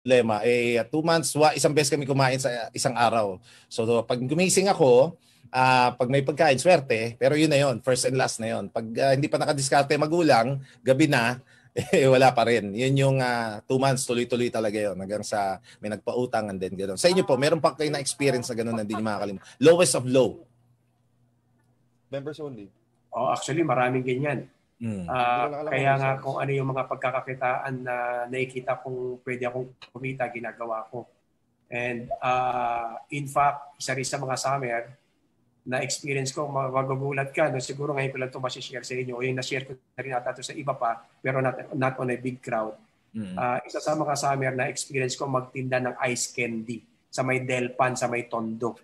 problema. 2 months, isang beses kami kumain sa isang araw. So pag gumising ako, pag may pagkain, swerte. Pero yun na yun, first and last na yun. Pag hindi pa nakadiskarte magulang, gabi na, wala pa rin. Yun yung 2 months, tuloy-tuloy talaga yun. Hanggang sa may nagpautang and then gano'n. Sa inyo po, meron pa kayo na experience na gano'n na hindi nyo makakalimutan? Lowest of low. Members only. Actually, maraming ganyan. Kaya nga kung ano yung mga pagkakakitaan na nakikita kong pwede akong kumita, ginagawa ko. And in fact, isa rin sa mga summer na experience ko, magugulat ka, no? Siguro ngayon ko lang ito masishare sa inyo o yung na-share ko na rin ata ito sa iba pa, pero not on a big crowd. Isa sa mga summer na experience ko magtinda ng ice candy sa may Delpan, sa may Tondo.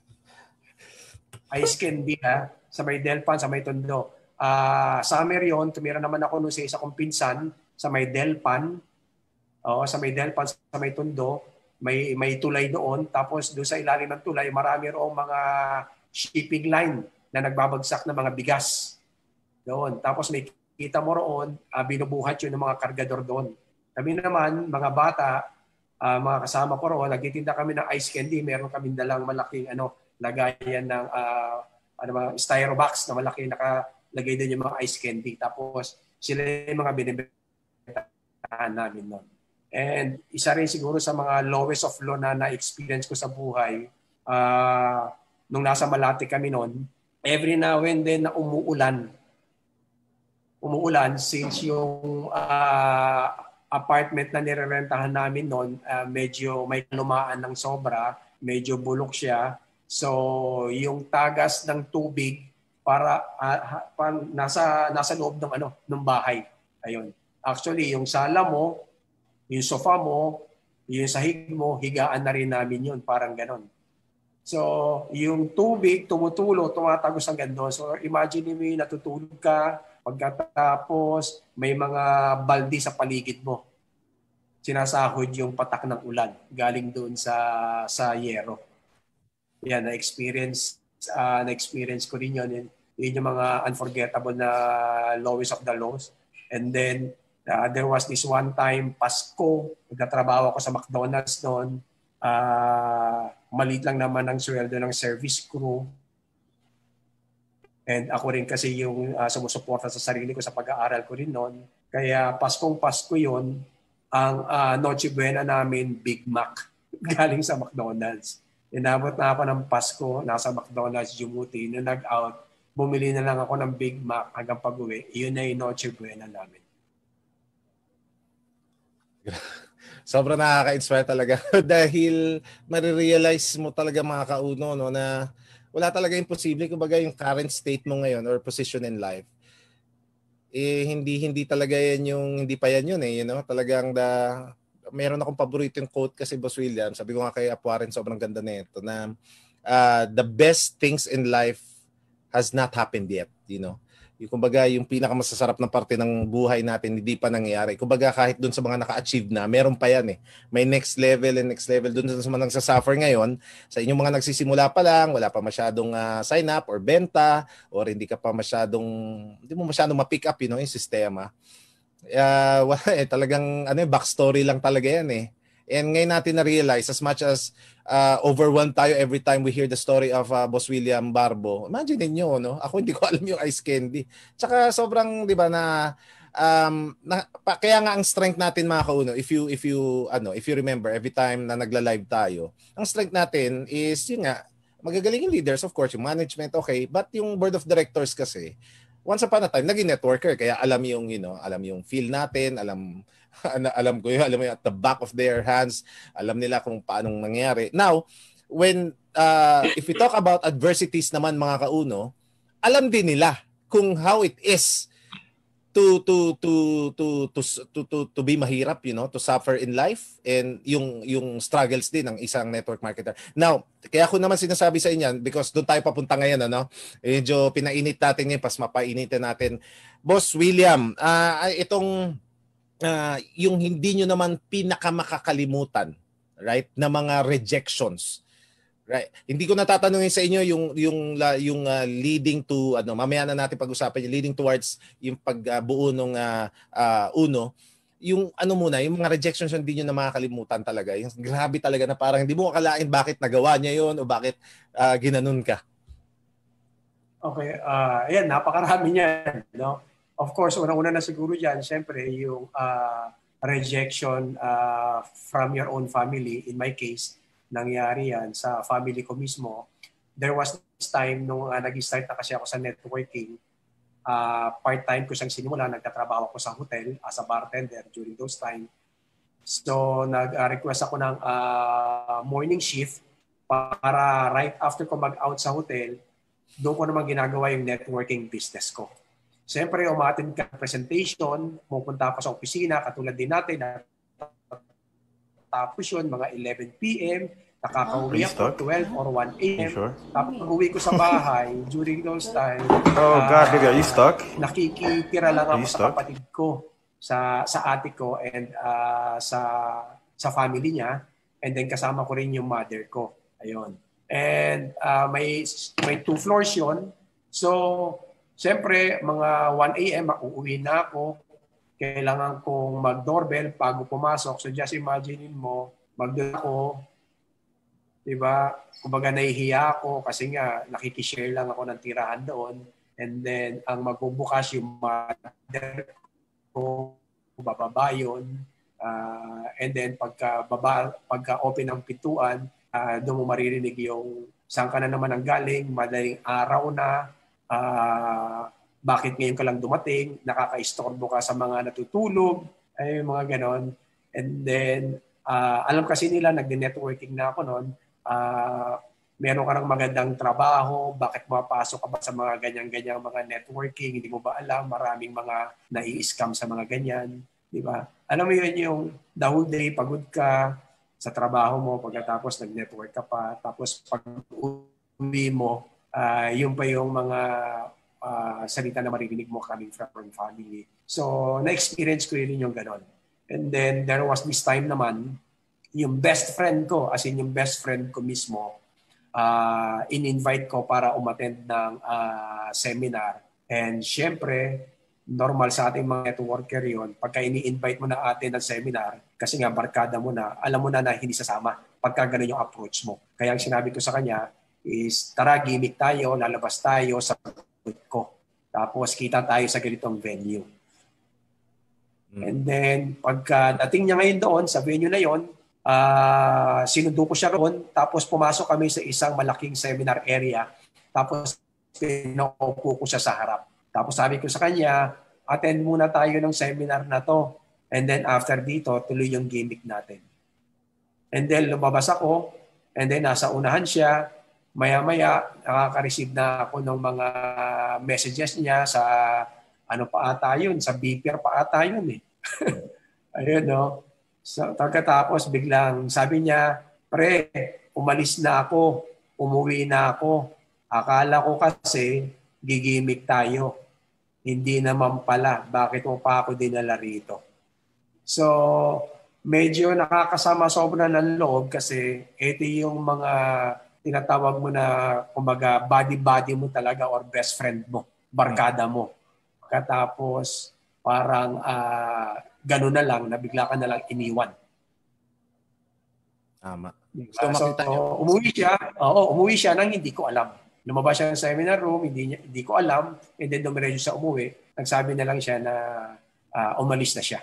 Ice candy sa may Delpan, sa may Tondo. Summer yon, tumira naman ako noon sa isa kong pinsan sa may Delpan. Sa may Delpan, sa may Tondo, may tulay doon. Tapos doon sa ilalim ng tulay, marami roong mga shipping line na nagbabagsak ng mga bigas doon. Tapos may kita mo roon, binubuhat yun ng mga kargador doon. Kami naman, mga bata, mga kasama ko roon, nagtitinda kami ng ice candy. Meron kami dalang malaking lagayan ng styro box na malaki, nakalagay din yung mga ice candy. Tapos sila yung mga binibentahan namin noon. And isa rin siguro sa mga lowest of low na na-experience ko sa buhay, nung nasa Malate kami noon, every now and then na umuulan since yung apartment na nirerentahan namin noon, medyo may lumaan ng sobra, medyo bulok siya. So yung tagas ng tubig para nasa loob ng bahay. Ayun. Actually, yung sala mo, yung sofa mo, yung sahig mo, higaan na rin namin yun, parang ganon. So, yung tubig, tumatagos hanggang doon. So, imagine mo yung natutulog ka, pagkatapos may mga baldi sa paligid mo. Sinasahod yung patak ng ulan, galing doon sa yero. Yan, na-experience ko rin yun. Yun yung mga unforgettable na lowest of the lows. And then, there was this one time, Pasko, nagtatrabaho ako sa McDonald's noon. Maliit lang naman ang sweldo ng service crew. And ako rin kasi yung sumusuporta sa sarili ko sa pag-aaral ko rin noon. Kaya Pasko yun, ang Noche Buena namin, Big Mac, galing sa McDonald's. Inabot na ako ng Pasko, nasa McDonald's, Jumuti, nung nag-out, bumili na lang ako ng Big Mac hanggang pag-uwi. Yun na yung Noche Buena namin. Sobrang nakaka-inspire talaga dahil marirealize mo talaga mga kauno, no, na wala talaga imposible. Kumbaga yung current state mo ngayon or position in life, hindi talaga yan hindi pa yan yun you know? Talagang meron akong paboritong quote kasi Boss William, sabi ko nga kay Apuarin, sobrang ganda nito na the best things in life has not happened yet, you know. Kumbaga yung pinakamasasarap na parte ng buhay natin hindi pa nangyayari. Kumbaga kahit doon sa mga naka-achieve na, meron pa yan May next level and next level doon sa mga nagsasuffer ngayon. Sa inyong mga nagsisimula pa lang, wala pa masyadong sign up or benta or hindi mo masyadong ma-pick up yung sistema. Talagang backstory lang talaga yan And ngayon natin na-realize, as much as overwhelmed tayo every time we hear the story of Boss William Barbo. Imagine niyo, no? Ako hindi ko alam yung ice candy. Tsaka sobrang, di ba, kaya nga ang strength natin mga kauno, if you remember, every time na nagla-live tayo, ang strength natin is, yun nga, magagaling yung leaders, of course, yung management, okay, but yung board of directors kasi, once upon a time, naging networker, kaya alam yung feel natin, alam ko alam mo at the back of their hands, alam nila kung paanong nangyayari. Now, when if we talk about adversities naman mga kauno, alam din nila kung how it is to be mahirap, to suffer in life and yung struggles din ng isang network marketer. Now, kaya ako naman sinasabi sa inyo because doon tayo papunta ngayon medyo pinainit natin ngayon, pas mapainitin natin. Boss William, itong yung hindi nyo naman pinakamakakalimutan, right, na mga rejections, right? Hindi ko natatanungin sa inyo yung leading to mamaya na natin pag-usapan yung leading towards yung pagbuo ng yung ano muna, yung mga rejections hindi nyo na makakalimutan talaga. Yung grabe talaga na parang hindi mo akalain bakit nagawa niya yun o bakit ginanon ka. Okay, ayan, napakarami niyan, no? Of course, unang-una na siguro diyan, syempre yung rejection from your own family. In my case, nangyari yan sa family ko mismo. There was this time nung nag-start na kasi ako sa networking, part-time ko siyang sinimula, nagtatrabaho ako sa hotel as a bartender during those time. So, nag-request ako ng morning shift para right after ko mag-out sa hotel, doon ko naman ginagawa yung networking business ko. Siyempre, umattend ka presentation, pupunta ako sa opisina, katulad din natin, tapos yun, mga 11 p.m., nakakauwi ako 12 or 1 a.m. Sure? Tapos uwi ko sa bahay, during those time, Oh God, baby, are you stuck? nakikitira lang ako You sa stuck? kapatid ko, sa ate ko, and sa family niya, and then kasama ko rin yung mother ko. Ayun. And may 2 floors yun. So, siyempre, mga 1 a.m. uuwi na ako. Kailangan kong mag-doorbell bago pumasok. So, just imagine mo, mag-doon ako, diba? Kumbaga nahihiya ako kasi nga nakikishare lang ako ng tirahan doon. And then, ang magbubukas yung mother ko, bababa yun. And then, pagka open ng pintuan, doon mo maririnig yung saan ka na naman ang galing, madaling araw na, bakit ngayon ka lang dumating, nakaka-istorbo ka sa mga natutulog, ay mga ganon. And then, alam kasi nila, nag-networking na ako noon, meron ka ng magandang trabaho, bakit mapasok ka ba sa mga ganyan-ganyang mga networking, hindi mo ba alam, maraming mga nai-scam sa mga ganyan, di ba? Alam mo yun yung the whole day, pagod ka sa trabaho mo, pagkatapos nag-network ka pa, tapos pag uwi mo, yun pa yung mga salita na maririnig mo coming from family. So, na-experience ko yun yung ganon. And then, there was this time naman, yung best friend ko, as in yung best friend ko mismo, in-invite ko para umattend ng seminar. And syempre, normal sa ating mga networker yun, pagka ini-invite mo na atin ng seminar, kasi nga barkada mo na, alam mo na na hindi sasama pagka ganun yung approach mo. Kaya ang sinabi ko sa kanya is, tara, gimmick tayo, lalabas tayo sa booth ko. Tapos kita tayo sa ganitong venue. And then, pagka dating niya ngayon doon, sa venue na yon, sinundo ko siya roon, tapos pumasok kami sa isang malaking seminar area, tapos pinaupo ko siya sa harap. Tapos sabi ko sa kanya, attend muna tayo ng seminar na to, and then after dito, tuloy yung gimmick natin. And then lumabas ako, and then nasa unahan siya, maya-maya nakaka-receive na ako ng mga messages niya sa ano pa ata yun, sa beeper pa ata yun eh. Ayun no. So, pagkatapos biglang sabi niya, pre, umalis na ako, umuwi na ako. Akala ko kasi gigimik tayo. Hindi naman pala, bakit mo pa ako dinala rito? So, medyo nakakasama sobra ng loob kasi ito yung mga tinatawag mo na kumbaga body-body mo talaga or best friend mo, barkada mo. Katapos parang gano'n na lang, na bigla ka na lang iniwan. Tama. So, umuwi siya nang hindi ko alam. Lumabas siya sa seminar room, hindi ko alam, and then dumiretso sa umuwi. Nagsabi na lang siya na umalis na siya.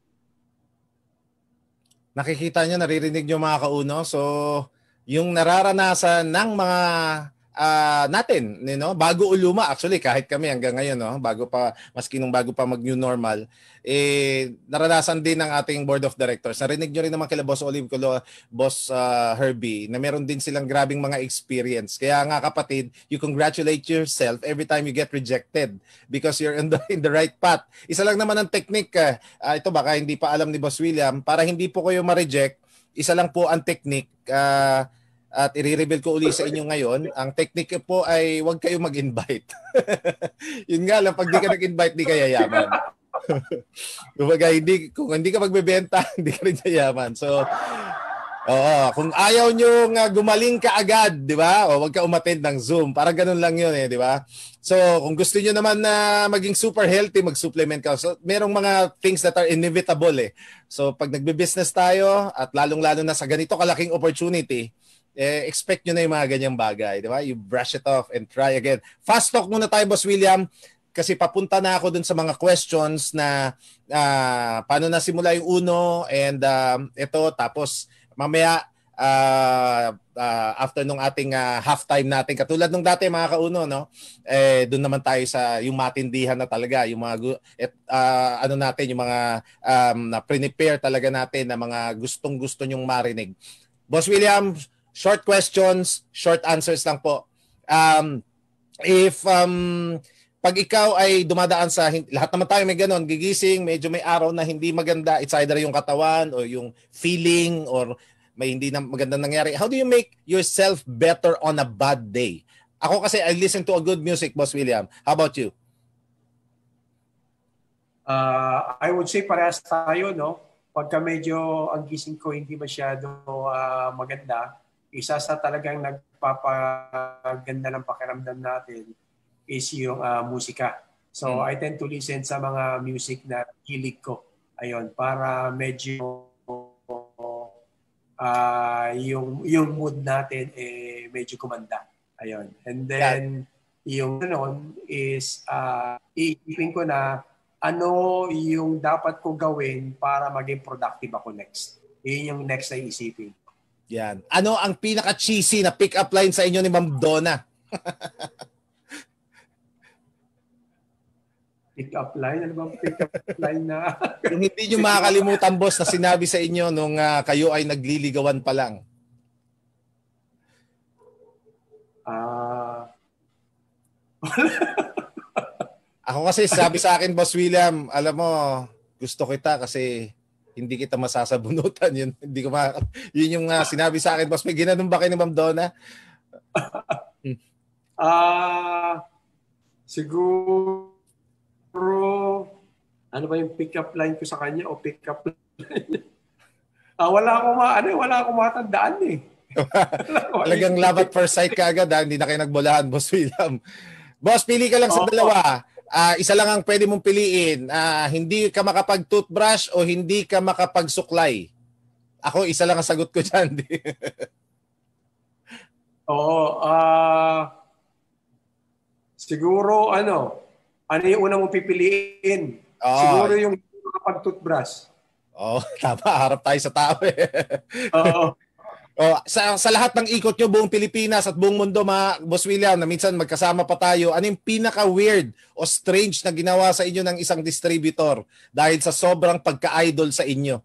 Nakikita niyo, naririnig niyo mga kauno. So, yung nararanasan ng mga natin, you know, bago uluma, actually kahit kami hanggang ngayon, no, bago pa mag new normal, naranasan din ng ating board of directors. Narinig nyo rin naman kila Boss Olive, Boss Herbie, na meron din silang grabing mga experience. Kaya nga kapatid, you congratulate yourself every time you get rejected because you're in the right path. Isa lang naman ang technique, ito baka hindi pa alam ni Boss William, para hindi po kayo ma-reject, isa lang po ang technique, at i-reveal ko uli sa inyo ngayon. Ang technique po ay huwag kayo mag-invite. Yun nga lang, pag di ka nag-invite, di ka yayaman. Kung hindi ka magbebenta, hindi ka rin yayaman. So, Oo, kung ayaw nyo nga gumaling ka agad, di ba? O wag ka umattend ng Zoom. Parang ganun lang yun di ba? So, kung gusto nyo naman na maging super healthy, mag-supplement ka. So, merong mga things that are inevitable So, pag nagbe-business tayo at lalong-lalo na sa ganito kalaking opportunity, expect nyo na yung mga ganyang bagay, di ba? You brush it off and try again. Fast talk muna tayo, Boss William, kasi papunta na ako dun sa mga questions na paano nasimula yung uno and ito, tapos mamaya after nung ating halftime natin katulad nung dati mga kauno doon naman tayo sa yung matindihan na talaga yung mga ano natin yung mga na prepare talaga natin na mga gustong-gusto nyong marinig. Boss William, short questions, short answers lang po. If pag ikaw ay dumadaan sa lahat naman tayo may ganon, gigising, medyo may araw na hindi maganda, it's either yung katawan o yung feeling or may hindi na magandang nangyari. How do you make yourself better on a bad day? Ako kasi I listen to a good music, Boss William. How about you? I would say parehas tayo, no? Pagka medyo ang gising ko hindi masyado maganda, isa sa talagang nagpapaganda ng pakiramdam natin is yung musika. So I tend to listen sa mga music na hilig ko. Ayun, para medyo yung mood natin medyo kumanda. Ayun. And then yung ganon is iisipin ko na ano yung dapat ko gawin para maging productive ako next. Yun yung next na isipin. Yan. Ano ang pinaka-cheesy na pick-up line sa inyo ni Ma'am Donna? Pick-up line? Ano bang pick-up line na? Yung hindi nyo makakalimutan, boss, na sinabi sa inyo nung kayo ay nagliligawan pa lang. Ako kasi sabi sa akin, Boss William, alam mo, gusto kita kasi hindi kita masasabunutan. Yun, hindi ko yun yung sinabi sa akin, Boss. May ginanong ba kayo ni Ma'am Donna? Siguro ano ba yung pick-up line ko sa kanya o pick-up line? wala akong matandaan Talagang love at first sight ka agad hindi na kayo nagbolahan, Boss William. Boss, pili ka lang sa dalawa. Isa lang ang pwede mong piliin. Hindi ka makapag-toothbrush o hindi ka makapag-suklay. Ako, isa lang ang sagot ko dyan. Oo. Siguro, ano yung una mong pipiliin? Siguro yung makapag-toothbrush. Tama. Harap tayo sa tao Oo. Sa lahat ng ikot nyo, buong Pilipinas at buong mundo, Boss William, na minsan magkasama pa tayo, ano yung pinaka-weird o strange na ginawa sa inyo ng isang distributor dahil sa sobrang pagka-idol sa inyo?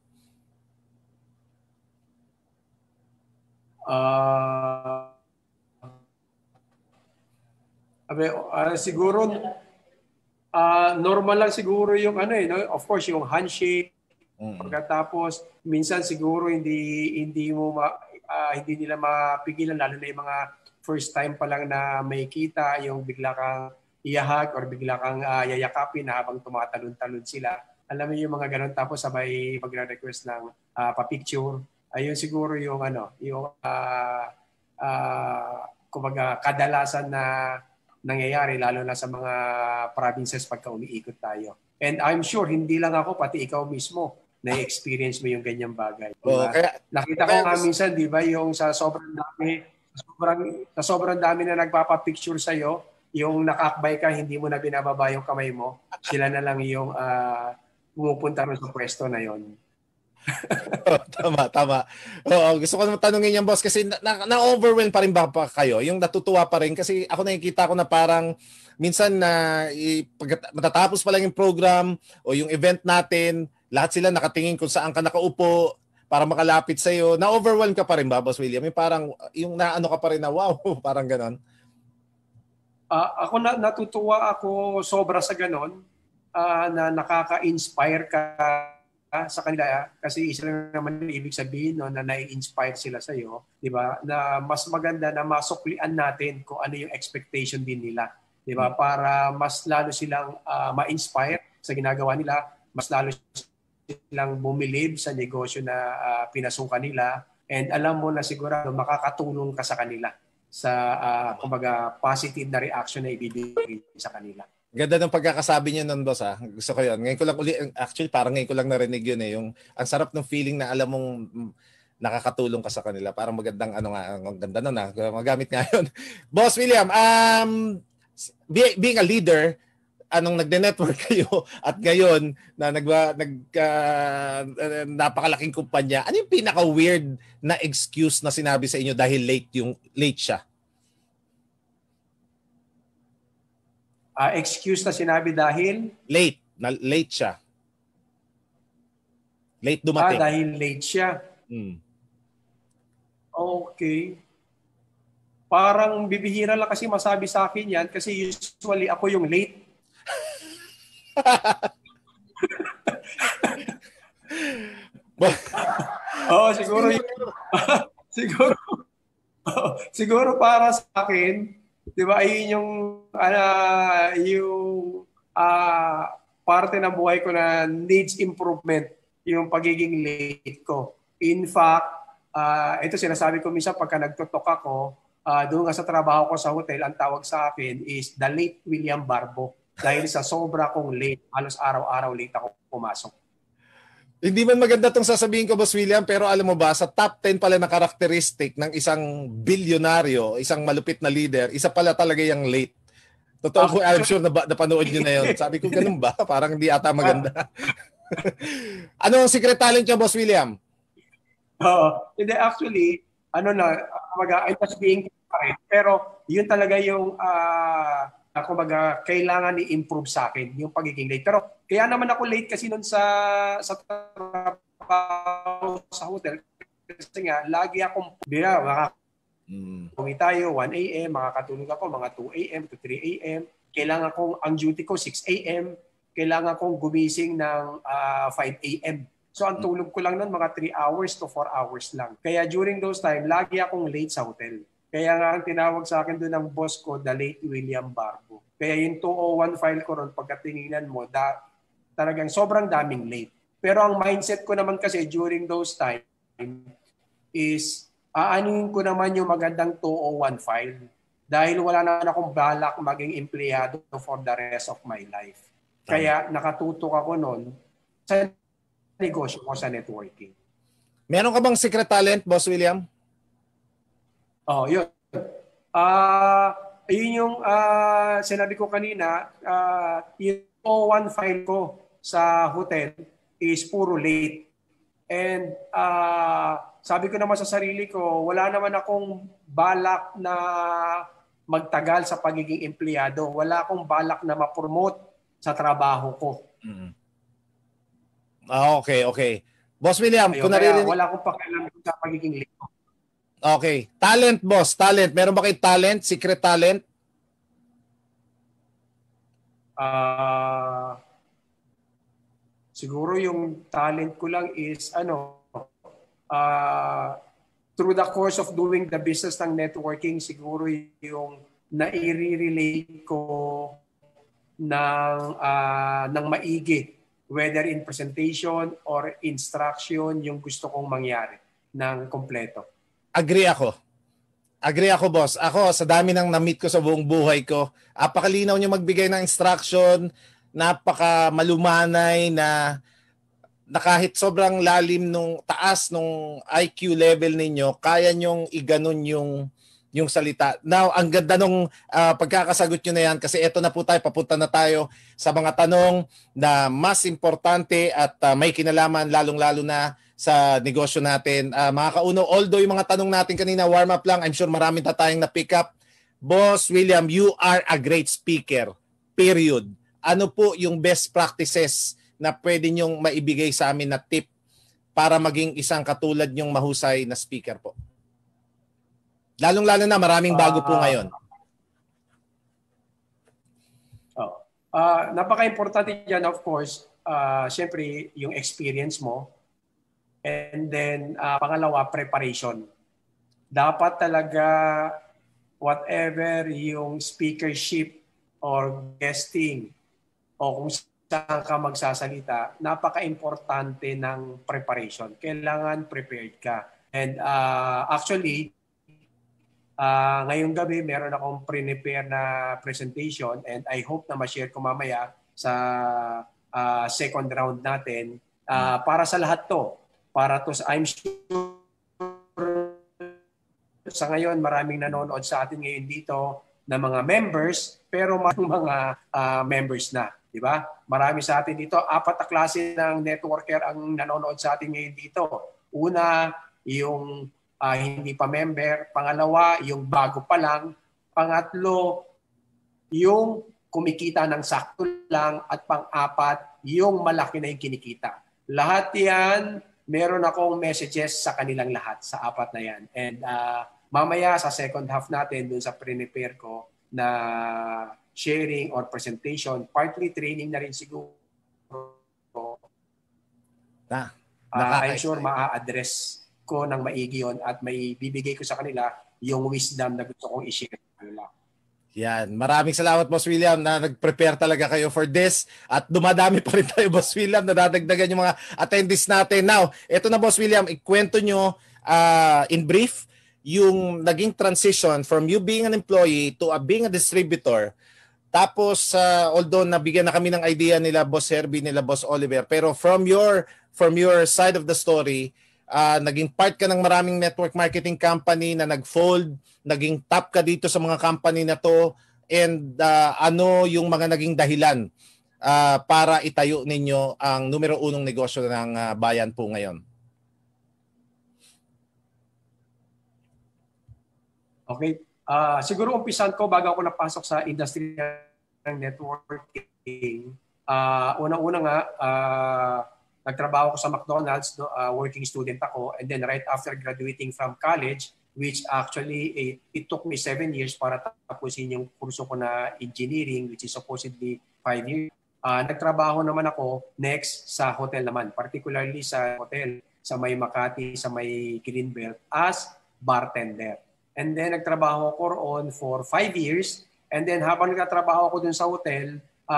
Siguro normal lang siguro yung of course yung handshake. Pagkatapos minsan siguro hindi nila mapigilan, lalo na yung mga first time pa lang na may kita, yung bigla kang iyahag or bigla kang yayakapin habang tumatalon-talon sila. Alam mo yung mga ganun, tapos sabay magre-request ng pa-picture. Ayun siguro yung kumbaga kadalasan na nangyayari, lalo na sa mga provinces pagka umiikot tayo. And I'm sure hindi lang ako, pati ikaw mismo na-experience mo yung ganyang bagay. Diba? Nakita ko nga minsan, di ba, yung sa sobrang dami na nagpapapicture sa'yo, yung nakakbay ka, hindi mo na binababa yung kamay mo, sila na lang yung pumupunta rin sa pwesto na yon. Tama. Gusto ko naman tanungin yan, boss, kasi na-overwhelm pa rin ba kayo? Yung natutuwa pa rin? Kasi ako nakikita ko na parang minsan na matatapos pa lang yung program o yung event natin, lahat sila nakatingin kung saan ka nakaupo para makalapit sa'yo. Na-overwhelm ka pa rin ba, Boss William? Yung parang, yung naano ka pa rin na wow, parang ganon? Ako natutuwa ako sobra sa ganon, na nakaka-inspire ka sa kanila, kasi isa lang naman ibig sabihin na nai-inspire sila sa iyo, 'di ba? Na mas maganda na masuklian natin kung ano yung expectation din nila, 'di ba? Para mas lalo silang ma-inspire sa ginagawa nila, mas lalo silang bumilib sa negosyo na pinasukan nila, and alam mo na sigurado makakatulong ka sa kanila sa kumbaga positive na reaction na ibibigay sa kanila. Ganda ng pagkakasabi niyo nun, boss, ha. Gusto ko yun. Ngayon ko lang actually parang ngayon ko lang narinig yun eh. Yung, ang sarap ng feeling na alam mong nakakatulong ka sa kanila. Parang magandang ano nga, ang ganda nun, ha. Magamit nga yun. Boss William, being a leader, anong nagde-network kayo at ngayon na napakalaking kumpanya, ano yung pinaka-weird na excuse na sinabi sa inyo dahil late siya? Excuse na sinabi dahil? Late siya. Late dumating. Dahil late siya. Okay. Parang bibihira lang kasi masabi sa akin yan kasi usually ako yung late. Siguro siguro para sa akin, 'di ba, ayun yung parte ng buhay ko na needs improvement, yung pagiging late ko. In fact, ito sinasabi ko minsan pagka nagtutok ako, doon nga sa trabaho ko sa hotel, ang tawag sa akin is the late William Barbo. Dahil sa sobra kong late, halos araw-araw late ako pumasok. Hindi man maganda itong sasabihin ko, Boss William, pero alam mo ba, sa top 10 pala na karakteristik ng isang bilyonaryo, isang malupit na leader, isa pala talaga yung late. Totoo ko, I'm sure napanood nyo na yun. Sabi ko, ganun ba? Parang hindi ata maganda. Ano ang secret talent nyo, Boss William? Hindi, actually, I'm just being quiet. Pero yun talaga yung kumbaga, kailangan i-improve sa akin yung pagiging late. Pero kaya naman ako late kasi nun sa trabaho sa hotel. Kasi nga, lagi akong uwi tayo 1 a.m., makakatulog ako mga 2 a.m. to 3 a.m. Kailangan kong, ang duty ko 6 a.m. Kailangan kong gumising ng 5 a.m. So ang tulog ko lang nun mga 3 hours to 4 hours lang. Kaya during those time, lagi akong late sa hotel. Kaya nga ang tinawag sa akin doon ng boss ko, the late William Barbo. Kaya yung 201 file ko ron, pagkatingnan mo, talagang sobrang daming late. Pero ang mindset ko naman kasi during those time is aanuhin ko naman yung magandang 201 file. Dahil wala naman akong balak maging empleyado for the rest of my life. Kaya nakatutok ako noon sa negosyo ko, sa networking. Meron ka bang secret talent, Boss William? Yun. Yun yung sinabi ko kanina, yung 201 file ko sa hotel is puro late. And sabi ko naman sa sarili ko, wala naman akong balak na magtagal sa pagiging empleyado. Wala akong balak na ma-promote sa trabaho ko. Okay. Boss William, kung naririnig... Wala akong pakialam sa pagiging late. Okay. Talent, boss. Talent. Meron ba kayong talent? Secret talent? Siguro yung talent ko lang is through the course of doing the business ng networking, siguro yung nai-relate ko ng maigi, whether in presentation or instruction, yung gusto kong mangyari ng kompleto. Agree ako, boss. Ako, sa dami ng na-meet ko sa buong buhay ko, napakalinaw niyo magbigay ng instruction, napaka-malumanay na kahit sobrang lalim nung taas nung IQ level ninyo, kaya nyong iganon yung salita. Now, ang ganda nung pagkakasagot nyo na yan kasi eto na po tayo, papunta na tayo sa mga tanong na mas importante at may kinalaman lalong-lalo na sa negosyo natin. Mga kauno, although yung mga tanong natin kanina, warm up lang, I'm sure marami na tayong na-pick up. Boss William, you are a great speaker. Period. Ano po yung best practices na pwede nyong maibigay sa amin na tip para maging isang katulad nyong mahusay na speaker po? Lalong-lalo na maraming bago po ngayon. Napaka-importante dyan, of course, syempre yung experience mo. And then, pangalawa, preparation. Dapat talaga whatever yung speakership or guesting o kung saan ka magsasalita, napaka-importante ng preparation. Kailangan prepared ka. And actually, ngayong gabi, meron akong prepare na presentation and I hope na ma-share ko mamaya sa second round natin para sa lahat to. I'm sure sa ngayon maraming nanonood sa atin ngayon dito na mga members pero mga members na, di ba? Marami sa atin dito, 4 na klase ng networker ang nanonood sa atin ngayon dito. Una, yung hindi pa member. Pangalawa, yung bago pa lang. Pangatlo, yung kumikita ng sakto lang. At pang-apat, yung malaki na yung kinikita. Lahat yan, meron akong messages sa kanilang lahat, sa 4 na yan. And mamaya sa second half natin, dun sa prepare ko na sharing or presentation, partly training na rin siguro. I'm sure maa-address ko ng maigi yun at may bibigay ko sa kanila yung wisdom na gusto kong i-share sa kanila. Yan. Maraming salamat, Boss William, na nag-prepare talaga kayo for this. At dumadami pa rin tayo, Boss William, na dadagdagan yung mga attendees natin. Now, eto na, Boss William, ikwento nyo in brief yung naging transition from you being an employee to being a distributor. Tapos, although nabigyan na kami ng idea nila, Boss Herbie, nila Boss Oliver, pero from your side of the story, naging part ka ng maraming network marketing company na nag-fold, naging top ka dito sa mga company na to, and ano yung mga naging dahilan para itayo ninyo ang numero 1 negosyo ng bayan po ngayon? Okay. Siguro umpisan ko bago ako napasok sa industry ng networking. Unang-una nga, nagtrabaho ko sa McDonald's, working student ako, and then right after graduating from college, which actually it took me 7 years para tapusin yung kurso ko na engineering, which is supposedly 5 years. Nagtrabaho naman ako next sa hotel naman, particularly sa hotel sa may Makati, sa may Greenbelt as bartender. And then nagtrabaho ko roon for 5 years, and then habang nagtatrabaho ako dun sa hotel,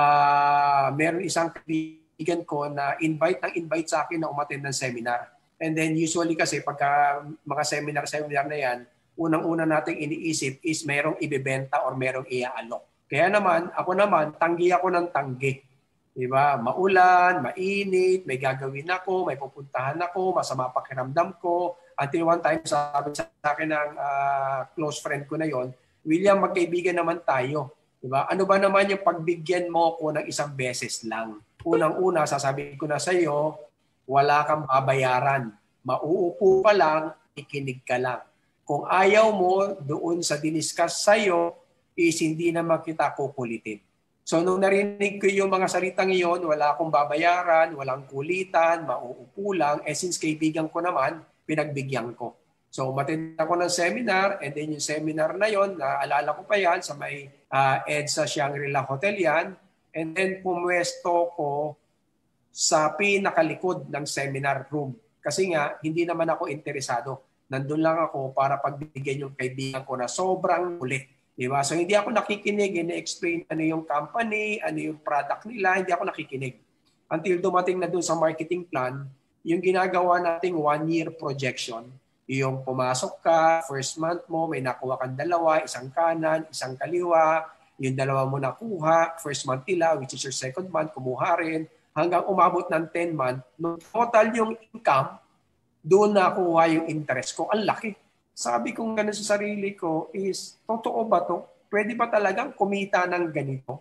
meron isang kaibigan ko na invite sa akin na umattend ng seminar. And then usually kasi pagka mga seminar na yan, unang-una nating iniisip is merong ibebenta or merong iaalok. Kaya naman, tanggi ako ng tanggi. Diba? Maulan, mainit, may gagawin ako, may pupuntahan ako, masama pakiramdam ko. Until one time, sabi sa akin ng close friend ko na yon, William, magkaibigan naman tayo. Diba? Ano ba naman yung pagbigyan mo ko ng isang beses lang? Unang-una, sasabihin ko na sa iyo, wala kang babayaran. Mauupo ka lang, ikinig ka lang. Kung ayaw mo, doon sa diniscuss sa iyo, is hindi naman kita kukulitin. So nung narinig ko yung mga salitang iyon, wala akong babayaran, walang kulitan, mauupo lang, since kaibigan ko naman, pinagbigyan ko. So umattend ako ng seminar, and then yung seminar na yon, naalala ko pa yan, sa may EDSA Shangri-La Hotel yan, and then pumwesto ko sa pinakalikod ng seminar room. Kasi nga, hindi naman ako interesado. Nandun lang ako para pagbigyan yung kaibigan ko na sobrang kulit. Diba? So hindi ako nakikinig, ini-explain ano yung company, ano yung product nila, hindi ako nakikinig. Until dumating na dun sa marketing plan, yung ginagawa nating 1-year projection, yung pumasok ka, first month mo, may nakuha kang 2, isang kanan, isang kaliwa, yung 2 mo nakuha, first month nila, which is your second month, kumuha rin, hanggang umabot ng 10 month, no total yung income, doon nakuha yung interest ko. Ang laki. Sabi kong gano'n sa sarili ko is, totoo ba to? Pwede ba talagang kumita ng ganito?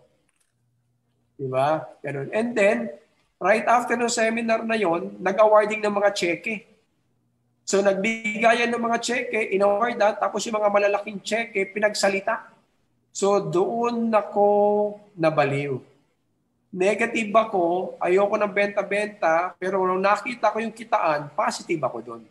Diba? Ganun. And then, right after ng seminar na yon, nag-awarding ng mga cheque. So nagbigayan ng mga cheque, in-awardan, tapos yung mga malalaking cheque, pinagsalita. So doon ako nabaliw. Negative ako, ayoko ng benta-benta, pero nung nakita ko yung kitaan, positive ako doon.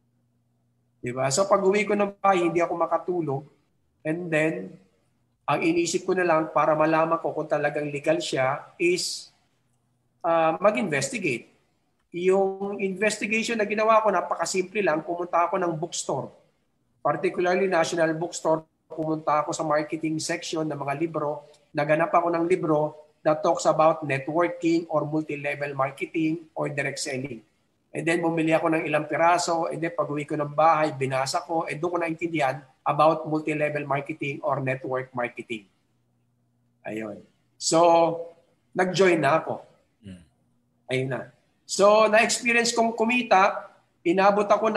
Diba? So pag uwi ko ng bahay, hindi ako makatulog. And then, ang inisip ko na lang para malaman ko kung talagang legal siya is mag-investigate. Yung investigation na ginawa ko, napakasimple lang. Pumunta ako ng bookstore. Particularly National Bookstore. Pumunta ako sa marketing section ng mga libro. Naganap ako ng libro that talks about networking or multi-level marketing or direct selling. And then bumili ako ng ilang piraso, and then pag-uwi ko ng bahay, binasa ko, and doon ko naintindihan about multi-level marketing or network marketing. Ayun. So, nag-join na ako. Ayun na. So, na-experience kong kumita, inabot ako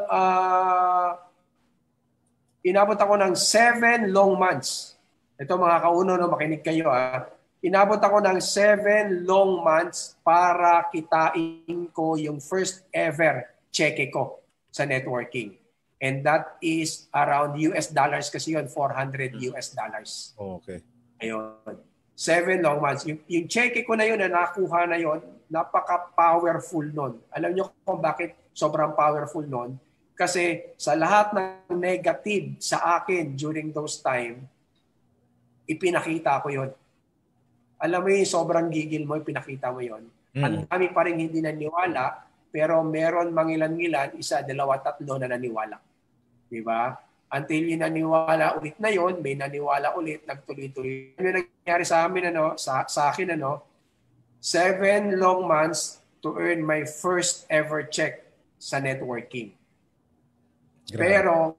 ng 7 long months. Ito mga kauno, no, makinig kayo. Inabot ako ng 7 long months para kitain ko yung first ever cheque ko sa networking. And that is around US dollars kasi yun, $400 US dollars. Okay. Ayun. 7 long months. Yung cheque ko na yun, na nakuha na yun, napaka-powerful nun. Alam nyo kung bakit sobrang powerful nun? Kasi sa lahat ng negative sa akin during those time, ipinakita ko yun. Alam mo yung sobrang gigil mo, ipinakita mo yun. Ang dami pa rin hindi naniwala, pero meron mangilan-ngilan, 1, 2, 3 na naniwala. Diba? Until yung naniwala ulit na yon, may naniwala ulit, nagtuloy-tuloy. Ano yung nangyari sa amin, sa akin, 7 long months to earn my first ever check sa networking. Grabe. Pero,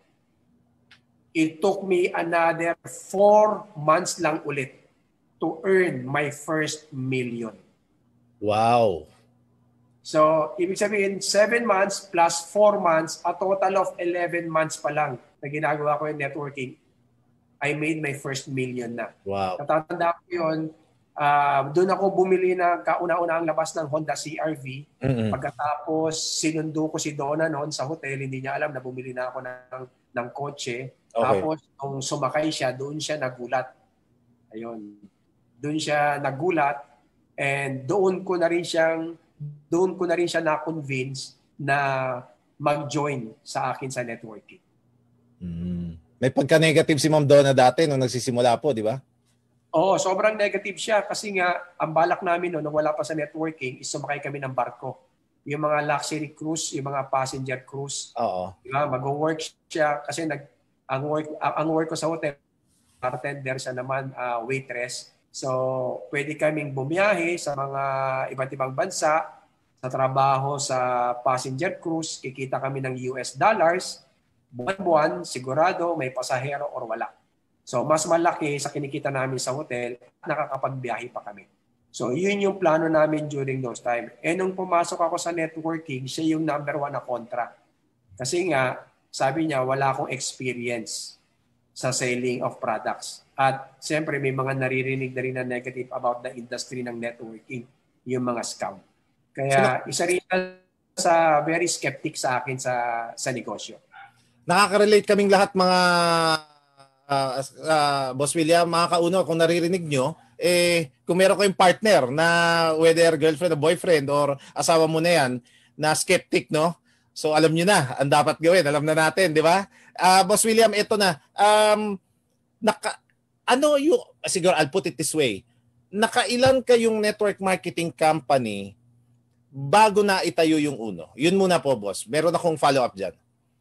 it took me another 4 months lang ulit to earn my first million. Wow. So, ibig sabihin, 7 months plus 4 months, a total of 11 months pa lang na ginagawa ko yung networking, I made my first million na. Wow. Natatanda ko yun, doon ako bumili na kauna-una ang labas ng Honda CR-V. Pagkatapos, sinundo ko si Donna noon sa hotel, hindi niya alam na bumili na ako ng kotse. Okay. Tapos, nung sumakay siya, doon siya nagulat. Ayun. Doon siya nagulat, and doon ko na rin siya na-convince na mag-join sa akin sa networking. May pagka-negative si Ma'am Donna dati nung nagsisimula po, di ba? Oo, sobrang negative siya kasi nga ang balak namin nung wala pa sa networking is sumakay kami ng barko. Yung mga luxury cruise, yung mga passenger cruise. Oo. Diba? Mag-work siya kasi ang work ko sa hotel, bartender siya naman, waitress. So, pwede kaming bumiyahe sa mga iba't ibang bansa, sa trabaho sa passenger cruise, kikita kami ng US dollars, buwan-buwan, sigurado may pasahero or wala. So, mas malaki sa kinikita namin sa hotel, nakakapagbiyahe pa kami. So, yun yung plano namin during those time. Eh, nung pumasok ako sa networking, siya yung number 1 na kontra. Kasi nga, sabi niya, wala akong experience sa selling of products. At siyempre, may mga naririnig na rin na negative about the industry ng networking, yung mga scam. Kaya isa rin sa very skeptic sa akin sa negosyo. Nakaka-relate kaming lahat mga Boss William, mga kauno, kung naririnig nyo, kung meron kayong partner na whether girlfriend o boyfriend or asawa mo na yan, na skeptic, no? So alam nyo na, ang dapat gawin, alam na natin, di ba? Boss William, ito na. Siguro I'll put it this way. Nakailan kayong network marketing company bago na itayo yung uno? Yun muna po, boss. Meron akong follow-up dyan.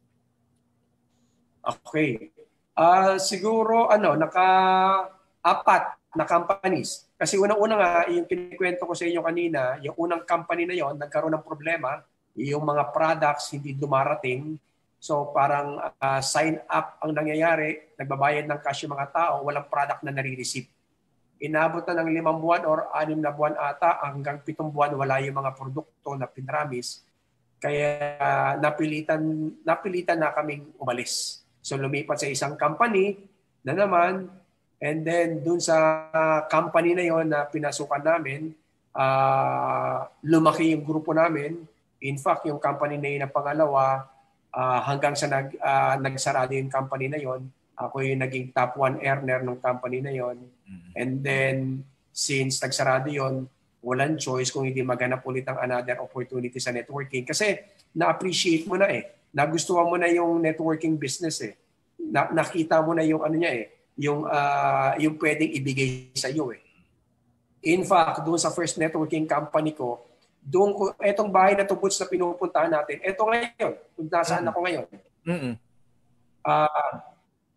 Okay. Siguro, naka-4 na companies. Kasi unang-una nga, yung kinikwento ko sa inyo kanina, yung unang company na yon nagkaroon ng problema, yung mga products hindi dumarating. So parang sign up ang nangyayari, nagbabayad ng cash yung mga tao, walang product na nare-receive. Inabot na ng 5 buwan or 6 na buwan ata, hanggang 7 buwan wala yung mga produkto na pinramis. Kaya napilitan na kaming umalis. So lumipat sa isang company na naman, and then dun sa company na yon na pinasukan namin, lumaki yung grupo namin. In fact, yung company na yun na pangalawa, hanggang sa nagsarado yung company na yon, ako yung naging top 1 earner ng company na yon. And then, since nagsarado yon, walang choice kung hindi maghanap ulit ng another opportunity sa networking. Kasi na-appreciate mo na nagustuhan mo na yung networking business nakita mo na yung yung pwedeng ibigay sa iyo In fact, doon sa first networking company ko, etong bahay na to, Boots, na pinupuntahan natin, eto ngayon, kung nasaan ako ngayon.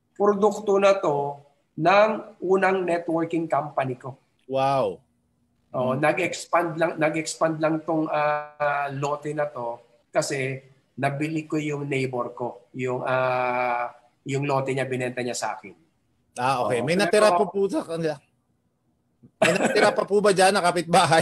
Produkto na to ng unang networking company ko. Wow. Nag-expand lang tong lote na to kasi nabili ko yung neighbor ko, yung lote niya binenta niya sa akin. Okay. May natira po sa kanila. May natira pa po ba diyan na kapitbahay?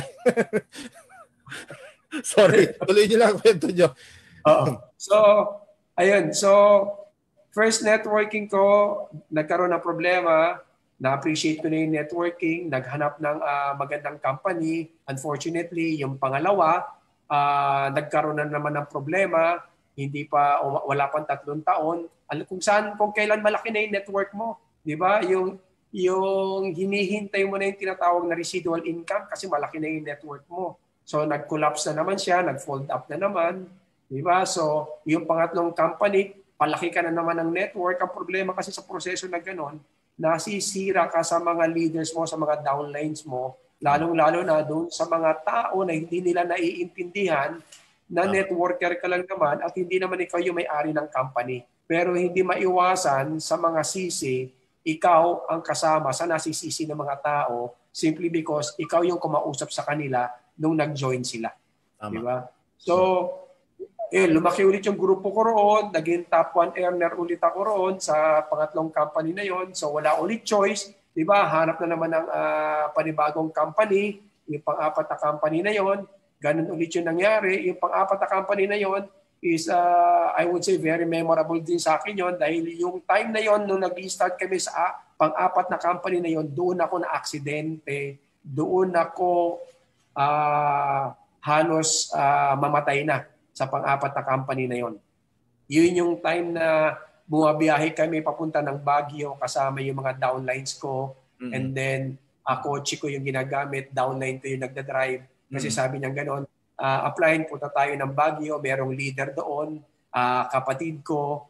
Sorry, tuloy niyo lang kwento niyo. So, ayun. So, first networking ko, nagkaroon ng problema. Na-appreciate ko na yung networking. Naghanap ng magandang company. Unfortunately, yung pangalawa, nagkaroon na naman ng problema. Wala pang 3 taon. Kung kailan malaki na yung network mo. Di ba? Yung hinihintay mo na yung tinatawag na residual income kasi malaki na yung network mo. So, nag-collapse na naman siya, nag-fold up na naman. Diba? So, yung pangatlong company, palaki ka na naman ng network. Ang problema kasi sa proseso na gano'n, nasisira ka sa mga leaders mo, sa mga downlines mo, lalong-lalo na doon sa mga tao na hindi nila naiintindihan na networker ka lang naman at hindi naman ikaw yung may-ari ng company. Pero hindi maiwasan sa mga sisi, ikaw ang kasama sa nasisisi ng mga tao simply because ikaw yung kumausap sa kanila nung nag-join sila. Diba? So, lumaki ulit yung grupo ko roon, naging top 1 earner ulit ako roon sa pangatlong company na yon. So wala ulit choice, 'di ba? Hanap na naman ng panibagong company, yung pang-apat na company na yon. Ganun ulit yung nangyari. Yung pang-apat na company na yon is I would say very memorable din sa akin yon dahil yung time na yon nung nag-start kami sa pang-apat na company na yon, doon ako na aksidente, doon ako halos mamatay na sa pang-apat na company na yon. Yun yung time na bumabiyahe kami papunta ng Baguio kasama yung mga downlines ko. And then, kotse ko yung ginagamit, downline ko yung nagdadrive. Kasi sabi niya gano'n, applyin punta tayo ng Baguio, merong leader doon, kapatid ko.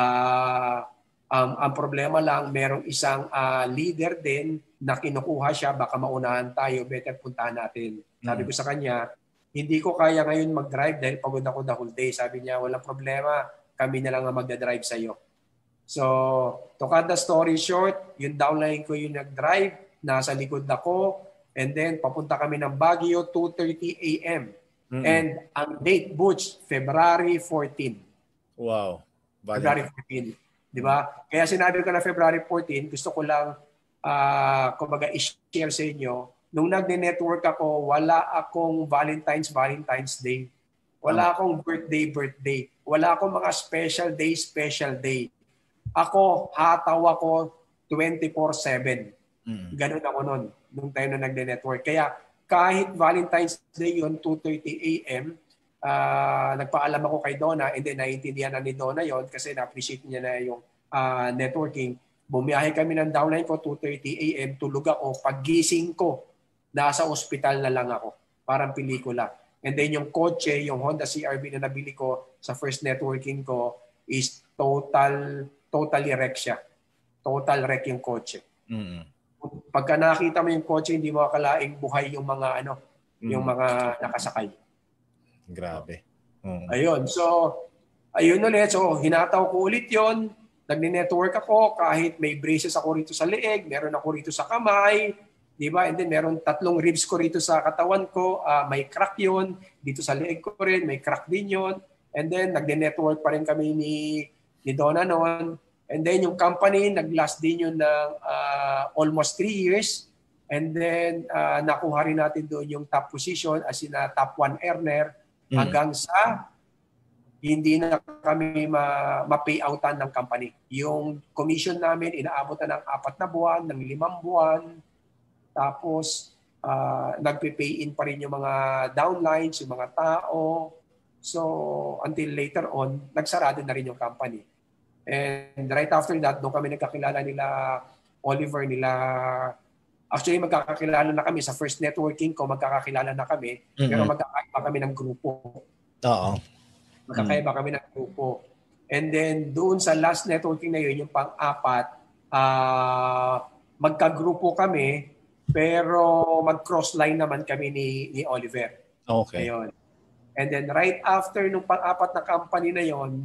Ang problema lang, merong isang leader din na kinukuha siya, baka maunahan tayo, better puntahan natin. Sabi ko sa kanya, hindi ko kaya ngayon mag-drive dahil pagod ako the whole day. Sabi niya, walang problema, kami na lang ang magdadrive sa'yo. So, to cut the story short, yung downline ko yung nag-drive, nasa likod ako, and then papunta kami ng Baguio, 2:30 a.m. And ang date, Butch, February 14. Wow. February 14. Di ba? Kaya sinabi ko na February 14, gusto ko lang, kumbaga, i-share sa inyo. Nung nag-network ako, wala akong Valentine's Day. Wala akong birthday. Wala akong mga special day. Ako, hataw ako 24/7. Ganun ako nun, nung tayo na nag-network. Kaya kahit Valentine's Day yun, 2:30 a.m., nagpaalam ako kay Donna and then naiintindihan na ni Donna yon kasi na-appreciate niya na yung networking. Bumiyahe kami ng downline ko, 2:30 a.m., tulog ako. Paggising ko, nasa ospital na lang ako. Parang pelikula. And then yung kotse, yung Honda CR-V na nabili ko sa first networking ko is totally wreck siya. Total wreck yung kotse. Pagka nakita mo yung kotse, hindi mo akalaing buhay yung mga yung mga nakasakay. Grabe. Ayun. So, ayun ulit. So, hinataw ko ulit yon. Nagni-network ako kahit may braces ako rito sa leeg, meron ako rito sa kamay, di ba? And then meron 3 ribs ko rito sa katawan ko, may crack yon. Dito sa leeg ko rin, may crack din yon. And then nagni-network pa rin kami ni Donna noon. And then yung company, nag-last din yun ng almost 3 years. And then nakuha rin natin doon yung top position as in top 1 earner hanggang sa hindi na kami ma-payoutan ng company. Yung commission namin, inaabot na ng 4 na buwan, ng 5 buwan. Tapos, nagpe-pay in pa rin yung mga downlines, yung mga tao. So, until later on, nagsarado na rin yung company. And right after that, doon kami nagkakilala nila Oliver, actually magkakakilala na kami sa first networking ko, magkakakilala na kami, pero magkakaiba kami ng grupo. Oo. Magkakaiba kami ng grupo. And then doon sa last networking na yun, yung pang-4, magkagrupo kami, pero mag-cross line naman kami ni Oliver. Okay. Ayun. And then right after nung pang-4 na company na yon,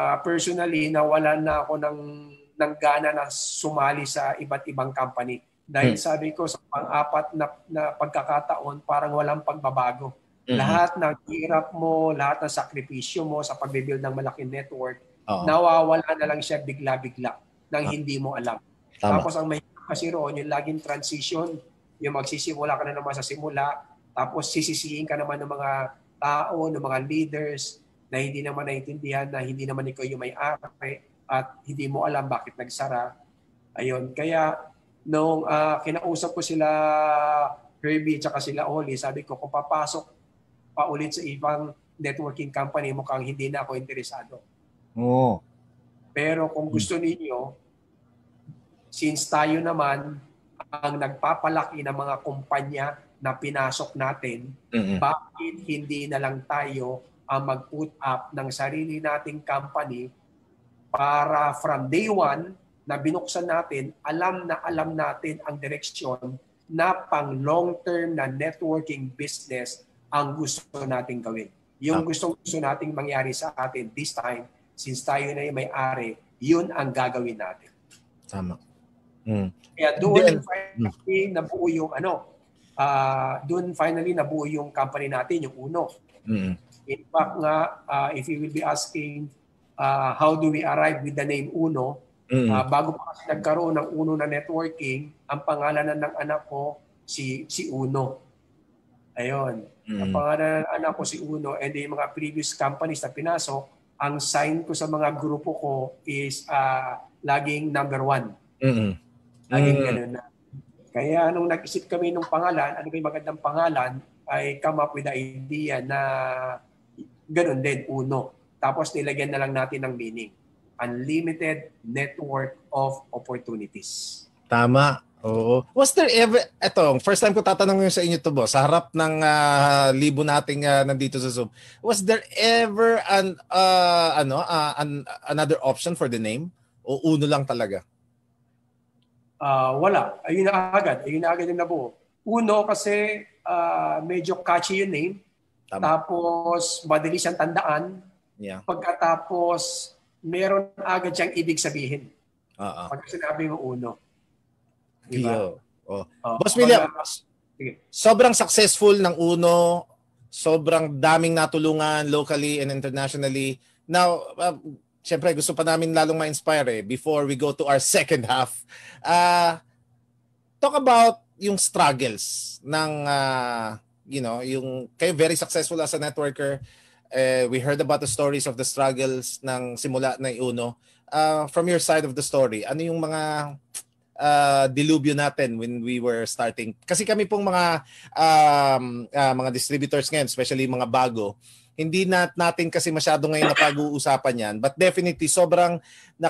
personally, nawalan na ako ng gana na sumali sa iba't ibang company. Dahil sabi ko sa pang-apat na pagkakataon, parang walang pagbabago. Lahat ng hirap mo, lahat ng sakripisyo mo sa pagbibuild ng malaking network, nawawala na lang siya bigla-bigla nang hindi mo alam. Tama. Tapos ang mahirap kasi roon, yung laging transition, yung magsisimula ka na naman sa simula, tapos sisisihin ka naman ng mga tao, ng mga leaders na hindi naman naiintindihan, na hindi naman ikaw yung may-ari at hindi mo alam bakit nagsara. Ayun, kaya nung kinausap ko sila Herbie at sila Oli, sabi ko kung papasok pa ulit sa ibang networking company, mukhang hindi na ako interesado. Oo. Pero kung gusto ninyo, since tayo naman ang nagpapalaki ng mga kumpanya na pinasok natin, bakit hindi na lang tayo ang mag-put up ng sarili nating company para from day one na binuksan natin, alam natin ang direksyon na pang long-term na networking business ang gusto nating gawin. Yung gusto nating mangyari sa atin this time, since tayo na yung may-ari, yun ang gagawin natin. Tama. Kaya doon finally nabuo yung doon finally nabuo yung company natin, yung Uno. In fact nga, if you will be asking how do we arrive with the name Uno, bago pa kasi nagkaroon ng Uno na networking, ang pangalanan ng anak ko si Uno. Ayun. Ang pangalanan ng anak ko si Uno, and yung mga previous companies na pinasok, ang sign ko sa mga grupo ko is laging number 1. Laging ganun na. Kaya nung nag-isip kami ng pangalan, ano ba yung magandang pangalan, I come up with the idea na ganun din, Uno. Tapos nilagyan na lang natin ng meaning. Unlimited network of opportunities. Tama. Oo. Was there ever, first time ko tatanungin sa inyo to, boss, sa harap ng libo nating nandito sa Zoom, was there ever another option for the name? O Uno lang talaga? Wala. Ayun na agad yung nabuo. Uno kasi medyo catchy yung name. Tama. Tapos madali siyang tandaan. Yeah. Pagkatapos meron agad siyang ibig sabihin. Pag sinabi mo Uno. Diba? Boss William, sobrang successful ng Uno, sobrang daming natulungan locally and internationally. Now, siyempre gusto pa namin lalong ma-inspire before we go to our second half. Talk about yung struggles ng yung kayo very successful as a networker. We heard about the stories of the struggles ng simula na Uno. From your side of the story, ano yung mga dilubyo natin when we were starting? Kasi kami pong mga distributors ngayon, especially mga bago, hindi natin kasi masyado ngayon napag-uusapan yan, but definitely sobrang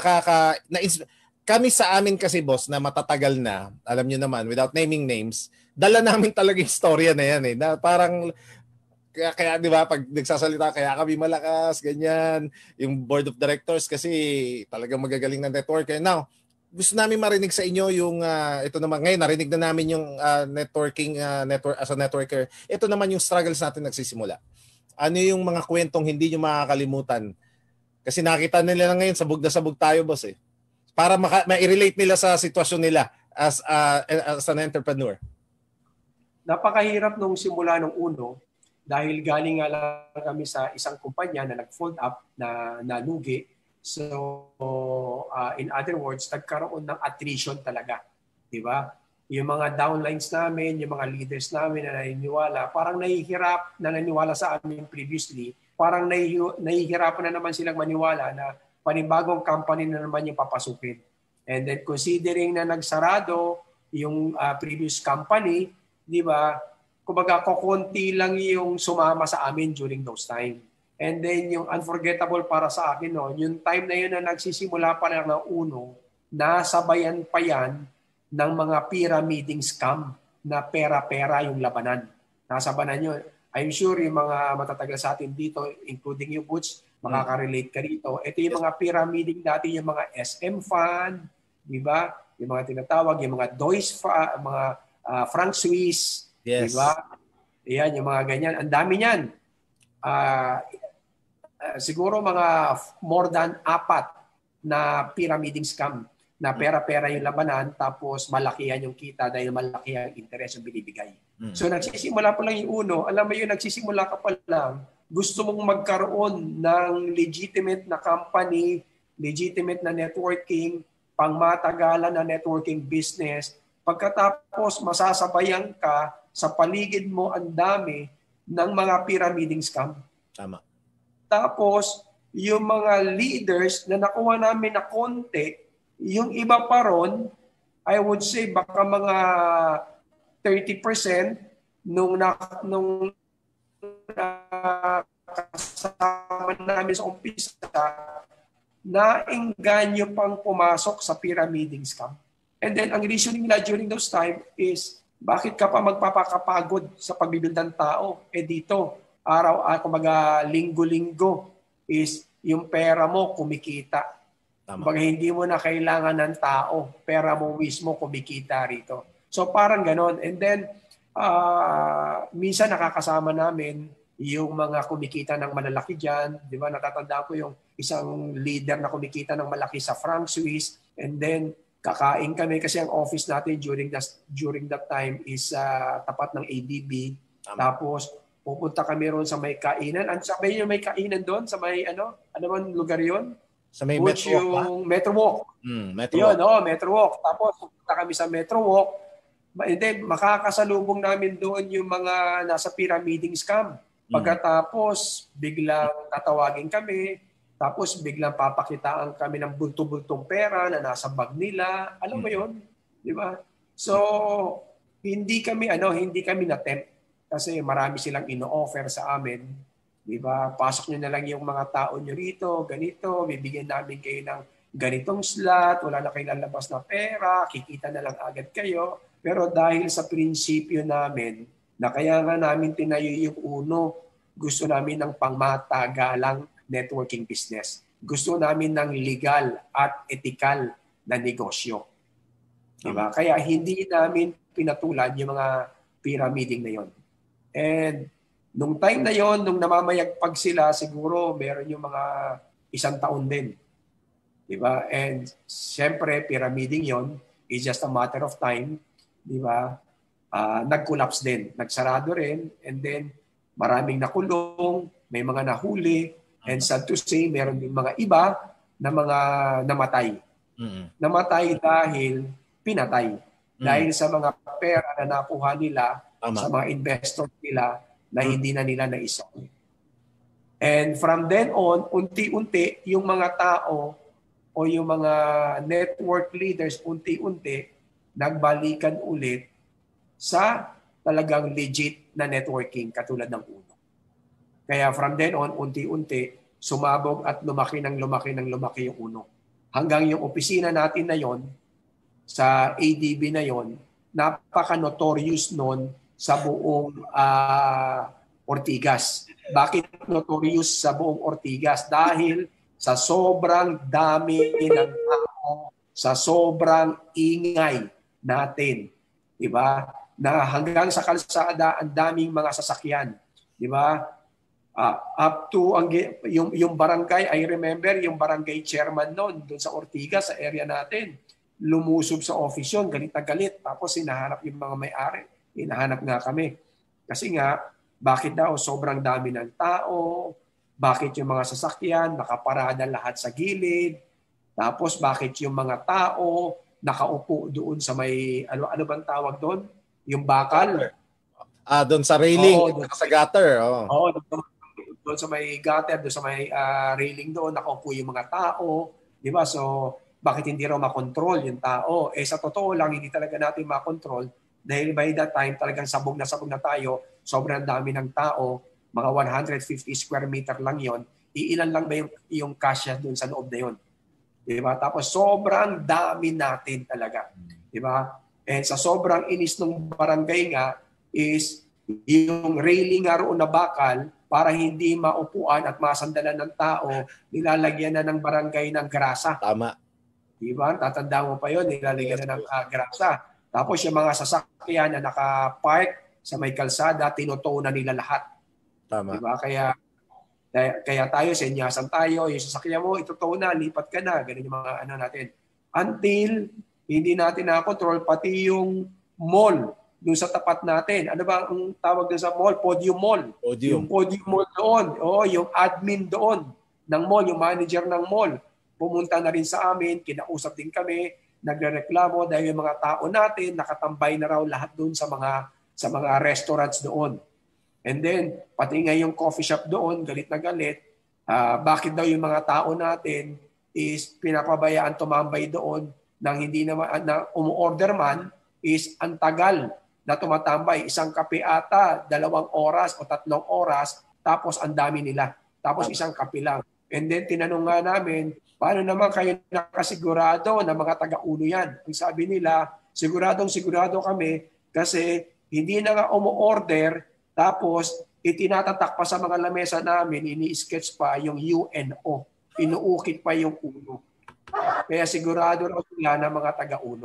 kami sa amin kasi, boss, na matatagal na, alam nyo naman, without naming names, dala namin talaga yung storya na yan na parang kaya di ba pag nagsasalita kaya kami malakas, ganyan, yung board of directors kasi talagang magagaling na networker. Now, gusto namin marinig sa inyo yung ito naman ngayon narinig na namin yung networking network as a networker. Ito naman yung struggles natin nagsisimula. Ano yung mga kwentong hindi nyo makakalimutan? Kasi nakita nila ngayon sabog na sabog tayo, boss Para ma-relate nila sa sitwasyon nila as an entrepreneur. Napakahirap nung simula ng Uno dahil galing nga lang kami sa isang kumpanya na nag-fold up na nalugi. So, in other words, nagkaroon ng attrition talaga. Di ba? Yung mga downlines namin, yung mga leaders namin na naniniwala, parang naniniwala sa amin previously, parang nahihirapan na naman silang maniwala na panibagong company na naman yung papasukin. And then considering na nagsarado yung previous company, di ba, kumbaga kukunti lang yung sumama sa amin during those time. And then yung unforgettable para sa akin noon, yung time na yun na nagsisimula pa lang ng Uno, nasabayan pa yan ng mga pyramiding scam na pera-pera yung labanan. Nasabanan yun. I'm sure yung mga matatagal sa atin dito, including yung Butch, makaka-relate ka rito. Ito yung mga pyramiding dati, yung mga SM Fund, di ba? Yung mga tinatawag, yung mga Deutsche Fund, mga Franc Suisse, di ba? Yan, yung mga ganyan. Ang dami niyan. Siguro mga more than 4 na pyramiding scam na pera-pera yung labanan tapos malakihan yung kita dahil malaki ang interest yung binibigay. So nagsisimula pa lang yung uno, alam mo yun, nagsisimula ka pa lang, gusto mong magkaroon ng legitimate na company, legitimate na networking, pangmatagalan na networking business. Pagkatapos masasabayan ka sa paligid mo ang dami ng mga pyramiding scam. Tama. Tapos yung mga leaders na nakuha namin na konti, yung iba pa ron, I would say baka mga 30% nung kasama namin sa umpisa, naengganyo pang pumasok sa pyramiding scam. And then, ang reasoning nila during those time is, bakit ka pa magpapakapagod sa pagbibuild ng tao? Dito, kumbaga linggo-linggo is yung pera mo kumikita. Kumbaga hindi mo na kailangan ng tao. Pera mo mismo kumikita rito. So parang ganon. And then, minsan nakakasama namin yung mga kumikita ng malalaki dyan. Di ba? Natatandaan ko yung isang leader na kumikita ng malaki sa franc Swiss. And then, kakain kami kasi ang office natin during that time is tapat ng ADB. Tapos, pupunta kami ron sa may kainan. Ano sabi niyo may kainan doon? Sa may ano man lugar yon? Sa may Metro Walk ba? Metro Walk. Metro Walk. Yun, Metro Walk. Tapos, pupunta kami sa Metro Walk. And then, makakasalubong namin doon yung mga nasa pyramiding scam. Pagkatapos, biglang tatawagin kami. Tapos, biglang papakitaan kami ng bulto-bultong pera na nasa bag nila. Alam mo yun? Di ba? So, hindi kami na-tempt. Kasi marami silang ino-offer sa amin. Di ba? Pasok nyo na lang yung mga tao nyo rito, ganito, bibigyan namin kayo ng ganitong slot, wala na kayong lalabas na pera, kikita na lang agad kayo. Pero dahil sa prinsipyo namin, na kaya nga namin tinayo yung uno, gusto namin ng pangmatagalang networking business. Gusto namin ng legal at ethical na negosyo. Diba? Kaya hindi namin pinatulan yung mga pyramiding na yon. And nung time na yon, nung namamayagpag sila, siguro meron yung mga 1 taon din. Diba? And siyempre, pyramiding yon is just a matter of time. Diba? Nag-collapse din. Nagsarado rin. And then, maraming nakulong, may mga nahuli. And sad to say, meron din mga iba na mga namatay. Namatay dahil pinatay. Dahil sa mga pera na nakuha nila sa mga investor nila na hindi na nila naisoli. And from then on, unti-unti, yung mga tao o yung mga network leaders, unti-unti, nagbalikan ulit sa talagang legit na networking katulad ng uno. Kaya from then on, unti-unti, sumabog at lumaki yung uno. Hanggang yung opisina natin na yon, sa ADB na yon, napaka-notorious nun sa buong Ortigas. Bakit notorious sa buong Ortigas? Dahil sa sobrang dami ng tao, sa sobrang ingay natin. Diba? Na hanggang sa kalsada, ang daming mga sasakyan. Diba? Up to yung barangay, I remember yung barangay chairman noon doon sa Ortigas, sa area natin, lumusob sa office yun, galit na galit. Tapos hinahanap yung mga may-ari. Hinahanap nga kami. Kasi nga, bakit daw sobrang dami ng tao? Bakit yung mga sasakyan nakaparada lahat sa gilid? Tapos bakit yung mga tao nakaupo doon sa may, ano bang tawag doon? Yung bakal? Doon sa railing, sa gutter. Oo, doon sa may gutter, doon sa may railing doon, nakaupo yung mga tao. Di ba? So, bakit hindi raw makontrol yung tao? Sa totoo lang, hindi talaga natin makontrol dahil by that time, talagang sabog na tayo. Sobrang dami ng tao. Mga 150 square meter lang yon. Iilan lang ba yung kasya doon sa loob na yon? Diba? Tapos sobrang dami natin talaga. Diba? And sa sobrang inis ng barangay nga is yung railing nga roon na bakal para hindi maupuan at masandalan ng tao, nilalagyan na ng barangay ng grasa. Tama. Diba? Tatandaan mo pa yun, nilalagyan na ng grasa. Tapos yung mga sasakyan na nakapark sa may kalsada, tinutow na nila lahat. Tama. Diba? Kaya tayo, senyasan tayo, yung sasakyan mo, itutow na, lipat ka na. Ganun yung mga natin. until hindi natin na-control pati yung mall doon sa tapat natin. Ano ba ang tawag doon sa mall? Podium Mall. Podium. Yung Podium Mall doon. Oo, yung admin doon ng mall, yung manager ng mall. Pumunta na rin sa amin, kinausap din kami, nagrereklamo dahil yung mga tao natin nakatambay na raw lahat doon sa mga restaurants doon. And then, pati nga yung coffee shop doon, galit na galit. Bakit daw yung mga tao natin is pinapabayaan tumambay doon nang hindi naman na umu-order man is ang tagal na tumatambay. Isang kape ata, 2 oras o 3 oras, tapos ang dami nila. Tapos isang kape lang. And then tinanong nga namin, paano naman kayo nakasigurado na mga taga-uno yan? Ang sabi nila, sigurado kami kasi hindi na nga umu-order, tapos itinatatak pa sa mga lamesa namin, ini-sketch pa yung UNO. Inuukit pa yung uno. Kaya sigurado raw sila na mga taga-uno.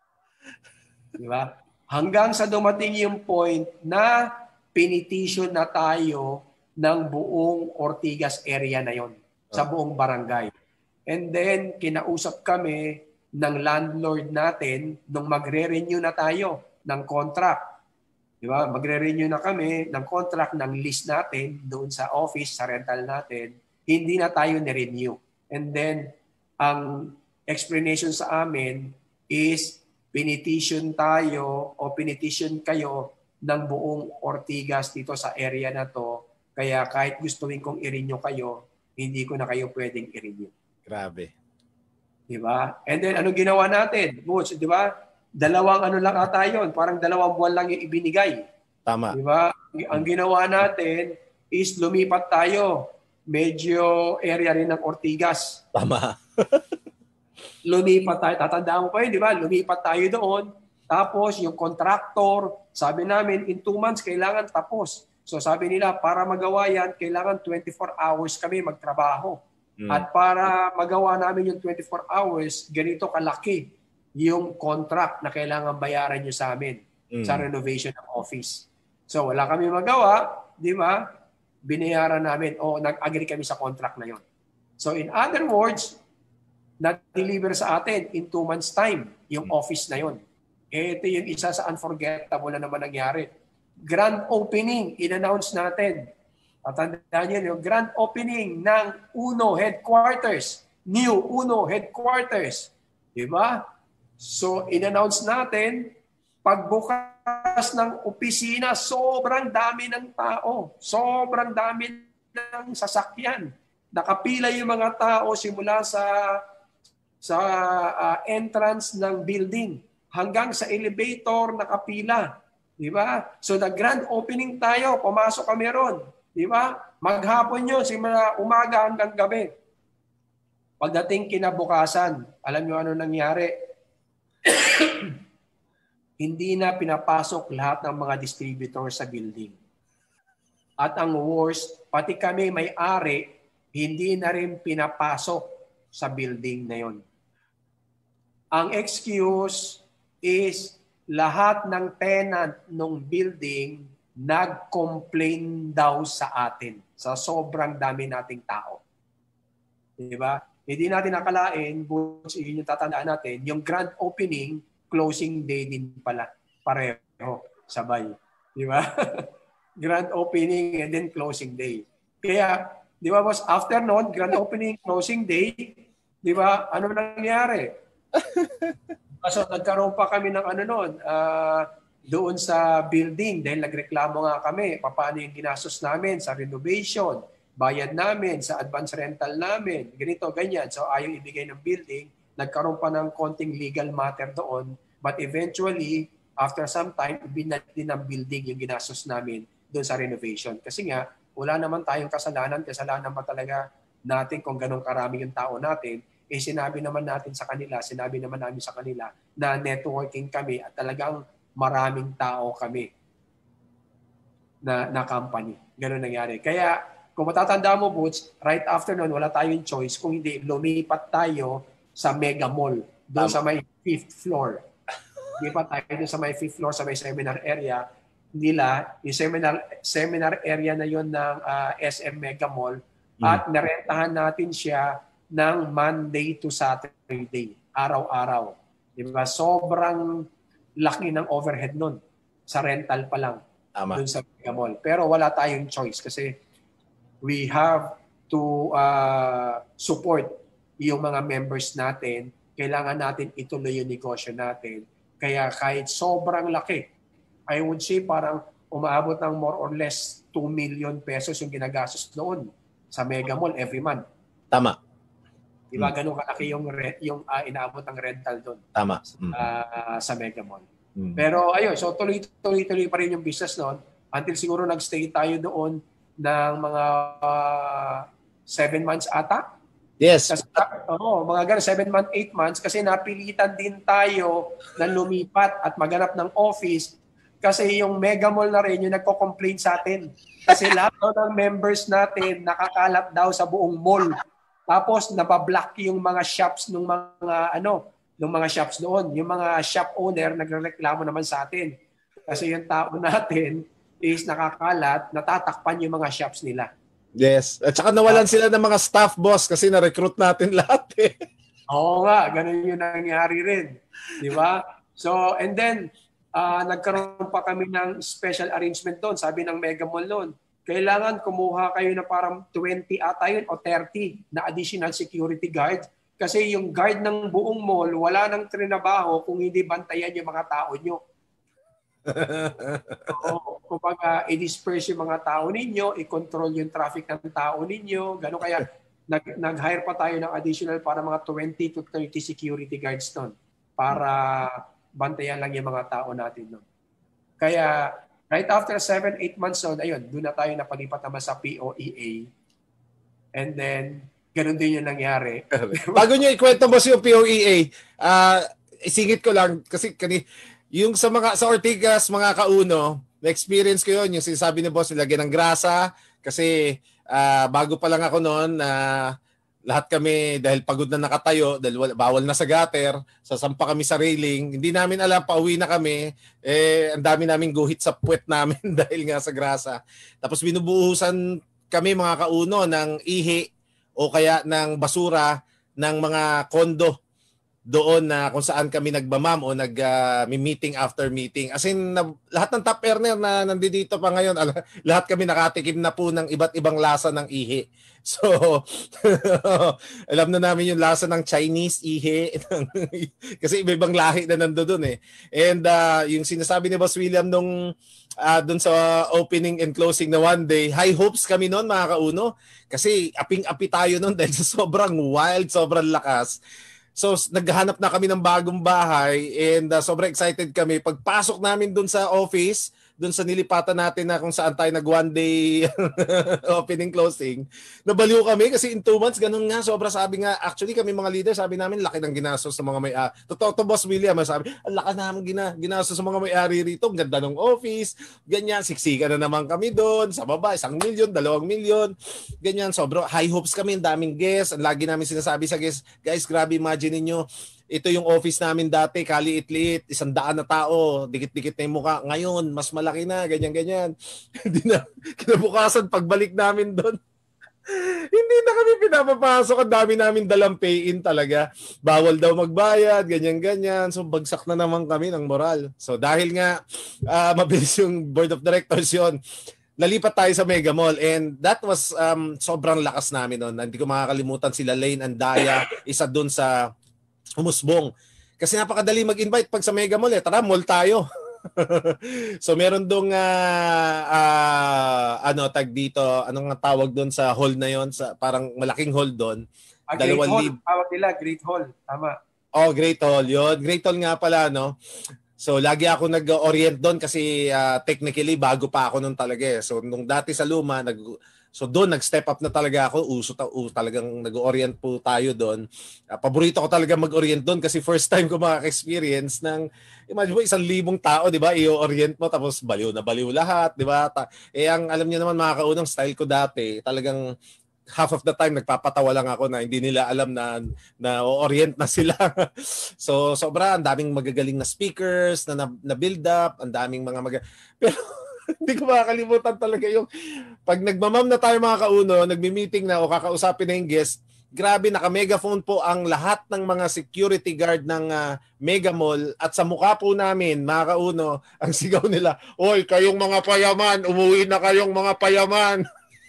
Di ba? Hanggang sa dumating yung point na pinetition na tayo ng buong Ortigas area na yon, sa buong barangay. And then, kinausap kami ng landlord natin nung magre-renew na tayo ng contract. Di ba? Magre-renew na kami ng contract ng lease natin doon sa office, sa rental natin. Hindi na tayo ni-renew. And then, ang explanation sa amin is pinetition tayo o pinetition kayo ng buong Ortigas dito sa area na to. Kaya kahit gustuin kong i-renew kayo, hindi ko na kayo pwedeng i-renew. Grabe. Di ba? And then, ano ginawa natin? Butch, di ba? 2 ano lang ata yun. Parang 2 buwan lang yung ibinigay. Tama. Di ba? Ang ginawa natin is lumipat tayo. Medyo area rin ng Ortigas. Tama. Lumipat tayo. Tatandaan mo pa yun, di ba? Lumipat tayo doon. Tapos yung contractor, sabi namin, in 2 months, kailangan tapos. So sabi nila, para magawa yan, kailangan 24 hours kami magtrabaho. At para magawa namin yung 24 hours, ganito kalaki yung contract na kailangan bayaran nyo sa amin sa renovation ng office. So wala kami magawa, di ba? Binayaran namin o nag-agree kami sa contract na yon. So in other words, na-deliver sa atin in 2 months time yung office na yon. Ito yung isa sa unforgettable na naman nangyari. Grand opening, in-announce natin. At tandaan nyo, yung grand opening ng UNO headquarters. New UNO headquarters. Diba? So, in-announce natin, pagbukas ng opisina, sobrang dami ng tao. Sobrang dami ng sasakyan. Nakapila yung mga tao simula sa entrance ng building hanggang sa elevator nakapila. Di ba? So nag-grand opening tayo, pumasok kami ron. Di ba? Maghapon yun, simula umaga hanggang gabi. Pagdating kinabukasan, alam nyo ano nangyari? Hindi na pinapasok lahat ng mga distributor sa building. At ang worst, pati kami may-ari, hindi na rin pinapasok sa building na yon. Ang excuse is lahat ng tenant ng building nag-complain daw sa atin sa sobrang dami nating tao. Diba? Hindi natin nakalain, but yun yung tatandaan natin, yung grand opening, closing day din pala. Pareho, sabay. Diba? Grand opening and then closing day. Kaya, di ba boss, after noon, grand opening, closing day, di ba, ano nangyari? So nagkaroon pa kami ng ano noon, doon sa building dahil nagreklamo nga kami paano yung ginastos namin sa renovation, bayad namin sa advance rental namin, ganito, ganyan. So ayaw ibigay ng building, nagkaroon pa ng konting legal matter doon, but eventually, after some time, ibinalik din ng building yung ginastos namin doon sa renovation. Kasi nga, wala naman tayong kasalanan pa talaga natin kung ganun karami yung tao natin. Sinabi naman namin sa kanila na networking kami at talagang maraming tao kami na company. Ganun nangyari. Kaya kung matatanda mo, Boots, right after nun, wala tayong choice. Kung hindi, lumipat tayo sa Mega Mall. Doon sa may 5th floor. Lumipat tayo doon sa may 5th floor, sa may seminar area nila. Yung seminar area na yon ng SM Mega Mall. At narentahan natin siya ng Monday to Saturday. araw-araw. Diba? Sobrang laki ng overhead nun sa rental pa lang. Tama. Dun sa Mega Mall. Pero wala tayong choice kasi we have to support yung mga members natin. Kailangan natin ituloy yung negosyo natin. Kaya kahit sobrang laki, I would say parang umaabot ng more or less 2 million pesos yung ginagastos noon sa Mega Mall every month. Tama. Diba ganun kalaki yung inaabot ng rental doon. Tama. Sa Mega Mall. Pero ayun, so tuloy pa rin yung business noon until siguro nagstay tayo doon ng mga 7 months ata. Yes. Kasi, mga ganun, 7 months, 8 months kasi napilitan din tayo na lumipat at maghanap ng office kasi yung Mega Mall na rin yung nagko-complain sa atin. Kasi lahat ng members natin nakakalat daw sa buong mall. Tapos nabablock yung mga shops ng mga shops doon. Yung mga shop owner nagrereklamo naman sa atin. Kasi yung tao natin is nakakalat, natatakpan yung mga shops nila. Yes. At saka nawalan sila ng mga staff, boss, kasi na-recruit natin lahat eh. Oo nga, ganun yung nangyari rin. Di ba? So, and then, nagkaroon pa kami ng special arrangement doon. Sabi ng Mega Mall noon, kailangan kumuha kayo na parang 20 ata yun o 30 na additional security guard. Kasi yung guard ng buong mall, wala nang trinabaho kung hindi bantayan yung mga tao nyo. Kumbaga, i-disperse yung mga tao ninyo, i-control yung traffic ng tao ninyo. Gano'n kaya nag-hire pa tayo ng additional para mga 20 to 30 security guards doon para bantayan lang yung mga tao natin doon. Kaya right after 7-8 months on, ayun, doon na tayo napalipat naman sa POEA. And then, ganun din yung nangyari. Bago nyo ikwento mo yung POEA, isingit ko lang, kasi yung sa Ortigas, mga kauno, na-experience ko yun, yung sinasabi ni boss, nilagyan ng grasa, kasi bago pa lang ako noon, lahat kami, dahil pagod na nakatayo, dahil bawal na sa gutter, sasampa kami sa railing. Hindi namin alam, pauwi na kami. Ang dami naming guhit sa puwet namin dahil nga sa grasa. Tapos binubuhusan kami mga kauno ng ihi o kaya ng basura ng mga kondo doon na kung saan kami nagmamam o nag-meeting after meeting. As in, lahat ng top earner na nandito pa ngayon, lahat kami nakatikim na po ng iba't ibang lasa ng ihi. So, alam na namin yung lasa ng Chinese ihi. Kasi iba-ibang lahi na nandoon eh. And yung sinasabi ni Boss William nung doon sa opening and closing na one day, high hopes kami noon mga kauno. Kasi aping-api tayo noon dahil sobrang wild, sobrang lakas. So, naghahanap na kami ng bagong bahay and sobrang excited kami. Pagpasok namin doon sa office, doon sa nilipatan natin na kung saan tayo nag one day opening closing, nabaliw kami kasi in 2 months, ganun nga, sobra sabi nga, actually kami mga leader, sabi namin, laki ng ginastos sa mga may-ari. Totoo to, Boss William, sabi, ang laki namin ginastos sa mga may-ari rito, ang ganda ng office, ganyan, siksikan na naman kami doon, sa baba, 1 million, 2 million, ganyan, sobra, high hopes kami, ang daming guests, ang lagi namin sinasabi sa guests, guys, grabe, imagine niyo, ito yung office namin dati, kaliit-liit, 100 na tao, dikit-dikit na yung mukha. Ngayon, mas malaki na, ganyan-ganyan. Hindi na, kinabukasan, pagbalik namin doon, hindi na kami pinapapasok. Ang dami namin dalang pay-in talaga. Bawal daw magbayad, ganyan-ganyan. So, bagsak na naman kami ng moral. So, dahil nga, mabilis yung board of directors yon, nalipat tayo sa Mega Mall and that was sobrang lakas namin noon. Hindi ko makakalimutan sila Lane and Daya, isa doon sa Umusbong. Kasi napakadali mag-invite pag sa Mega Mall tara, mall tayo. So meron dong tag dito, anong tawag doon sa hall na yon, sa parang malaking hall doon. Dalawang lead. Tawag nila, Great Hall. Tama. Oh, Great Hall yun. Great Hall nga pala, no? So lagi ako nag-orient doon kasi technically bago pa ako noon talaga. So nung dati sa luma, so doon nag-step up na talaga ako, talagang nag-orient po tayo doon. Paborito ko talaga mag-orient doon kasi first time ko maka-experience ng, imagine mo, 1,000 tao, di ba? I-orient mo tapos baliw na baliw lahat, di ba? Ang alam niyo naman mga kaunang style ko dati, talagang half of the time nagpapatawa lang ako na hindi nila alam na orient na sila. So sobra, ang daming magagaling na speakers na build up, ang daming pero hindi ko makakalimutan talaga yung pag nagmamam na tayo mga kauno, nagmi-meeting na o kakausapin na yung guest, grabe, naka-megaphone po ang lahat ng mga security guard ng Mega Mall at sa mukha po namin, mga kauno, ang sigaw nila, "Oy, kayong mga payaman, umuwi na kayong mga payaman."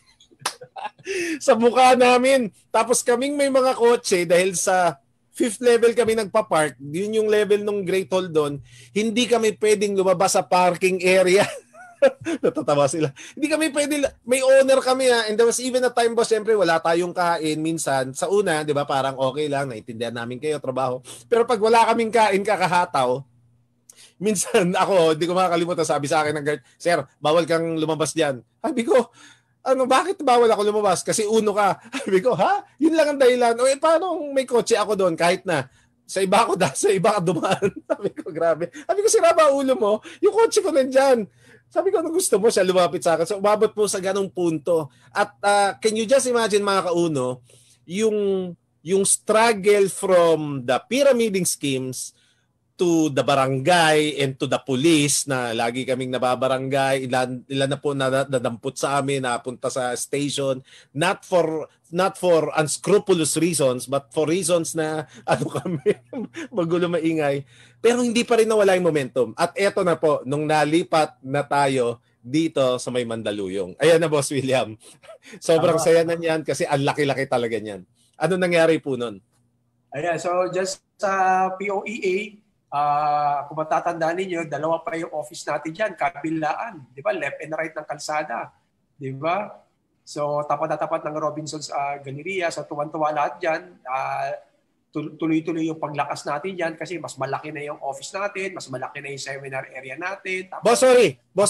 Sa mukha namin. Tapos kaming may mga kotse dahil sa fifth level kami nagpa-park, yun yung level ng Great Hall doon, hindi kami pwedeng lumabas sa parking area. Natatawa sila. Hindi kami pwede, may owner kami and there was even a time boss, syempre wala tayong kain minsan. Sa una, di ba, parang okay lang, naiintindihan namin kayo, trabaho. Pero pag wala kaming kain, kakahataw, minsan ako, hindi ko makakalimutan, sabi sa akin ng guard, "Sir, bawal kang lumabas diyan." Sabi ko, bakit bawal ako lumabas? Kasi uno ka. Sabi ko, ha? Yun lang ang dahilan. O paano may kotse ako doon kahit na sa iba ako sa iba ka dumaan? Sabi ko, grabe. Sabi ko, sira ba ulo mo? Yung kotse ko nandyan. Sabi ko, ano gusto mo? Siya lumapit sa akin. So, umabot po sa ganong punto. At can you just imagine, mga kauno, yung struggle from the pyramiding schemes to the barangay and to the police na lagi kaming nababarangay, ilan na po nadampot sa amin, napunta sa station, not for unscrupulous reasons, but for reasons na kami, magulo, maingay. Pero hindi pa rin nawala yung momentum. At eto na po, nung nalipat na tayo dito sa may Mandaluyong. Ayan na, Boss William. Sobrang saya na niyan kasi ang laki-laki talaga niyan. Ano nangyari po nun? Ayan, so just sa POEA, kung matatandaan ninyo, dalawa pa yung office natin dyan, kabilaan, di ba? Left and right ng kalsada, di ba? So tapat na tapat ng Robinson's Galleria, so tuwan-tuwa lahat dyan. Tuloy-tuloy yung paglakas natin dyan kasi mas malaki na yung office natin, mas malaki na yung seminar area natin. Tapos, Boss,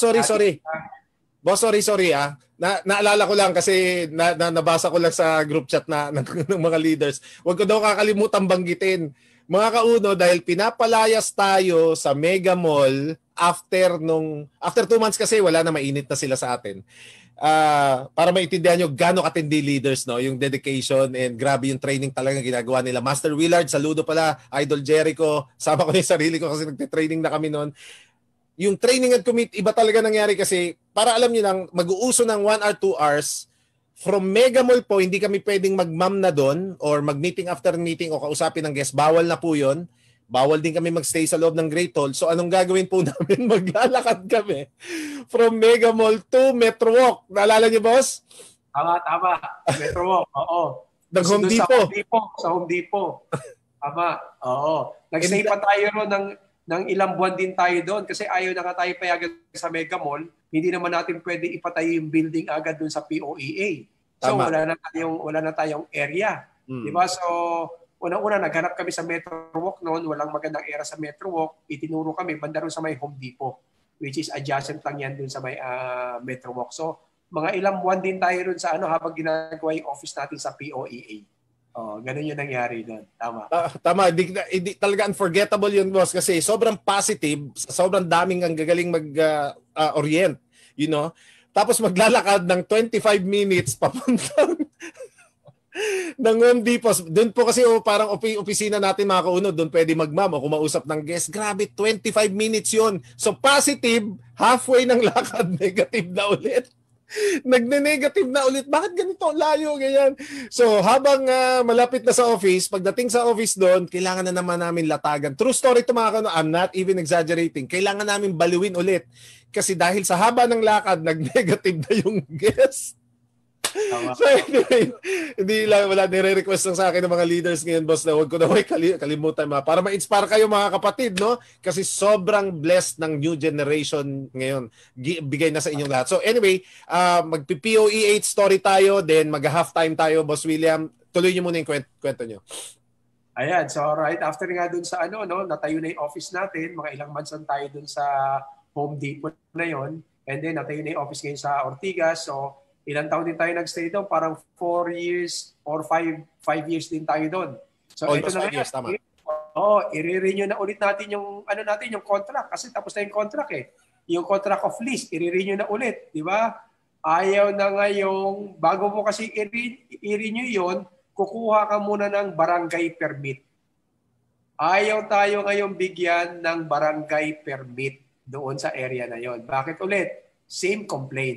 sorry. Naalala ko lang kasi nabasa ko lang sa group chat ng mga leaders. Huwag ko daw kakalimutan banggitin. Mga kauno, dahil pinapalayas tayo sa Mega Mall after 2 months kasi wala na, mainit na sila sa atin. Para maintindihan nyo gaano katindi leaders, no, yung dedication and grabe yung training talaga ginagawa nila. Master Willard, saludo pala, Idol Jericho, sama ko yung sarili ko kasi nagte-training na kami noon. Yung training at commit, iba talaga nangyari kasi para alam niyo lang, mag-uuso ng 1 or 2 hours from Mega Mall po, hindi kami pwedeng mag-ma'am na doon or mag-meeting after meeting o kausapin ng guest. Bawal na po yun. Bawal din kami magstay sa loob ng Great Hall. So anong gagawin po namin? Maglalakad kami from Mega Mall to Metro Walk. Naalala niyo, boss? Tama. Metro Walk, oo. Home Depot. Sa Home Depot. Tama, oo. Nag-stay pa tayo ng ilang buwan din tayo doon kasi ayaw na nga tayo payagan sa Mega Mall. Hindi naman natin pwede ipatayo yung building agad doon sa POEA. So wala na tayong area. Di ba? So una-una, naghanap kami sa Metro Walk noon. Walang magandang area sa Metro Walk. Itinuro kami banda ron sa may Home Depot, which is adjacent lang yan dun sa may Metro Walk. So, mga ilang buwan din tayo ron sa habang ginagawa yung office natin sa POEA. Ganun yung nangyari doon. Tama. Tama. Hindi, talaga unforgettable yun, boss, kasi sobrang positive, sobrang daming ang gagaling mag-orient, you know. Tapos maglalakad ng 25 minutes papuntang ng Home Depot. Doon po kasi parang opisina natin, mga kaunod, doon pwede mag-ma'am o kumausap ng guest. Grabe, 25 minutes yun. So positive, halfway ng lakad, negative na ulit. Nagne-negative na ulit. Bakit ganito? Layo, ganyan. So habang malapit na sa office, pagdating sa office doon, kailangan na naman namin latagan. True story to, mga kaunod. I'm not even exaggerating. Kailangan namin baluin ulit. Kasi dahil sa haba ng lakad, nag-negative na yung guest. So anyway, wala nire-request lang sa akin ng mga leaders ngayon, boss, na huwag ko na kalimutan para ma-inspire kayo, mga kapatid, no? Kasi sobrang blessed ng new generation ngayon. Bigay na sa inyong lahat. So anyway, magpi-POE 8 story tayo, then mag-half time tayo, Boss William. Tuloy niyo muna yung kwento niyo. Ayan, so right after nga dun sa natayo na yung office natin, mga ilang months lang tayo dun sa Home Depot na yon, and then natayo na yung office ngayon sa Ortigas. So ilang taon din tayo nagstay doon, parang 4 years or 5 years din tayo doon. So ito na nga, i-renew na ulit natin yung yung contract kasi tapos na yung contract eh. Yung contract of lease, i-renew na ulit, di ba? Ayaw na ngayong bago mo kasi i-renew yon, kukuha ka muna ng barangay permit. Ayaw tayo ngayong bigyan ng barangay permit doon sa area na yon. Bakit ulit? Same complaint.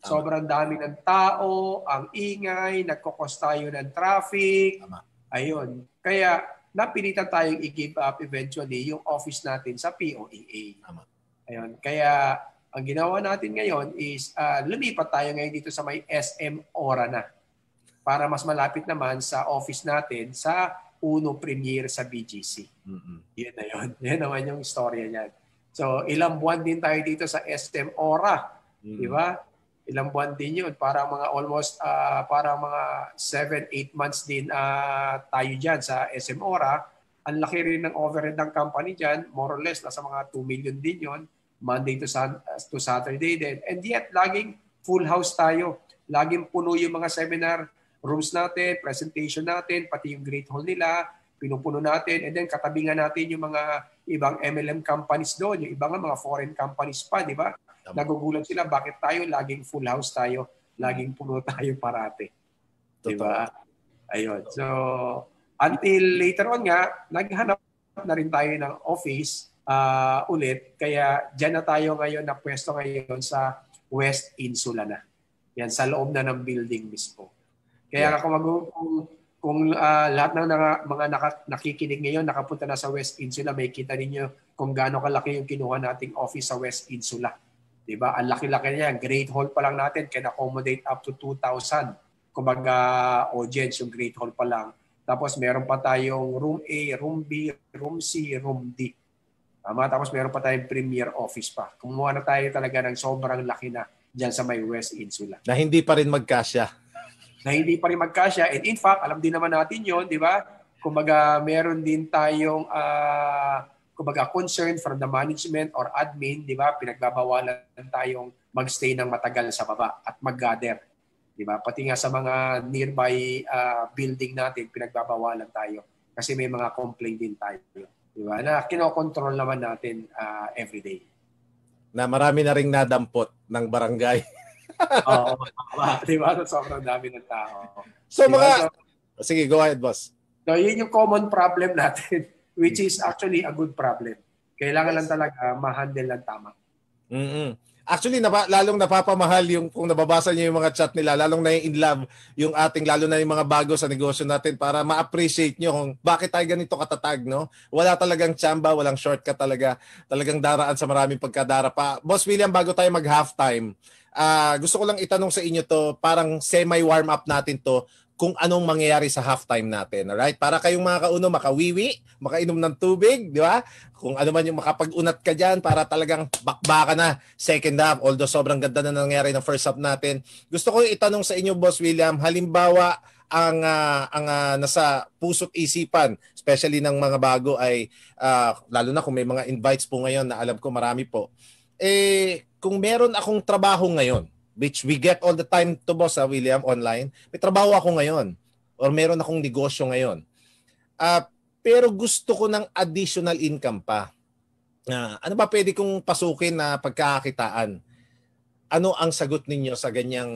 Sobrang dami ng tao, ang ingay, nagkukos tayo ng traffic. Tama. Ayun. Kaya napilitan tayong i-give up eventually yung office natin sa POEA. Tama. Ayun. Kaya ang ginawa natin ngayon is lumipat tayo ngayon dito sa may SM Ora na para mas malapit naman sa office natin sa Uno Premier sa BGC. Yun na yun. Yan naman yung istorya niyan. So ilang buwan din tayo dito sa SM Ora. Di ba? Ilang buwan din yun. Para mga almost, para mga 7-8 months din tayo dyan sa SM Ora. Ang laki rin ng overhead ng company dyan. More or less, nasa mga 2 million din yun. Monday to Saturday din. And yet, laging full house tayo. Laging puno yung mga seminar rooms natin, presentation natin, pati yung Great Hall nila, pinupuno natin. And then katabi nga natin yung mga ibang MLM companies doon, yung ibang mga foreign companies pa, di ba? Nagugulat sila, bakit tayo laging full house tayo, laging puno tayo parate. Di ba? Ayun. So, until later on nga, naghanap na rin tayo ng office ulit. Kaya dyan na tayo ngayon na pwesto ngayon sa West Insula na. Yan, sa loob na ng building mismo. Kaya kung lahat ng mga nakikinig ngayon, nakapunta na sa West Insula, may kita ninyo kung gaano kalaki yung kinuha nating office sa West Insula. Diba? Ang laki-laki niya. Great Hall pa lang natin can accommodate up to 2,000. Kumbaga audience yung Great Hall pa lang. Tapos meron pa tayong Room A, Room B, Room C, Room D. Tapos meron pa tayong Premier Office pa. Kumuha na tayo talaga ng sobrang laki na dyan sa may West Insula. Na hindi pa rin magkasya. And in fact, alam din naman natin yon, di ba? Kumbaga, meron din tayong concern from the management or admin, di ba? Pinagbabawalan tayong magstay ng matagal sa baba at mag-gather. Di ba? Pati nga sa mga nearby building natin, pinagbabawalan tayo kasi may mga complaint din tayo. Di ba? Na kinokontrol naman natin everyday. Na marami na ring nadampot ng barangay. Oo, di ba? Sobrang dami ng tao. So diba? Sige, go ahead, boss. So, yun yung common problem natin, which is actually a good problem. Kailangan lang talaga ma-handle lang tama. Actually, lalong napapamahal yung kung nababasa niyo yung mga chat nila, lalong na in love yung ating, lalo na yung mga bago sa negosyo natin para ma-appreciate nyo kung bakit tayo ganito katatag, no? Wala talagang tsamba, walang shortcut talaga. Talagang daraan sa maraming pagkadarapa. Boss William, bago tayo mag-halftime, gusto ko lang itanong sa inyo to, parang semi-warm up natin to, kung anong mangyayari sa halftime natin. Alright? Para kayong mga kauno, makawiwi, makainom ng tubig, di ba? Kung ano man yung makapag-unat ka dyan para talagang bakbaka na second half. Although sobrang ganda na nangyari ng first half natin. Gusto ko itanong sa inyo, Boss William, halimbawa, ang nasa puso't isipan, especially ng mga bago ay, lalo na kung may mga invites po ngayon na alam ko marami po, kung meron akong trabaho ngayon, which we get all the time to boss, William, online, may trabaho ako ngayon or meron akong negosyo ngayon. Pero gusto ko ng additional income pa. Ano ba pwede kong pasukin na pagkakakitaan? Ano ang sagot ninyo sa ganyang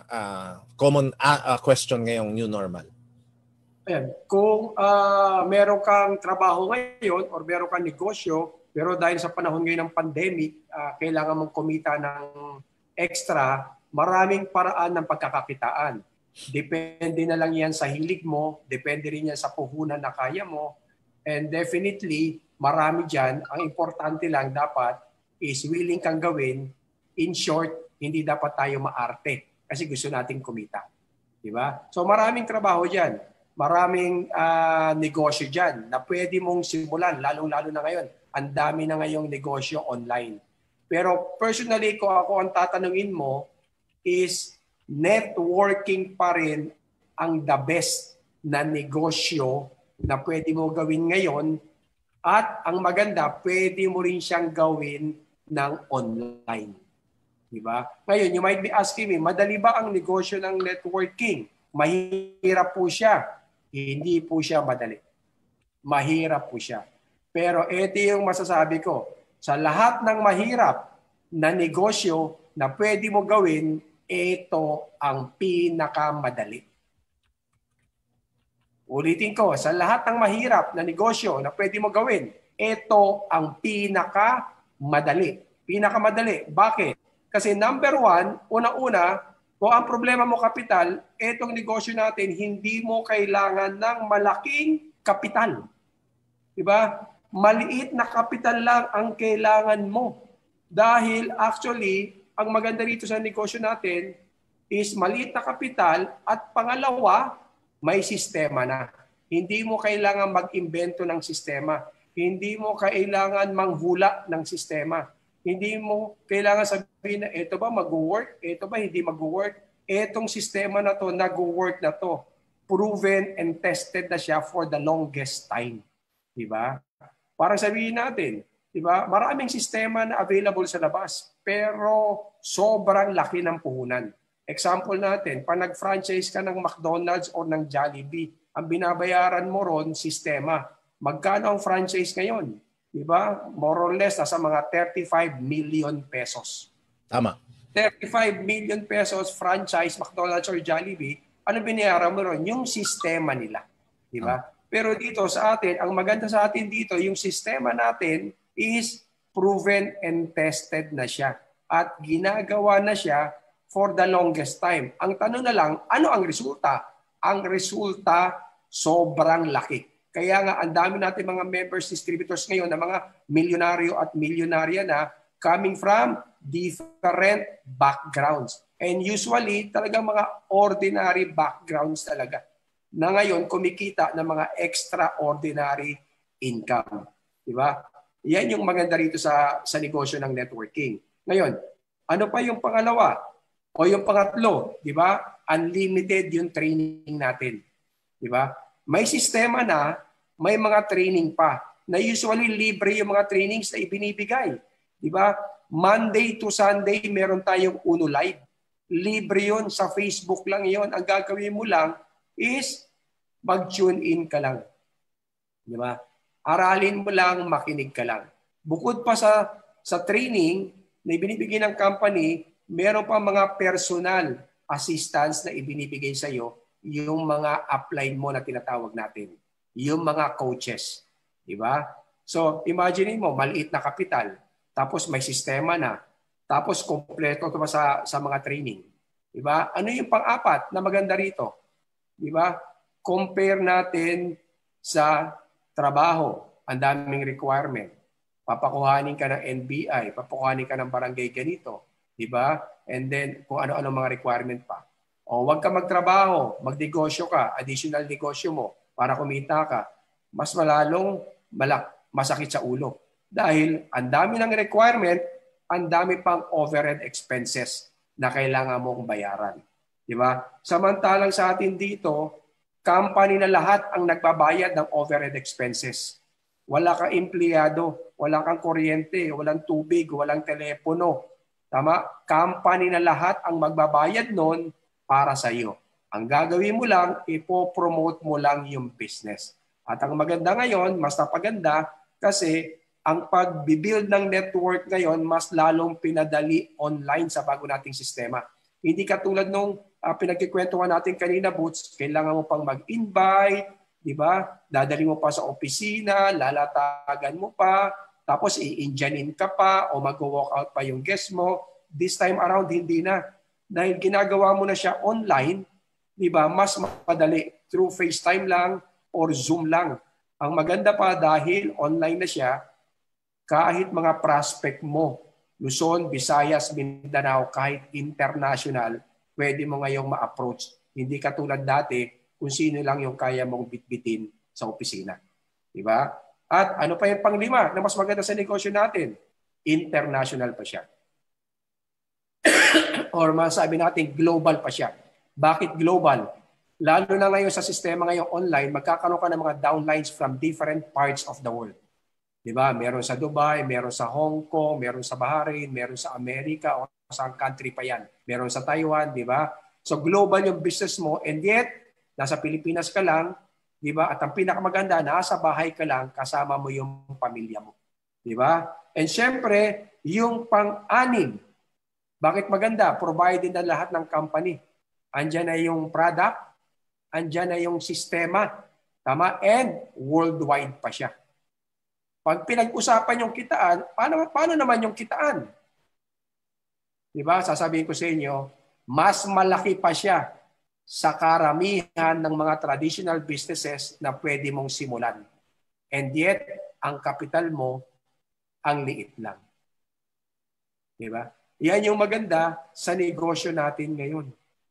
common question ngayong new normal? Ayan. Kung meron kang trabaho ngayon or meron kang negosyo, pero dahil sa panahon ngayon ng pandemic, kailangan mong kumita ng extra, maraming paraan ng pagkakakitaan. Depende na lang yan sa hilig mo, depende rin yan sa puhunan na kaya mo, and definitely, marami dyan. Ang importante lang dapat is willing kang gawin. In short, hindi dapat tayo maarte kasi gusto nating kumita. Diba? So maraming trabaho dyan. Maraming negosyo dyan na pwede mong simulan, lalong-lalo na ngayon. Ang dami na ngayong negosyo online. Pero personally, kung ako ang tatanungin mo, is networking pa rin ang the best na negosyo na pwede mo gawin ngayon. At ang maganda, pwede mo rin siyang gawin ng online. Diba? Ngayon, you might be asking me, madali ba ang negosyo ng networking? Mahirap po siya. Hindi po siya madali. Mahirap po siya. Pero ito yung masasabi ko. Sa lahat ng mahirap na negosyo na pwede mo gawin, ito ang pinakamadali. Ulitin ko, sa lahat ng mahirap na negosyo na pwede mo gawin, ito ang pinakamadali. Pinakamadali. Bakit? Kasi number one, una-una, kung ang problema mo kapital, etong negosyo natin, hindi mo kailangan ng malaking kapital. Diba? Maliit na kapital lang ang kailangan mo. Dahil actually, ang maganda rito sa negosyo natin is maliit na kapital at pangalawa, may sistema na. Hindi mo kailangan mag-imbento ng sistema. Hindi mo kailangan manghula ng sistema. Hindi mo kailangan sabihin na ito ba mag-work, ito ba hindi mag-work. Etong sistema na to, nag-work na to. Proven and tested na siya for the longest time. Diba? Parang sabihin natin, diba? Maraming sistema na available sa labas, pero sobrang laki ng puhunan. Example natin, pag nag-franchise ka ng McDonald's o ng Jollibee, ang binabayaran mo ron, sistema. Magkano ang franchise ngayon? Diba? More or less, nasa mga 35 million pesos. Tama. 35 million pesos franchise, McDonald's or Jollibee, ano binayaran mo ron? Yung sistema nila. Diba? Pero dito sa atin, ang maganda sa atin dito, yung sistema natin is proven and tested na siya. At ginagawa na siya for the longest time. Ang tanong na lang, ano ang resulta? Ang resulta, sobrang laki. Kaya nga, ang dami natin mga members, distributors ngayon na mga milyonaryo at milyonarya na coming from different backgrounds. And usually, talagang mga ordinary backgrounds talaga na ngayon kumikita ng mga extraordinary income. Diba? Yan yung maganda rito sa negosyo ng networking. Ngayon, ano pa yung pangalawa? O yung pangatlo, diba? Unlimited yung training natin. Diba? May sistema na, may mga training pa, na usually libre yung mga trainings na ibinibigay. Diba? Monday to Sunday, meron tayong Uno Live. Libre yun, sa Facebook lang yun. Ang gagawin mo lang is mag-tune in ka lang. Di ba? Aralin mo lang, makinig ka lang. Bukod pa sa training na ibinibigay ng company, meron pa mga personal assistance na ibinibigay sa iyo, yung mga upline mo na tinatawag natin, yung mga coaches. Di ba? So, imagine mo, maliit na kapital, tapos may sistema na, tapos kompleto ito pa sa mga training. Di ba? Ano yung pang-apat na maganda rito? Di ba? Compare natin sa trabaho, ang daming requirement. Papakuhanin ka ng NBI, papakuhanin ka ng barangay ganito, di ba? And then kung ano-ano mga requirement pa. O wag ka magtrabaho, magnegosyo ka, additional negosyo mo para kumita ka. Mas malalong masakit sa ulo. Dahil ang dami ng requirement, ang dami pang overhead expenses na kailangan mong bayaran. Di ba? Samantalang sa atin dito, company na lahat ang nagbabayad ng overhead expenses. Wala kang empleyado, wala kang kuryente, walang tubig, walang telepono. Tama? Company na lahat ang magbabayad nun para sa iyo. Ang gagawin mo lang, ipopromote mo lang yung business. At ang maganda ngayon, mas napaganda kasi ang pag-build ng network ngayon, mas lalong pinadali online sa bago nating sistema. Hindi katulad nung pinagkikwentuhan natin kanina, Boots, kailangan mo pang mag-invite, di ba? Dadali mo pa sa opisina, lalatagan mo pa, tapos i-indianin ka pa o mag-walk out pa yung guest mo. This time around, hindi na. Dahil ginagawa mo na siya online, di ba? Mas madali through FaceTime lang or Zoom lang. Ang maganda pa dahil online na siya, kahit mga prospect mo, Luzon, Visayas, Mindanao, kahit international, pwede mo ngayong ma-approach. Hindi katulad dati kung sino lang yung kaya mong bitbitin sa opisina. Diba? At ano pa yung panglima na mas maganda sa negosyo natin? International pa siya. Or masabi natin, global pa siya. Bakit global? Lalo na ngayon sa sistema ngayong online, magkakaroon ka ng mga downlines from different parts of the world. Diba? Meron sa Dubai, meron sa Hong Kong, meron sa Bahrain, meron sa Amerika o sa country pa yan. Meron sa Taiwan, diba? So global yung business mo and yet, nasa Pilipinas ka lang, diba? At ang pinakamaganda, nasa bahay ka lang, kasama mo yung pamilya mo. Diba? And syempre, yung pang-anim, bakit maganda? Provided na lahat ng company. Andyan na yung product, andyan na yung sistema, tama? And worldwide pa siya. Pag pinag-usapan yung kitaan, paano naman yung kitaan? Di ba? Sasabihin ko sa inyo, mas malaki pa siya sa karamihan ng mga traditional businesses na pwede mong simulan. And yet, ang kapital mo, ang liit lang. Di ba? Yan yung maganda sa negosyo natin ngayon.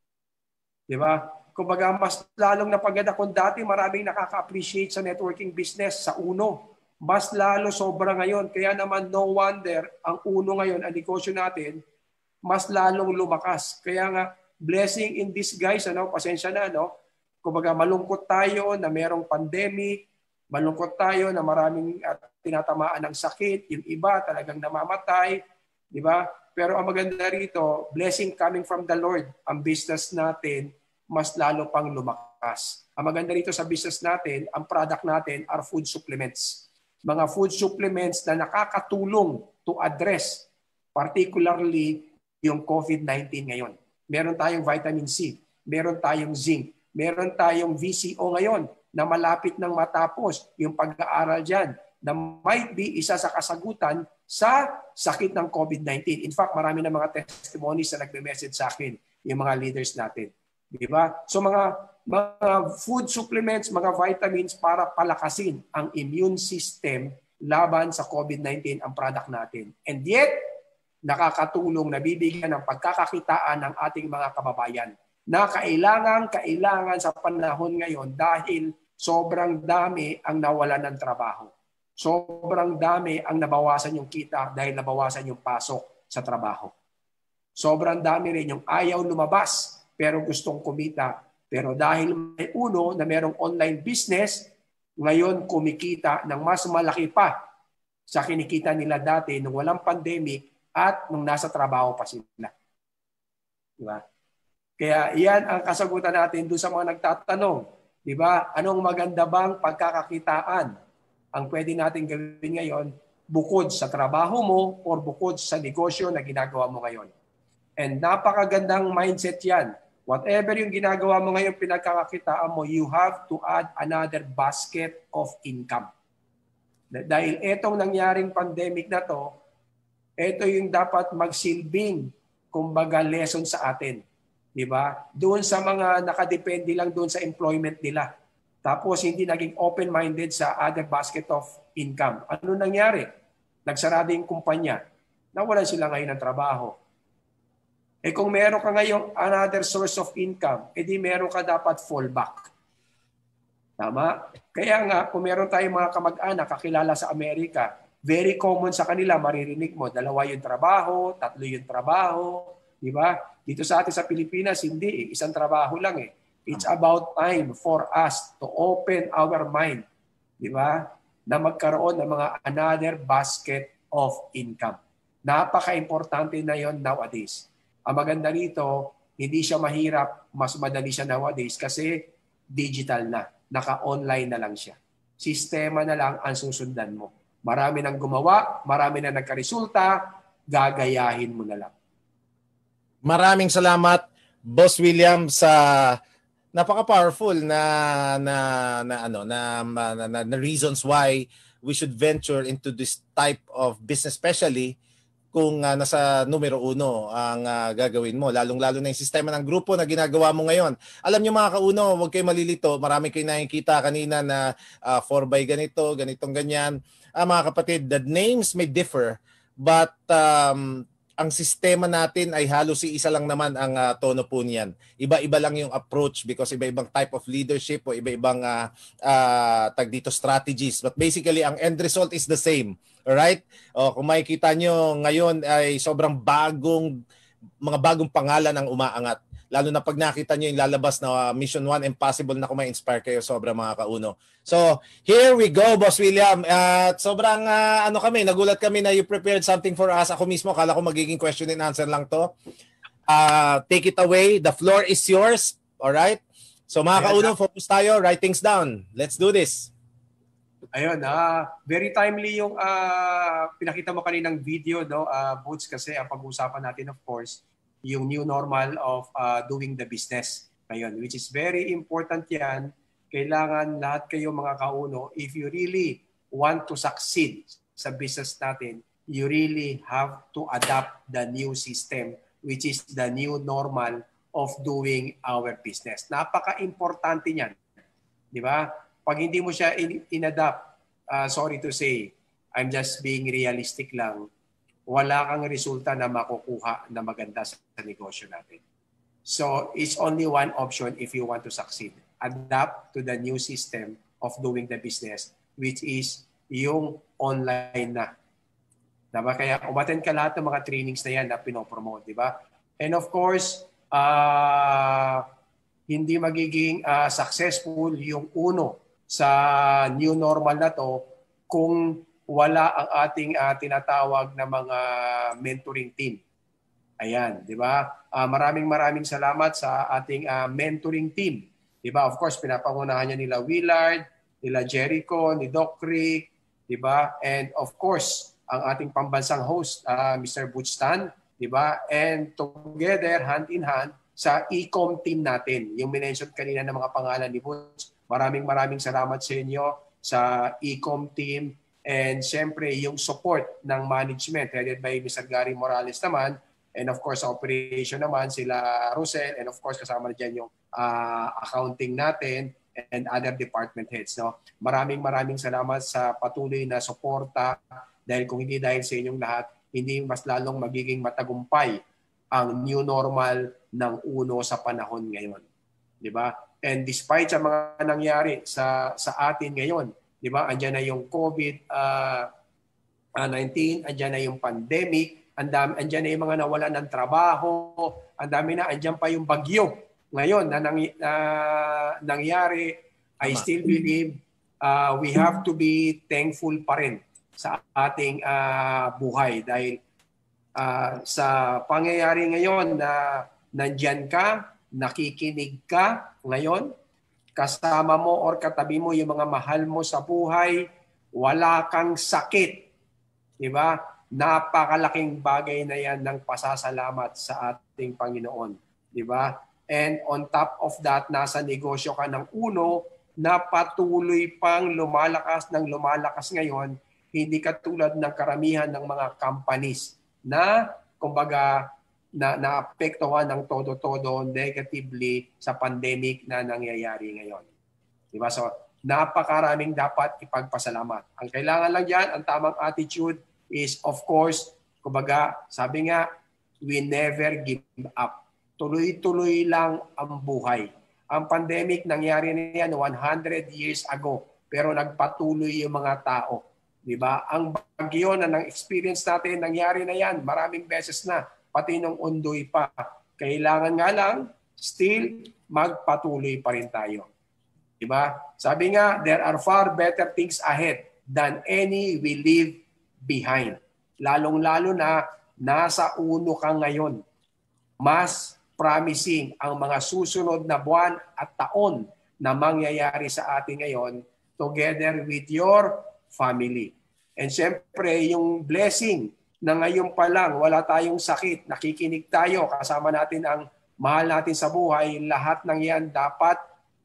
Di ba? Kumbaga, mas lalong napaganda kung dati maraming nakaka-appreciate sa networking business, sa uno. Mas lalo sobra ngayon. Kaya naman no wonder, ang uno ngayon, ang negosyo natin, mas lalong lumakas. Kaya nga, blessing in disguise, pasensya na, kumbaga malungkot tayo na merong pandemic, malungkot tayo na maraming tinatamaan ng sakit, yung iba talagang namamatay, di ba? Pero ang maganda rito, blessing coming from the Lord, ang business natin mas lalo pang lumakas. Ang maganda rito sa business natin, ang product natin are food supplements. Mga food supplements na nakakatulong to address particularly yung COVID-19 ngayon. Meron tayong vitamin C, meron tayong zinc, meron tayong VCO ngayon na malapit nang matapos yung pag-aaral dyan na might be isa sa kasagutan sa sakit ng COVID-19. In fact, marami na mga testimonies na nagme-message sa akin, yung mga leaders natin. Di ba? So mga food supplements, mga vitamins para palakasin ang immune system laban sa COVID-19 ang product natin. And yet, nakakatulong, nabibigyan ng pagkakakitaan ng ating mga kababayan na kailangan sa panahon ngayon dahil sobrang dami ang nawalan ng trabaho. Sobrang dami ang nabawasan yung kita dahil nabawasan yung pasok sa trabaho. Sobrang dami rin yung ayaw lumabas pero gustong kumita. Pero dahil may uno na merong online business, ngayon kumikita ng mas malaki pa sa kinikita nila dati nung walang pandemic at nung nasa trabaho pa sila. Diba? Kaya iyan ang kasagutan natin doon sa mga nagtatanong. Diba? Anong maganda bang pagkakakitaan ang pwede natin gawin ngayon bukod sa trabaho mo or bukod sa negosyo na ginagawa mo ngayon? And napakagandang mindset yan. Whatever yung ginagawa mo ngayon, pinagkakakitaan mo, you have to add another basket of income. Dahil etong nangyaring pandemic na to, ito yung dapat magsilbing, kumbaga, lesson sa atin. Diba? Doon sa mga nakadepende lang doon sa employment nila. Tapos hindi naging open-minded sa other basket of income. Ano nangyari? Nagsarado yung kumpanya. Nawalan sila ngayon ng trabaho. Kung meron ka ngayon another source of income, edi meron ka dapat fallback. Tama? Kaya nga, kung meron tayong mga kamag-anak, kakilala sa Amerika, very common sa kanila, maririnig mo, 2 yung trabaho, 3 yung trabaho, di ba? Dito sa atin sa Pilipinas, hindi, isang trabaho lang eh. It's about time for us to open our mind, di ba? Na magkaroon ng mga another basket of income. Napaka-importante na yon nowadays. Ang maganda rito, hindi siya mahirap, mas madali siya nowadays kasi digital na, naka-online na lang siya. Sistema na lang ang susundan mo. Marami nang gumawa, marami na nagkaresulta, gagayahin mo na lang. Maraming salamat, Boss William, sa napaka-powerful na reasons why we should venture into this type of business, especially kung nasa numero 1 ang gagawin mo, lalong-lalo na yung sistema ng grupo na ginagawa mo ngayon. Alam niyo mga kauno, huwag kayo malilito, marami kayo nakikita kanina na 4x ganito, ganitong ganyan. Mga kapatid, the names may differ, but ang sistema natin ay halos isa lang naman ang tono po niyan. Iba-iba lang yung approach because iba-ibang type of leadership o iba-ibang strategies. But basically, ang end result is the same. Alright? Kung makikita nyo, ngayon ay sobrang mga bagong pangalan ang umaangat. Lalo na pag nakita nyo yung lalabas na Mission 1 Impossible na kung ma-inspire kayo, sobrang mga kauno. So, here we go, Boss William. Sobrang nagulat kami na you prepared something for us. Ako mismo, kala ko magiging question and answer lang to. Take it away. The floor is yours. Alright? So mga kauno, focus tayo. Write things down. Let's do this. Ayun, very timely yung pinakita mo kaninang video, no, Boots, kasi ang pag-uusapan natin, of course, yung new normal of doing the business ngayon, which is very important yan. Kailangan lahat kayo mga kauno, if you really want to succeed sa business natin, you really have to adapt the new system which is the new normal of doing our business. Napaka-importante niyan. Di ba? Pag hindi mo siya in-adapt, sorry to say, I'm just being realistic lang, wala kang resulta na makukuha na maganda sa negosyo natin. So, it's only one option if you want to succeed. Adapt to the new system of doing the business, which is yung online na. Diba? Kaya umattend ka lahat ng mga trainings na yan na pinopromote, di ba? And of course, hindi magiging successful yung uno sa new normal na to kung wala ang ating tinatawag na mga mentoring team. Ayan, di ba? Maraming salamat sa ating mentoring team. Di ba? Of course, pinapangunahan niya nila Willard, nila Jericho, ni Doc Rick, di ba? And of course, ang ating pambansang host, Mr. Butch Tan, di ba? And together, hand in hand, sa e-com team natin. Yung minention kanina ng mga pangalan ni Butch. Maraming salamat sa inyo sa e-com team. And siyempre, yung support ng management headed by Mr. Gary Morales naman. And of course, sa operation naman, sila Rosel. And of course, kasama na dyan yung accounting natin and other department heads. No? Maraming salamat sa patuloy na suporta. Dahil kung hindi dahil sa inyong lahat, hindi mas lalong magiging matagumpay ang new normal ng uno sa panahon ngayon. Di ba? And despite sa mga nangyari sa atin ngayon, di ba? Andiyan na yung COVID-19, andiyan na yung pandemic, andiyan na yung mga nawalan ng trabaho, andiyan pa yung bagyo ngayon na nangyari. I still believe we have to be thankful pa rin sa ating buhay dahil sa pangyayari ngayon na nandyan ka, nakikinig ka ngayon, kasama mo or katabi mo yung mga mahal mo sa buhay, wala kang sakit. Diba? Napakalaking bagay na yan ng pasasalamat sa ating Panginoon. Diba? And on top of that, nasa negosyo ka ng uno na patuloy pang lumalakas ngayon, hindi katulad ng karamihan ng mga companies na kumbaga naapektuhan ng todo-todo negatively sa pandemic na nangyayari ngayon. Diba? So, napakaraming dapat ipagpasalamat. Ang kailangan lang dyan, ang tamang attitude is of course, kumbaga, sabi nga, we never give up. Tuloy-tuloy lang ang buhay. Ang pandemic nangyari na yan 100 years ago, pero nagpatuloy yung mga tao. Diba? Ang bagyo na experience natin, nangyari na yan, maraming beses na, pati nung undoy pa. Kailangan nga lang, still, magpatuloy pa rin tayo. Diba? Sabi nga, there are far better things ahead than any we leave behind. Lalong-lalo na, nasa uno ka ngayon. Mas promising ang mga susunod na buwan at taon na mangyayari sa atin ngayon together with your family. And siyempre, yung blessing na ngayon pa lang, wala tayong sakit, nakikinig tayo, kasama natin ang mahal natin sa buhay, lahat ng yan dapat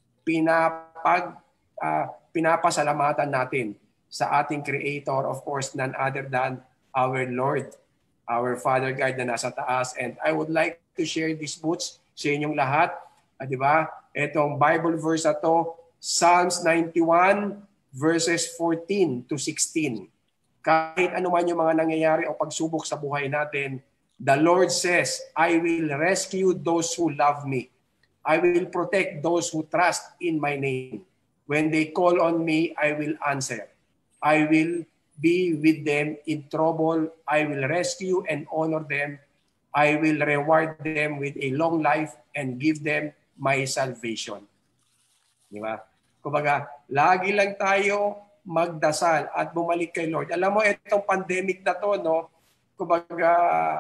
pinapasalamatan natin sa ating Creator, of course, none other than our Lord, our Father God na nasa taas. And I would like to share these books sa inyong lahat. Di ba? Itong Bible verse na to, Psalms 91, verses 14 to 16. Kahit anuman yung mga nangyayari o pagsubok sa buhay natin, the Lord says, I will rescue those who love me. I will protect those who trust in my name. When they call on me, I will answer. I will be with them in trouble. I will rescue and honor them. I will reward them with a long life and give them my salvation. Di ba? Kumbaga, lagi lang tayo magdasal at bumalik kay Lord. Alam mo, itong pandemic na to, no? Kumbaga,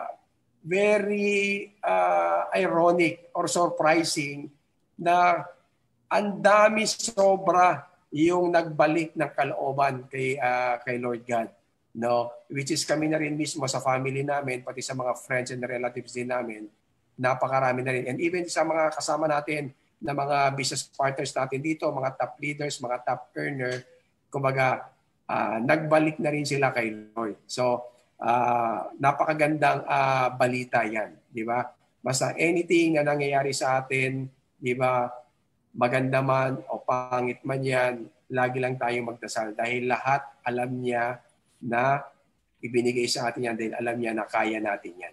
very ironic or surprising na ang dami sobra yung nagbalik ng kalooban kay Lord God, no, which is kami na rin mismo sa family namin, pati sa mga friends and relatives din namin, napakarami na rin, and even sa mga kasama natin na mga business partners natin dito, mga top leaders, mga top earner, kumbaga nagbalik na rin sila kay Lord. So napakagandang balita yan, di ba? Basta anything na nangyayari sa atin, di ba, maganda man o pangit man yan, lagi lang tayong magdasal dahil lahat alam niya na ibinigay sa atin yan dahil alam niya na kaya natin yan.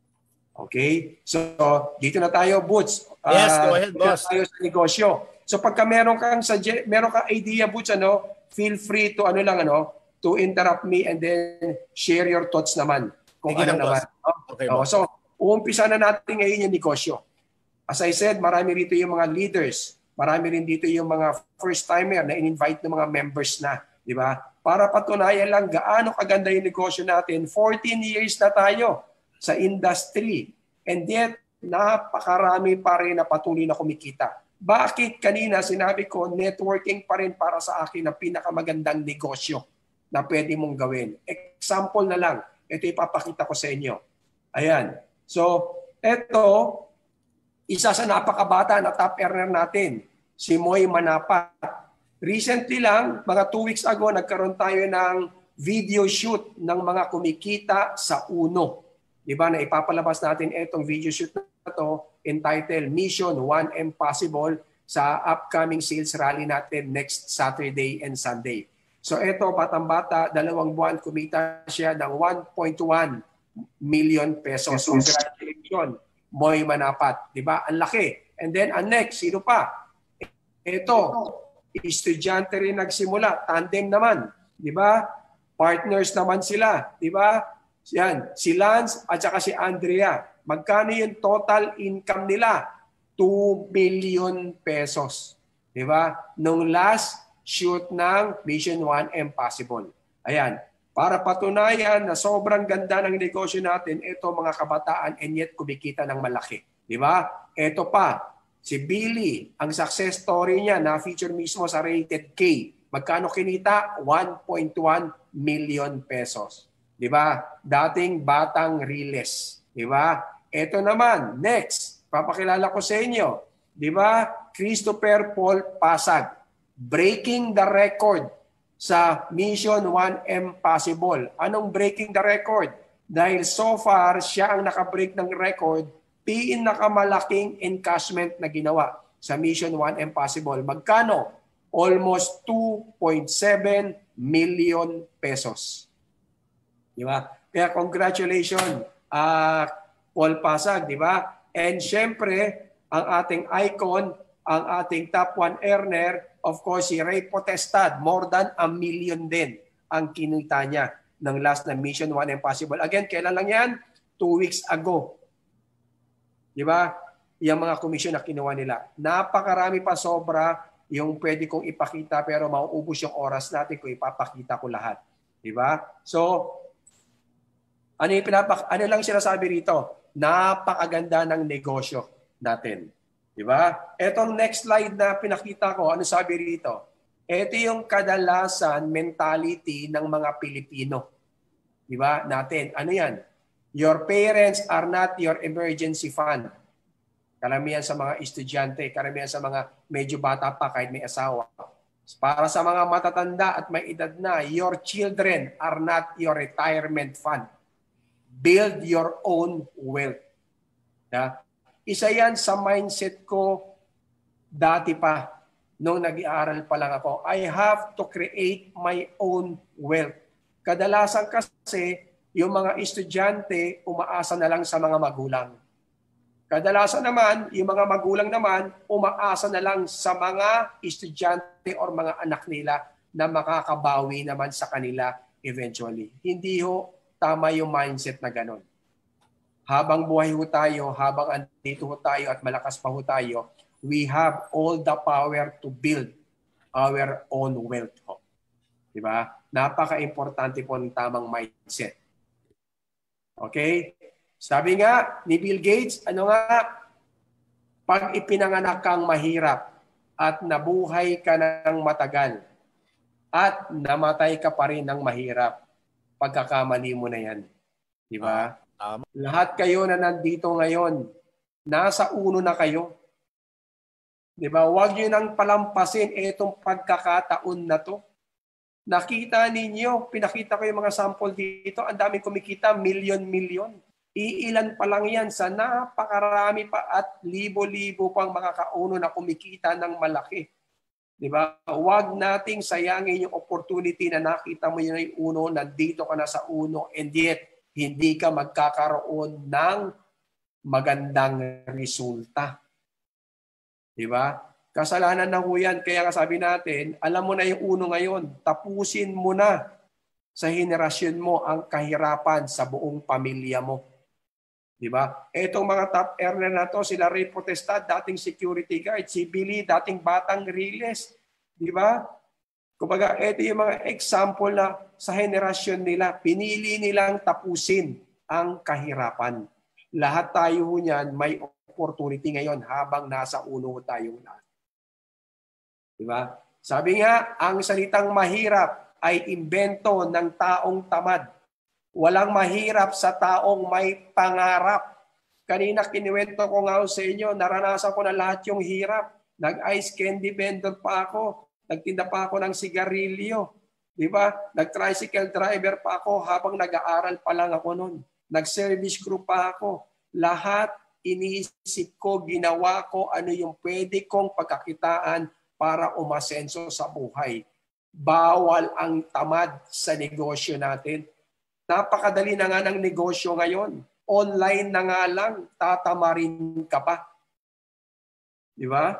Okay? So, dito na tayo, Boots. Yes, go ahead, Dito na boss. tayo sa negosyo. So, pagka meron kang idea, Boots, feel free to to interrupt me and then share your thoughts naman. Kung Sige ano lang, naman. boss. Okay, boss. So, uumpisa na natin ngayon yung negosyo. As I said, marami rito yung mga leaders. Marami rin dito yung mga first-timer na in-invite ng mga members na. Di ba? Para patunayan lang gaano kaganda yung negosyo natin. 14 years na tayo sa industry. And yet, napakarami pa rin na patuloy na kumikita. Bakit kanina sinabi ko, networking pa rin para sa akin ang pinakamagandang negosyo na pwede mong gawin. Example na lang, ito ipapakita ko sa inyo. Ayan. So, ito, isa sa napakabata na top earner natin, si Moy Manapat. Recently lang, mga 2 weeks ago, nagkaroon tayo ng video shoot ng mga kumikita sa Uno. Diba, na ipapalabas natin itong video shoot na to entitled Mission 1 Impossible sa upcoming sales rally natin next Saturday and Sunday. So ito, batang-bata, 2 buwan, kumita siya ng 1.1 million pesos. Congratulations, Moy Manapat. Diba? Ang laki. And then, ang next, sino pa? Ito, estudyante rin nagsimula. Tandem naman. Diba? Partners naman sila. Diba? Yan, si Lance at saka si Andrea. Magkano yung total income nila? 2 million pesos. Di ba? Nung last shoot ng Mission 1 Impossible. Ayan. Para patunayan na sobrang ganda ng negosyo natin, ito mga kabataan and yet kumikita ng malaki. Di ba? Ito pa, si Billy, ang success story niya na feature mismo sa Rated K. Magkano kinita? 1.1 million pesos. Di ba? Dating batang Riles. Di ba? Ito naman, next, papakilala ko sa inyo. Di ba? Christopher Paul Pasag. Breaking the record sa Mission 1 Impossible. Anong breaking the record? Dahil so far, siya ang nakabreak ng record, pinakamalaking encashment na ginawa sa Mission 1 Impossible. Magkano? Almost 2.7 million pesos. Di ba? Kaya congratulations, Paul Pasag, di ba? And syempre, ang ating icon, ang ating top 1 earner, of course, si Ray Potestad, more than 1 million din ang kinita niya ng last na Mission 1 Impossible. Again, kailan lang yan? 2 weeks ago. Di ba? Yung mga komisyon na kinuha nila. Napakarami pa sobra yung pwede kong ipakita pero mauubos yung oras natin kung ipapakita ko lahat. Di ba? So, ano lang sinasabi rito? Napakaganda ng negosyo natin. Di ba? Etong next slide na pinakita ko, ano sabi rito? Ito yung kadalasan mentality ng mga Pilipino. Di ba? Natin. Ano yan? Your parents are not your emergency fund. Karamihan sa mga estudyante, karamihan sa mga medyo bata pa kahit may asawa. Para sa mga matatanda at may edad na, your children are not your retirement fund. Build your own wealth. Yeah? Isa yan sa mindset ko dati pa, nung nag-aaral pa lang ako. I have to create my own wealth. Kadalasan kasi, yung mga estudyante, umaasa na lang sa mga magulang. Kadalasan naman, yung mga magulang naman, umaasa na lang sa mga estudyante or mga anak nila na makakabawi naman sa kanila eventually. Hindi ho tama yung mindset na ganon. Habang buhay ho tayo, habang andito ho tayo at malakas pa ho tayo, we have all the power to build our own wealth ho. Diba? Napaka-importante po ng tamang mindset. Okay? Sabi nga ni Bill Gates, ano nga? Pag ipinanganak kang mahirap at nabuhay ka ng matagal at namatay ka pa rin ng mahirap, pagkakamali mo na yan. Di ba? Lahat kayo na nandito ngayon, nasa uno na kayo. Di ba? Huwag nyo nang palampasin itong pagkakataon na to. Nakita ninyo, pinakita ko yung mga sample dito, ang daming kumikita, milyon-milyon. Iilan pa lang yan sa napakarami pa at libo-libo pang mga kauno na kumikita ng malaki. Diba? Huwag nating sayangin yung opportunity na nakita mo yung uno, nandito ka na sa uno, and yet hindi ka magkakaroon ng magandang resulta. Diba? Kasalanan na ho yan. Kaya sabi natin, alam mo na yung uno ngayon, tapusin mo na sa henerasyon mo ang kahirapan sa buong pamilya mo. Diba? Etong mga top earner na to, sila Ray Potestad, dating security guard, si Billy, dating batang Riles. Diba? Kumbaga, ito yung mga example na sa henerasyon nila, pinili nilang tapusin ang kahirapan. Lahat tayo niyan may opportunity ngayon habang nasa uno tayong lahat. Diba? Sabi nga, ang salitang mahirap ay imbento ng taong tamad. Walang mahirap sa taong may pangarap. Kanina kinuwento ko nga sa inyo, naranasan ko na lahat yung hirap. Nag-ice candy vendor pa ako. Nagtinda pa ako ng sigarilyo. Diba? Nag-tricycle driver pa ako habang nag-aaral pa lang ako noon. Nag-service crew pa ako. Lahat iniisip ko, ginawa ko ano yung pwede kong pagkakitaan para umasenso sa buhay. Bawal ang tamad sa negosyo natin. Napakadali na nga ng negosyo ngayon. Online na nga lang, tatamarin ka pa. Di ba?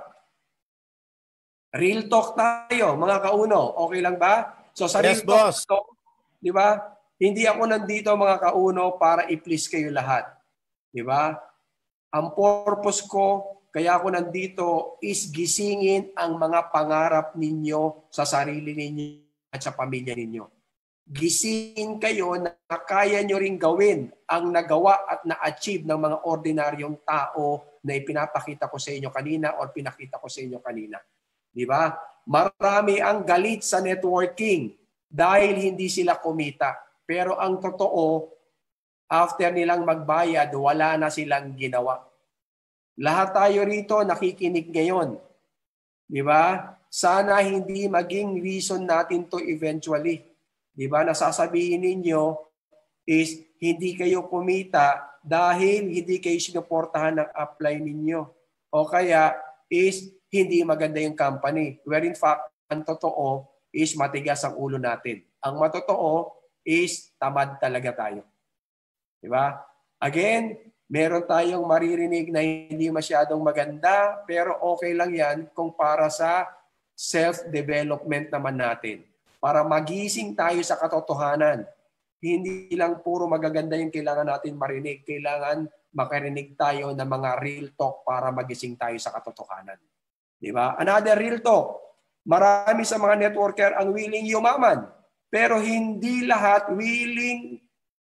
Real talk tayo, mga kauno. Okay lang ba? So sa Yes, real talk boss. to, di ba? Hindi ako nandito, mga kauno, para i-please kayo lahat. Di ba? Ang purpose ko, kaya ako nandito, is gisingin ang mga pangarap ninyo sa sarili ninyo at sa pamilya ninyo. Gisingin kayo na kaya nyo ring gawin ang nagawa at na-achieve ng mga ordinaryong tao na ipinapakita ko sa inyo kanina or pinakita ko sa inyo kanina. Di ba? Marami ang galit sa networking dahil hindi sila kumita. Pero ang totoo, after nilang magbayad, wala na silang ginawa. Lahat tayo rito nakikinig ngayon. Di ba? Sana hindi maging reason natin to eventually. Di ba? Nasasabihin ninyo is hindi kayo kumita dahil hindi kayo sinuportahan ng apply ninyo. O kaya is hindi maganda yung company. Where in fact, ang totoo is matigas ang ulo natin. Ang matotoo is tamad talaga tayo. Di ba? Again, meron tayong maririnig na hindi masyadong maganda, pero okay lang yan kung para sa self-development naman natin. Para magising tayo sa katotohanan. Hindi lang puro magaganda yung kailangan natin marinig. Kailangan makarinig tayo ng mga real talk para magising tayo sa katotohanan. Diba? Another real talk. Marami sa mga networker ang willing yumaman. Pero hindi lahat willing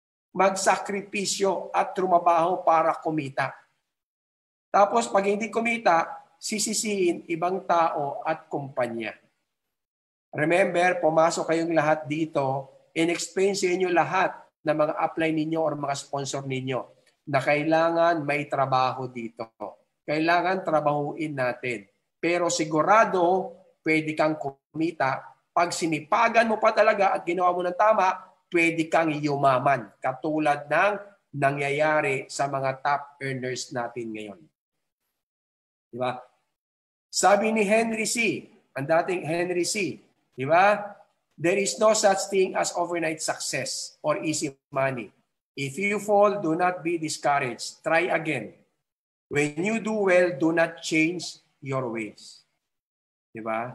magsakripisyo at trumabaho para kumita. Tapos pag hindi kumita, sisisihin ibang tao at kumpanya. Remember, pumasok kayong lahat dito, in-explain sa inyo lahat ng mga apply ninyo or mga sponsor ninyo na kailangan may trabaho dito. Kailangan trabahuin natin. Pero sigurado, pwede kang kumita. Pag sinipagan mo pa talaga at ginawa mo ng tama, pwede kang yumaman. Katulad ng nangyayari sa mga top earners natin ngayon. Diba? Sabi ni Henry C., ang dating Henry C., diba? There is no such thing as overnight success or easy money. If you fall, do not be discouraged. Try again. When you do well, do not change your ways. Diba?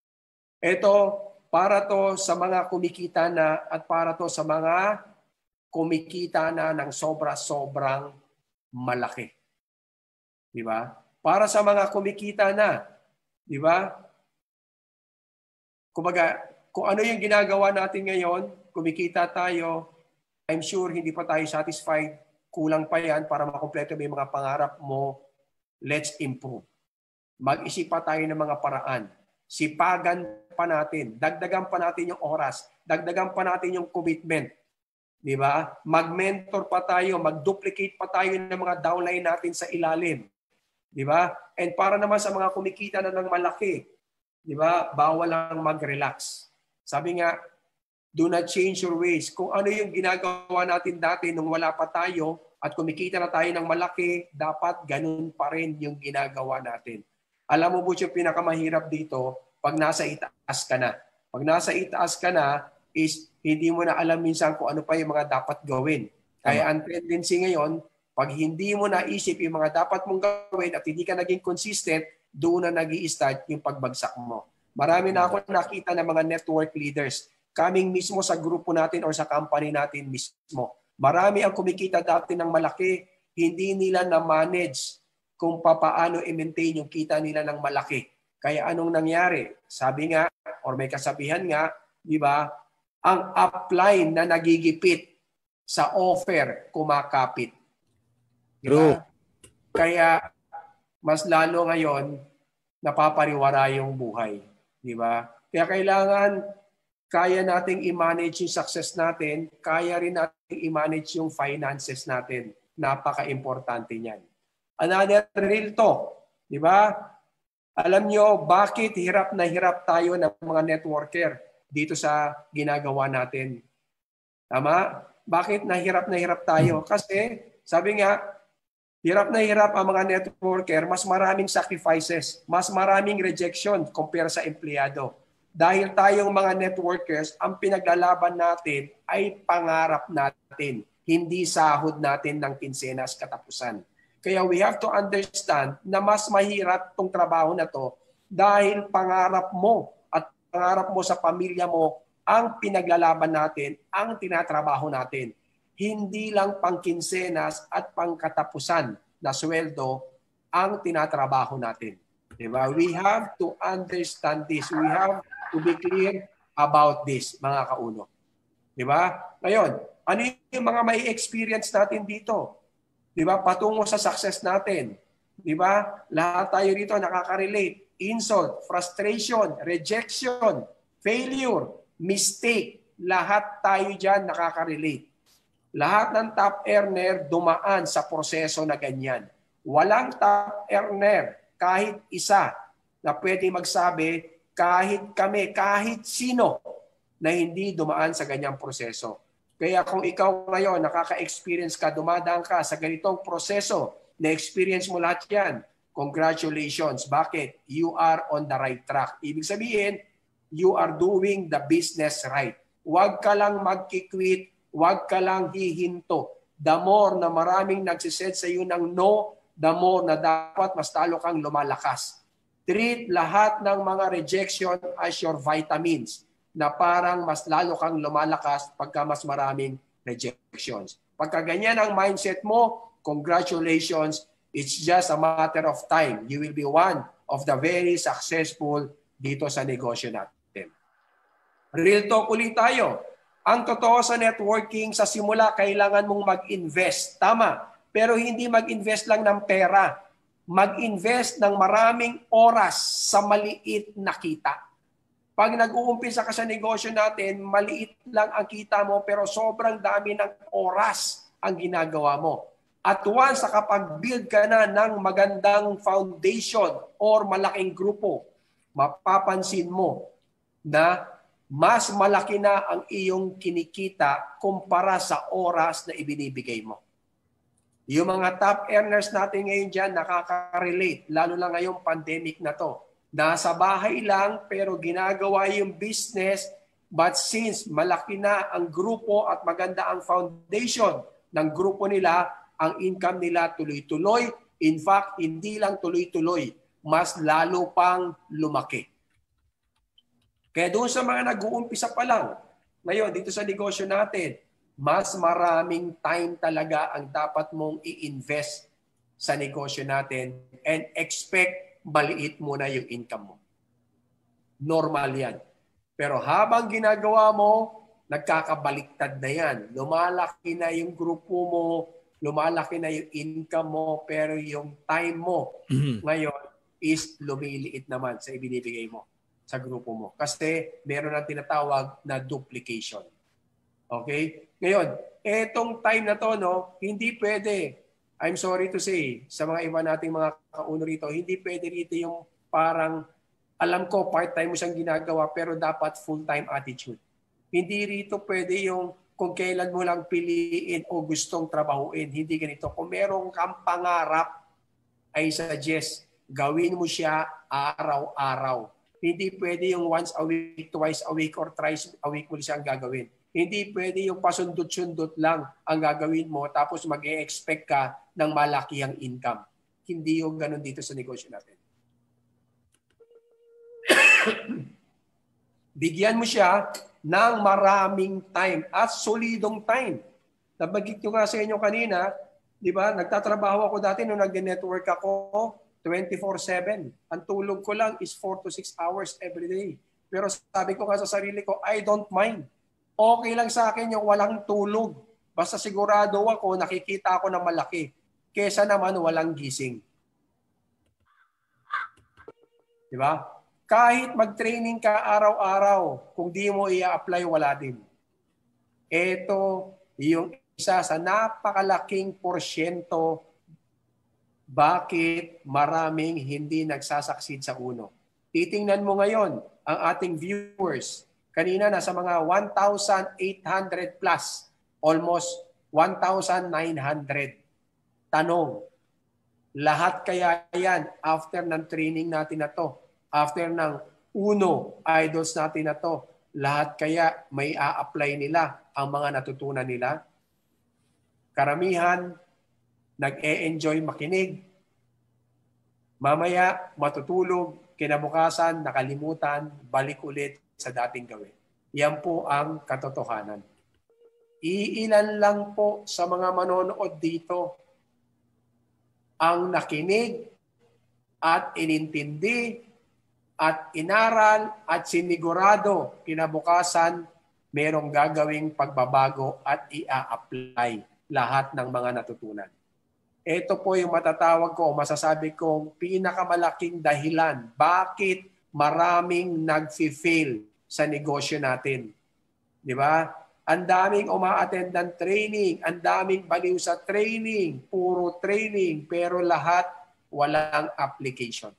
Ito, para to sa mga kumikita na at para to sa mga kumikita na ng sobra-sobrang malaki. Diba? Para sa mga kumikita na, diba? Kumbaga, kung ano yung ginagawa natin ngayon, kumikita tayo, I'm sure hindi pa tayo satisfied. Kulang pa yan para makumpleto mo yung mga pangarap mo. Let's improve. Mag-isip pa tayo ng mga paraan. Sipagan pa natin. Dagdagan pa natin yung oras. Dagdagan pa natin yung commitment. Di ba? Mag-mentor pa tayo. Mag-duplicate pa tayo ng mga downline natin sa ilalim. Di ba? And para naman sa mga kumikita na ng malaki, di ba? Bawal lang mag-relax. Sabi nga, do not change your ways. Kung ano yung ginagawa natin dati nung wala pa tayo at kumikita na tayo ng malaki, dapat ganun pa rin yung ginagawa natin. Alam mo po yung pinakamahirap dito pag nasa itaas ka na. Pag nasa itaas ka na is hindi mo na alam minsan kung ano pa yung mga dapat gawin. Kaya ang tendency ngayon, pag hindi mo naisip yung mga dapat mong gawin at hindi ka naging consistent, doon na nag-i-start yung pagbagsak mo. Marami na ako nakita ng mga network leaders kaming mismo sa grupo natin or sa company natin mismo. Marami ang kumikita dati ng malaki, hindi nila na-manage kung paano i-maintain yung kita nila ng malaki. Kaya anong nangyari? Sabi nga, or may kasabihan nga, di ba, ang upline na nagigipit sa offer, kumakapit. Di ba? Kaya mas lalo ngayon, napapariwara yung buhay. Di ba? Kaya kailangan kaya nating i-manage yung success natin, kaya rin nating i-manage yung finances natin. Napaka-importante niyan. Another real talk, di ba? Alam nyo, bakit hirap na hirap tayo ng mga networker dito sa ginagawa natin? Tama? Bakit na hirap tayo? Kasi, sabi nga, hirap na hirap ang mga networker, mas maraming sacrifices, mas maraming rejection compare sa empleyado. Dahil tayong mga networkers, ang pinaglalaban natin ay pangarap natin, hindi sahod natin ng kinsenas katapusan. Kaya we have to understand na mas mahirap tong trabaho na to dahil pangarap mo at pangarap mo sa pamilya mo ang pinaglalaban natin, ang tinatrabaho natin. Hindi lang pangkinsenas at pangkatapusan na sweldo ang tinatrabaho natin. Diba? We have to understand this. We have to be clear about this, mga kauno. Diba? Ngayon, ano yung mga may experience natin dito? Diba? Patungo sa success natin. Diba? Lahat tayo dito nakaka-relate. Insult, frustration, rejection, failure, mistake. Lahat tayo dyan nakaka-relate. Lahat ng top earner dumaan sa proseso na ganyan. Walang top earner, kahit isa, na pwede magsabi, kahit kami, kahit sino, na hindi dumaan sa ganyang proseso. Kaya kung ikaw ngayon, nakaka-experience ka, dumadaan ka sa ganitong proseso, na-experience mo lahat yan, congratulations. Bakit? You are on the right track. Ibig sabihin, you are doing the business right. Huwag ka lang magkikwit, huwag ka lang hihinto. The more na maraming nagsisend sa iyo ng no, the more na dapat mas talo kang lumalakas. Treat lahat ng mga rejection as your vitamins na parang mas lalo kang lumalakas pagka mas maraming rejections. Pagka ganyan ang mindset mo, congratulations, it's just a matter of time. You will be one of the very successful dito sa negosyo natin. Real talk ulit tayo. Ang totoo sa networking, sa simula, kailangan mong mag-invest. Tama. Pero hindi mag-invest lang ng pera. Mag-invest ng maraming oras sa maliit na kita. Pag nag-uumpisa ka sa negosyo natin, maliit lang ang kita mo pero sobrang dami ng oras ang ginagawa mo. At once nakapag-build ka na ng magandang foundation or malaking grupo, mapapansin mo na mas malaki na ang iyong kinikita kumpara sa oras na ibinibigay mo. Yung mga top earners natin ngayon dyan, nakaka-relate, lalo lang ngayong pandemic na to. Nasa bahay lang pero ginagawa yung business, but since malaki na ang grupo at maganda ang foundation ng grupo nila, ang income nila tuloy-tuloy. In fact, hindi lang tuloy-tuloy, mas lalo pang lumaki. Kaya doon sa mga nag-uumpisa pa lang, ngayon dito sa negosyo natin, mas maraming time talaga ang dapat mong i-invest sa negosyo natin and expect maliit muna yung income mo. Normal yan. Pero habang ginagawa mo, nagkakabaliktad na yan. Lumalaki na yung grupo mo, lumalaki na yung income mo, pero yung time mo ngayon is lumiliit naman sa ibinibigay mo sa grupo mo. Kasi meron ang tinatawag na duplication. Okay? Ngayon, etong time na to, no, hindi pwede, I'm sorry to say, sa mga iba nating mga kauno rito, hindi pwede rito yung parang Alam ko, part-time mo siyang ginagawa, pero dapat full-time attitude. Hindi rito pwede yung kung kailan mo lang piliin o gustong trabahuin. Hindi ganito. Kung meron kang pangarap, I suggest, gawin mo siya araw-araw. Hindi pwede yung once a week, twice a week, or thrice a week mo siyang gagawin. Hindi pwede yung pasundot-sundot lang ang gagawin mo tapos mag-e-expect ka ng malaki ang income. Hindi yung ganun dito sa negosyo natin. Bigyan mo siya ng maraming time at solidong time. Nabanggit ko nga sa inyo kanina, di ba? Nagtatrabaho ako dati nung nag-network ako 24/7. Ang tulog ko lang is 4 to 6 hours every day. Pero sabi ko nga sa sarili ko, I don't mind. Okay lang sa akin yung walang tulog. Basta sigurado ako, nakikita ako ng malaki. Kesa naman walang gising. Di ba? Kahit mag-training ka araw-araw, kung di mo i-apply, wala din. Ito yung isa sa napakalaking porsyento bakit maraming hindi nagsasucceed sa uno. Titingnan mo ngayon ang ating viewers. Kanina nasa mga 1,800 plus, almost 1,900. Tanong, lahat kaya yan after ng training natin na to? After ng uno idols natin na to, lahat kaya may a-apply nila ang mga natutunan nila? Karamihan, nag-e-enjoy makinig. Mamaya, matutulog, kinabukasan, nakalimutan, balik ulit sa dating gawin. Yan po ang katotohanan. Iilan lang po sa mga manonood dito ang nakinig at inintindi at inaral at sinigurado kinabukasan merong gagawing pagbabago at ia-apply lahat ng mga natutunan. Ito po yung matatawag ko o masasabi kong pinakamalaking dahilan bakit maraming nag-fail sa negosyo natin. Di ba? Ang daming uma-attend ng training, ang daming baliw sa training, puro training, pero lahat walang application.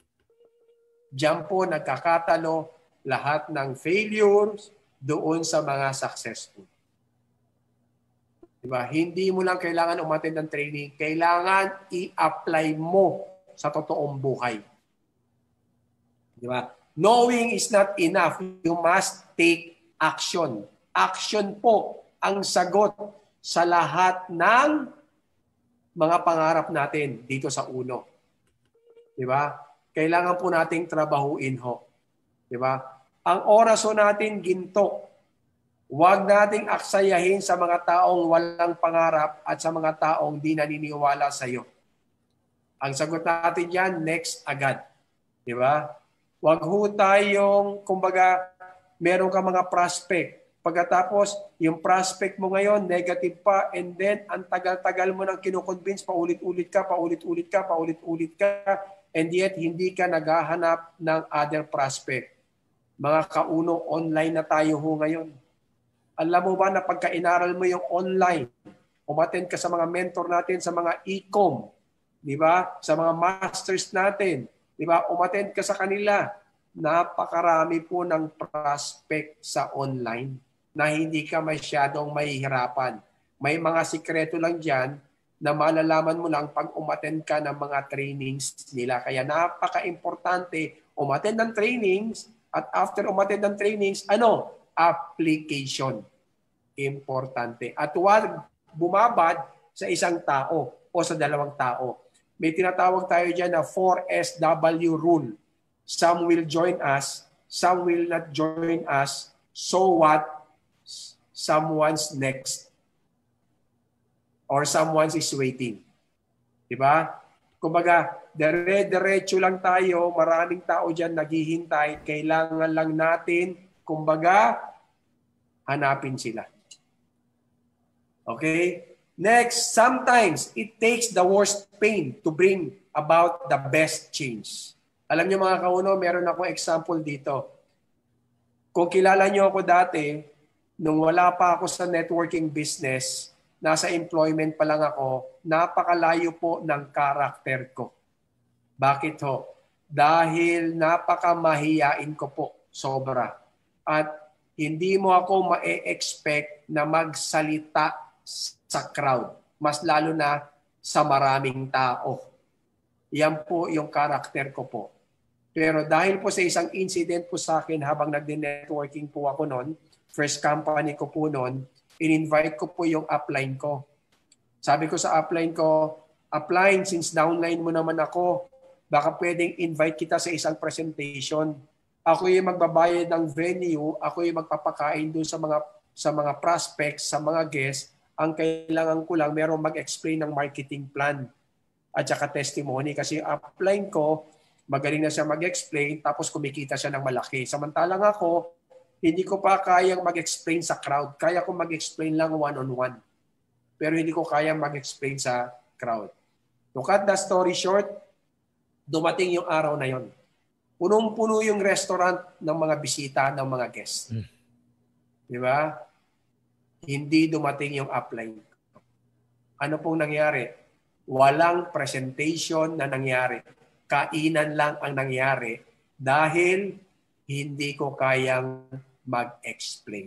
Diyan po nagkakatalo lahat ng failures doon sa mga successful. Diba? Hindi mo lang kailangan umattend ng training, kailangan i-apply mo sa totoong buhay. Diba? Knowing is not enough. You must take action. Action po ang sagot sa lahat ng mga pangarap natin dito sa uno. Diba? Kailangan po nating trabahuin ho. Diba? Ang oras ho natin ginto. Huwag nating aksayahin sa mga taong walang pangarap at sa mga taong di naniniwala sa iyo. Ang sagot natin yan, next agad. Diba? Huwag ho tayong, kumbaga, meron ka mga prospect. Pagkatapos, yung prospect mo ngayon, negative pa, and then, ang tagal-tagal mo nang kinukonvince, paulit-ulit ka, and yet, hindi ka naghahanap ng other prospect. Mga kauno, online na tayo ho ngayon. Alam mo ba na pagka inaral mo yung online, umattend ka sa mga mentor natin, sa mga e-com, di ba? Sa mga masters natin, di ba? Umattend ka sa kanila. Napakarami po ng prospect sa online na hindi ka masyadong mahihirapan. May mga sikreto lang dyan na malalaman mo lang pag umattend ka ng mga trainings nila. Kaya napaka-importante umattend ng trainings at after umattend ng trainings, application. Importante. At huwag bumabad sa isang tao o sa dalawang tao. May tinatawag tayo dyan na 4SW rule. Some will join us, some will not join us. So what? Someone's next. Or someone's is waiting. Diba? Kumbaga, dire-diretso lang tayo, maraming tao dyan naghihintay, kailangan lang natin, kumbaga, hanapin sila. Okay? Next, sometimes it takes the worst pain to bring about the best change. Alam niyo mga kauno, meron akong example dito. Kung kilala niyo ako dati, nung wala pa ako sa networking business, nasa employment pa lang ako, napakalayo po ng karakter ko. Bakit ho? dahil napakamahiyain ko po, sobra. At hindi mo ako ma-expect na magsalita sa crowd, mas lalo na sa maraming tao. Yan po yung karakter ko po. Pero dahil po sa isang incident po sa akin habang nagdi-networking po ako noon, first company ko po noon, in-invite ko po yung upline ko. Sabi ko sa upline ko, upline, since downline mo naman ako, baka pwedeng invite kita sa isang presentation. Ako yung magbabayad ng venue, ako yung magpapakain doon sa mga prospects, sa mga guests. Ang kailangan ko lang, merong mag-explain ng marketing plan at saka testimony. Kasi upline ko, magaling na siya mag-explain, tapos kumikita siya ng malaki. Samantalang ako, hindi ko pa kayang mag-explain sa crowd. Kaya ko mag-explain lang one-on-one. Pero hindi ko kayang mag-explain sa crowd. To cut the story short, dumating yung araw na yon. Punong-puno yung restaurant ng mga bisita, ng mga guests. Di ba? Hindi dumating yung upline. Ano pong nangyari? Walang presentation na nangyari. Kainan lang ang nangyari dahil hindi ko kayang mag-explain.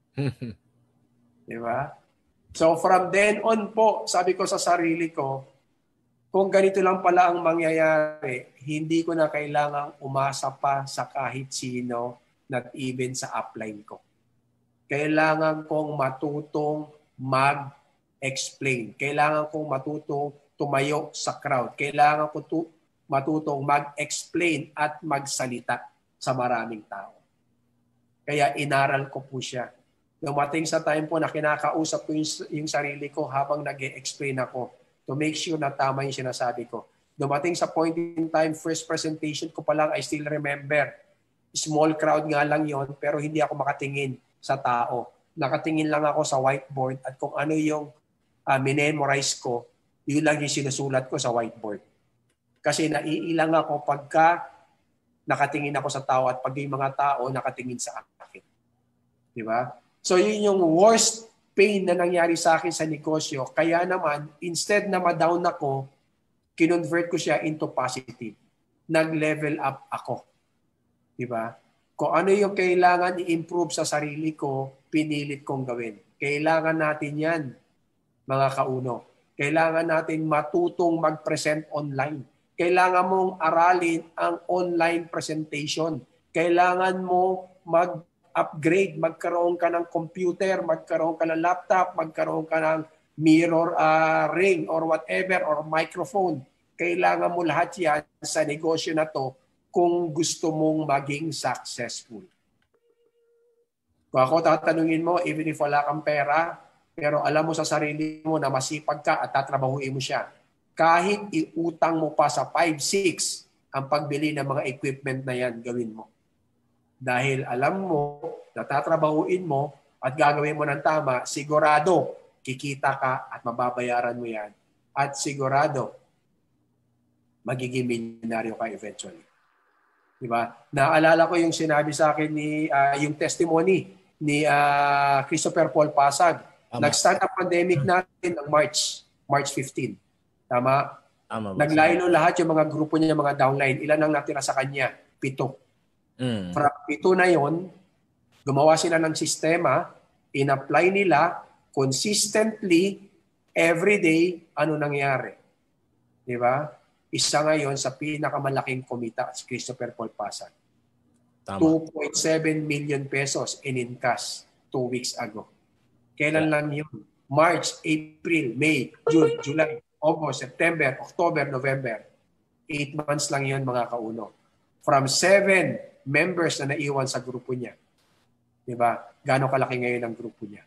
Di ba? So from then on po, sabi ko sa sarili ko, kung ganito lang pala ang mangyayari, hindi ko na kailangang umasa pa sa kahit sino, not even sa upline ko. Kailangan kong matutong mag-explain. Kailangan kong matutong tumayo sa crowd. Kailangan kong matutong mag-explain at magsalita sa maraming tao. Kaya inaral ko po siya. Dumating sa time po na kinakausap ko yung sarili ko habang nag-explain ako to make sure na tama yung sinasabi ko. Dumating sa point in time, first presentation ko pa lang, I still remember. Small crowd nga lang yon, pero hindi ako makatingin sa tao. Nakatingin lang ako sa whiteboard at kung ano yung minemorize ko, yun lang yung sinusulat ko sa whiteboard. Kasi naiilang ako pagka nakatingin ako sa tao at pag yung mga tao nakatingin sa akin. Di ba? So yun yung worst pain na nangyari sa akin sa negosyo. Kaya naman, instead na ma-down ako, kinonvert ko siya into positive. Nag-level up ako. Diba? Kung ano yung kailangan i-improve sa sarili ko, pinilit kong gawin. Kailangan natin yan, mga kauno. Kailangan natin matutong mag-present online. Kailangan mong aralin ang online presentation. Kailangan mo mag-upgrade, magkaroon ka ng computer, magkaroon ka ng laptop, magkaroon ka ng mirror ring or whatever or microphone. Kailangan mo lahat yan sa negosyo na to kung gusto mong maging successful. Kung ako tatanungin mo, even if wala kang pera, pero alam mo sa sarili mo na masipag ka at tatrabahuin mo siya, kahit iutang mo pa sa 5-6 ang pagbili ng mga equipment na yan, gawin mo. Dahil alam mo, natatrabahuin mo at gagawin mo ng tama, sigurado kikita ka at mababayaran mo yan. At sigurado, magiging milyonaryo ka eventually. Diba? Naalala ko yung sinabi sa akin yung testimony ni Christopher Paul Pasag. Nag-start ang pandemic natin ng March 15. Tama? Naglaylo lahat yung mga grupo niya, mga downline. Ilan ang natira sa kanya? 7. From 7 na yon, gumawa sila ng sistema, in-apply nila consistently, everyday, ano nangyari. Di ba? Isa ngayon sa pinakamalaking kumita si Christopher Paul Pasag. 2.7 million pesos in cash 2 weeks ago. Kailan lang yun? March, April, May, June, July, August, September, October, November. 8 months lang yun, mga kauno. From 7 members na naiwan sa grupo niya. Diba? Gano'ng kalaki ngayon ang grupo niya?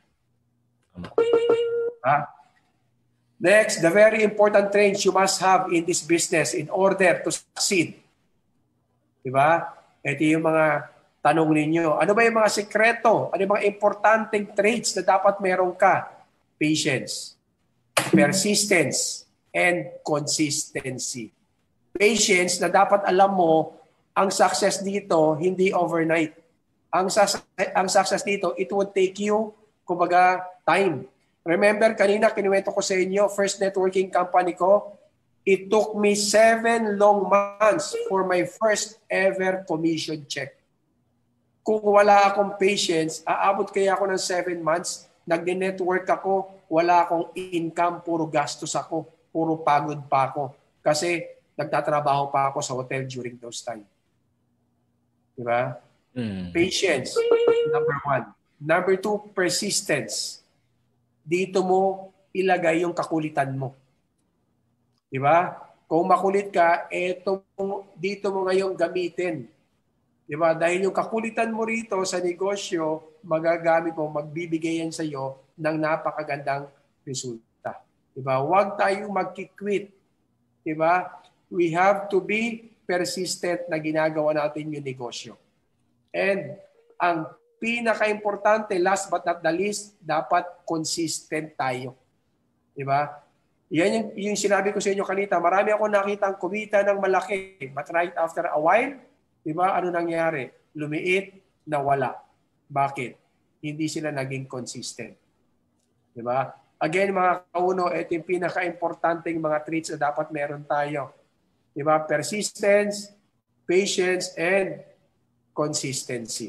Next, the very important traits you must have in this business in order to succeed. Diba? Ito yung mga tanong ninyo. Ano ba yung mga sekreto? Ano yung mga importanteng traits na dapat meron ka? Patience, persistence, and consistency. Patience na dapat alam mo, ang success dito, hindi overnight. Ang success dito, it would take you, kumbaga, time. Remember, kanina kinuwento ko sa inyo, first networking company ko, It took me 7 long months for my first ever commission check. Kung wala akong patience, aabot kaya ako ng 7 months, nag-network ako, wala akong income, puro gastos ako, puro pagod pa ako. Kasi nagtatrabaho pa ako sa hotel during those time. Diba? Patience, number 1. Number 2, persistence. Dito mo ilagay yung kakulitan mo. Diba? Kung makulit ka, dito mo ngayong gamitin. Diba? Dahil yung kakulitan mo rito sa negosyo, magagamit mo, magbibigay yan sa iyo ng napakagandang resulta. Diba? Huwag tayong magkikwit. Diba? We have to be persistent na ginagawa natin yung negosyo. And ang pinaka-importante, last but not the least, dapat consistent tayo. Diba? Yan yung sinabi ko sa inyo kanina. Marami ako nakitang kumita ng malaki. But right after a while, diba, ano nangyari? Lumiit, nawala. Bakit? Hindi sila naging consistent. Diba? Again, mga kauno, ito yung pinaka-importanting mga traits na dapat meron tayo. Diba? Persistence, patience, and consistency.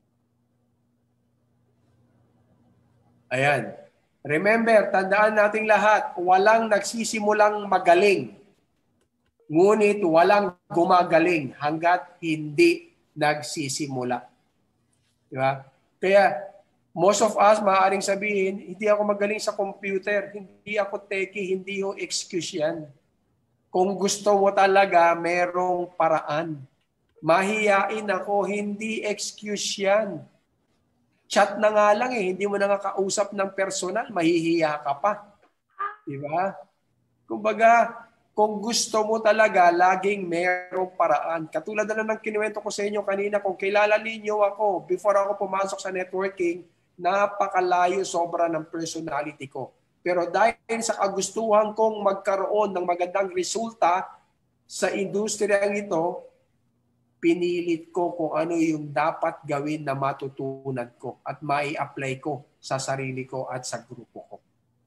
Ayan. Remember, tandaan nating lahat, walang nagsisimulang magaling. Ngunit walang gumagaling hanggat hindi nagsisimula. Diba? Kaya, most of us, maaaring sabihin, hindi ako magaling sa computer, hindi ako techie, hindi yung excuse yan. Kung gusto mo talaga, merong paraan. Mahiyain ako, hindi excuse yan. Chat na nga lang hindi mo nakakausap ng personal, mahihiya ka pa. Diba? Kumbaga, kung gusto mo talaga, laging merong paraan. Katulad na ng kinuwento ko sa inyo kanina, kung kilala ninyo ako, before ako pumasok sa networking, napakalayo sobra ng personality ko. Pero dahil sa kagustuhan kong magkaroon ng magandang resulta sa industriyang ito, pinilit ko kung ano yung dapat gawin na matutunan ko at mai-apply ko sa sarili ko at sa grupo ko.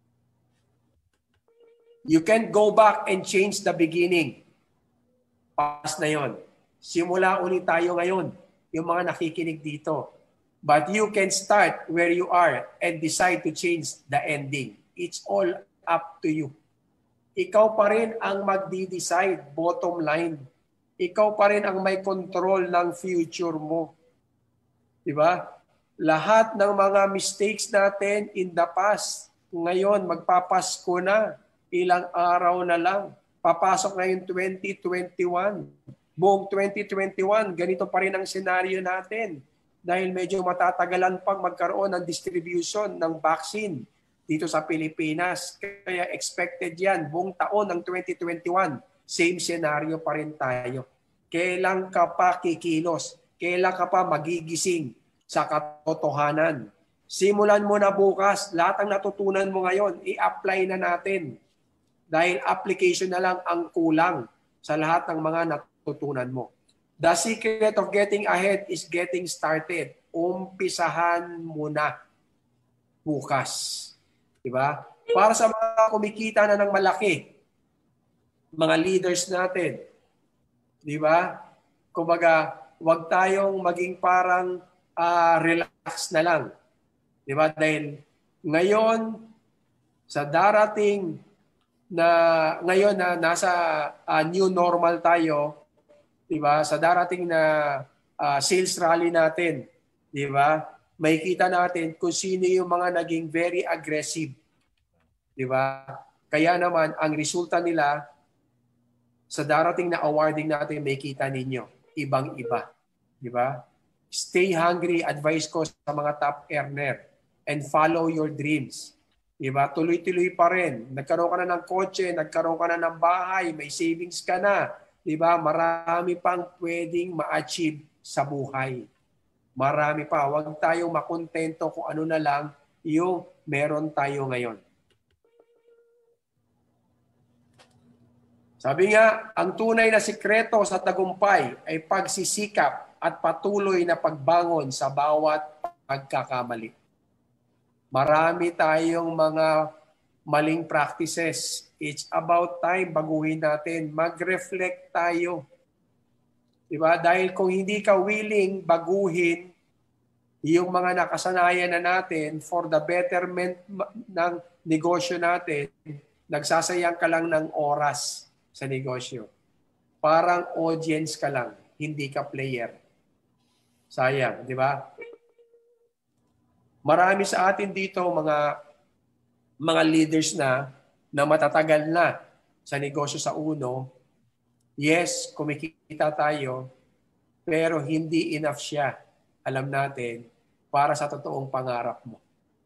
You can't go back and change the beginning. Past na yon. Simula ulit tayo ngayon, yung mga nakikinig dito. But you can start where you are and decide to change the ending. It's all up to you. Ikaw pa rin ang magdi-decide, bottom line. Ikaw pa rin ang may control ng future mo. Diba? Lahat ng mga mistakes natin in the past, ngayon magpapasko na, ilang araw na lang. Papasok na yung 2021. Buong 2021, ganito pa rin ang senaryo natin. Dahil medyo matatagalan pang magkaroon ng distribution ng vaccine dito sa Pilipinas. Kaya expected yan, buong taon ng 2021. Same scenario pa rin tayo. Kailan ka pa kikilos? Kailan ka pa magigising sa katotohanan? Simulan mo na bukas. Lahat ng natutunan mo ngayon, i-apply na natin. Dahil application na lang ang kulang sa lahat ng mga natutunan mo. The secret of getting ahead is getting started. Umpisahan mo na bukas. Diba? Para sa mga kumikita na ng malaki, mga leaders natin, di ba? Kumbaga, wag tayong maging parang relax na lang. Di ba? Dahil ngayon, sa darating na ngayon na nasa new normal tayo, di ba? Sa darating na sales rally natin, di ba? Makikita natin kung sino yung mga naging very aggressive. Di ba? Kaya naman, ang resulta nila, sa darating na awarding natin, may kita ninyo. Ibang-iba. Di ba? Stay hungry, advice ko sa mga top earner. And follow your dreams. Di ba? Tuloy-tuloy pa rin. Nagkaroon ka na ng kotse, nagkaroon ka na ng bahay, may savings ka na. Di ba? Marami pang pwedeng ma-achieve sa buhay. Marami pa. Huwag tayong makontento kung ano na lang yung meron tayo ngayon. Sabi nga, ang tunay na sikreto sa tagumpay ay pagsisikap at patuloy na pagbangon sa bawat pagkakamali. Marami tayong mga maling practices It's about time baguhin natin. Mag-reflect tayo. Diba? Dahil kung hindi ka willing baguhin yung mga nakasanayan na natin for the betterment ng negosyo natin, nagsasayang ka lang ng oras sa negosyo. Parang audience ka lang, hindi ka player. Sayang, di ba? Marami sa atin dito mga leaders na matatagal na sa negosyo sa uno. Yes, kumikita tayo, pero hindi enough siya. Alam natin, para sa totoong pangarap mo.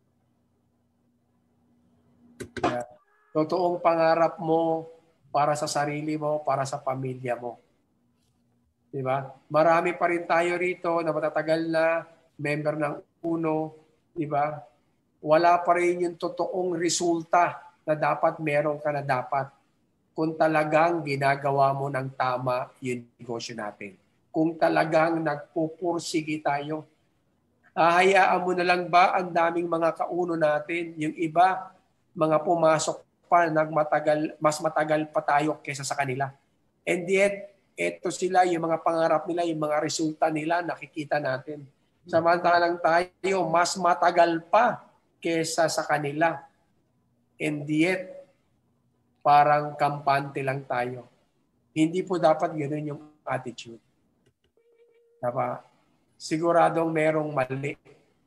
Totoong pangarap mo para sa sarili mo, para sa pamilya mo. Diba? Marami pa rin tayo rito na matatagal na member ng UNO, diba? Wala pa rin yung totoong resulta na dapat meron ka na dapat kung talagang ginagawa mo ng tama yung negosyo natin. Kung talagang nagpupursige tayo. Hahayaan mo na lang ba ang daming mga kauno natin, yung iba, mga pumasok pa mas matagal pa tayo kaysa sa kanila. And yet, eto sila, yung mga pangarap nila, yung mga resulta nila, nakikita natin. Samantalang tayo, mas matagal pa kaysa sa kanila. And yet, parang kampante lang tayo. Hindi po dapat ganoon yung attitude. Diba? Siguradong merong mali.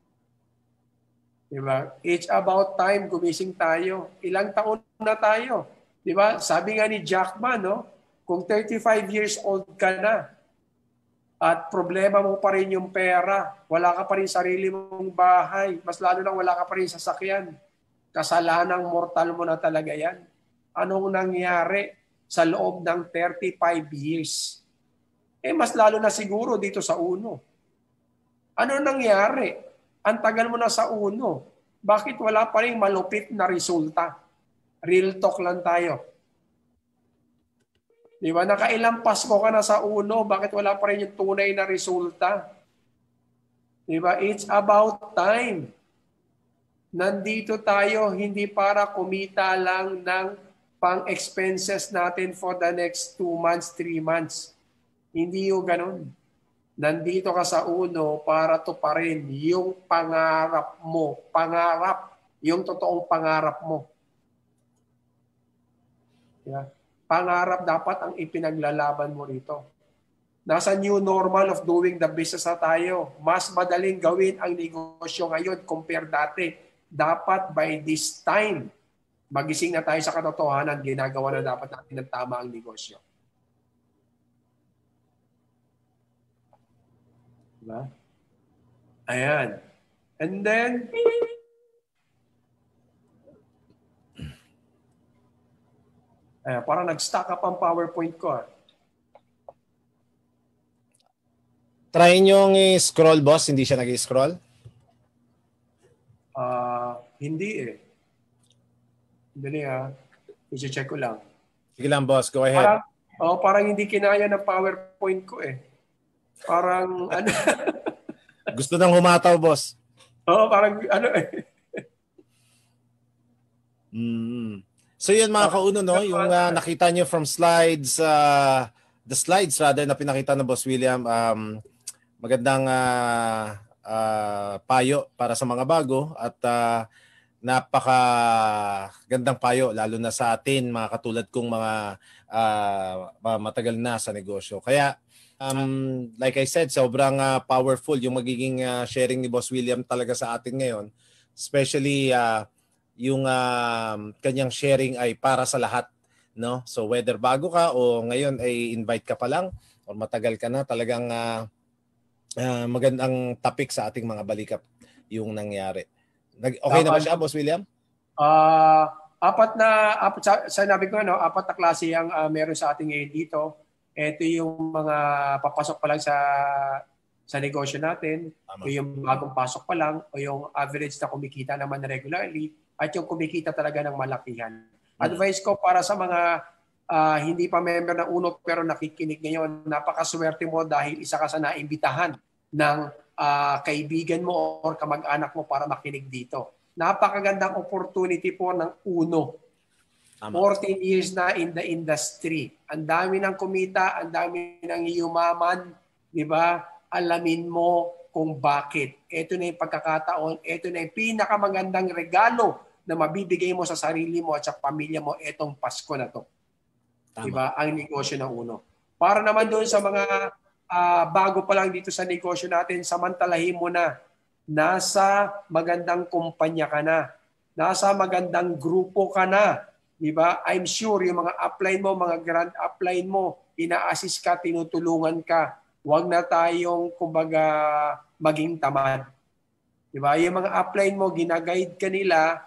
Diba? It's about time gumising tayo. Ilang taon na tayo. Diba? Sabi nga ni Jack Ma, no? Kung 35 years old ka na at problema mo pa rin yung pera, wala ka pa rin sarili mong bahay, mas lalo lang wala ka pa rin sasakyan, kasalanang mortal mo na talaga yan. Anong nangyari sa loob ng 35 years? Mas lalo na siguro dito sa uno. Ano nangyari? Ang tagal mo na sa uno. Bakit wala pa rin malupit na resulta? Real talk lang tayo. Di ba? Nakailang Pasko ka na sa uno, bakit wala pa rin yung tunay na resulta? Di ba? It's about time. Nandito tayo hindi para kumita lang ng pang-expenses natin for the next 2 months, 3 months. Hindi yung ganun. Nandito ka sa uno para tuparin yung pangarap mo. Pangarap. Yung totoong pangarap mo. Yeah. Pangarap dapat ang ipinaglalaban mo rito. Nasa new normal of doing the business na tayo. Mas madaling gawin ang negosyo ngayon compare dati. Dapat by this time, magising na tayo sa katotohanan, ginagawa na dapat natin ng tama ang negosyo. Diba? Ayan. And then, parang nag-stack up ang PowerPoint ko. Try nyo i-scroll, boss. Hindi siya nag-i-scroll? Hindi eh. Hindi i-check ko lang. Sige lang, boss. Go ahead. Parang hindi kinaya ng PowerPoint ko eh. Parang ano. Gusto nang humataw, boss. Parang ano eh. So yun mga kauno, no? Yung nakita nyo from slides, the slides rather na pinakita ng Boss William, magandang payo para sa mga bago at napaka gandang payo lalo na sa atin mga katulad kong mga matagal na sa negosyo. Kaya like I said, sobrang powerful yung magiging sharing ni Boss William talaga sa atin ngayon, especially yung kanyang sharing ay para sa lahat, no? So whether bago ka o ngayon ay invite ka pa lang o matagal ka na, talagang magandang topic sa ating mga balikap yung nangyari. Okay na ba siya, Boss William? Sinabi ko, apat na klase ang meron sa ating ngayon dito. Ito yung mga papasok pa lang sa negosyo natin, o yung bagong pasok pa lang, o yung average na kumikita naman regularly, at yung kumikita talaga ng malakihan. Advice ko para sa mga hindi pa member ng UNO pero nakikinig ngayon, napakaswerte mo dahil isa ka sa naimbitahan ng kaibigan mo o kamag-anak mo para makinig dito. Napakagandang opportunity po ng UNO Tama. 14 years na in the industry. Ang dami ng kumita, ang dami ng yumaman, di ba? Alamin mo kung bakit. Ito na yung pagkakataon, ito na yung pinakamagandang regalo na mabibigay mo sa sarili mo at sa pamilya mo etong Pasko na to. Tama. Di ba? Ang negosyo ng uno. Para naman doon sa mga bago pa lang dito sa negosyo natin, samantalahin mo na. Nasa magandang kumpanya ka na. Nasa magandang grupo ka na. Di ba? I'm sure yung mga upline mo, mga grand upline mo, ina-assist ka, tinutulungan ka. Huwag na tayong, kumbaga, maging tamad. Di ba? Yung mga upline mo, ginaguide ka nila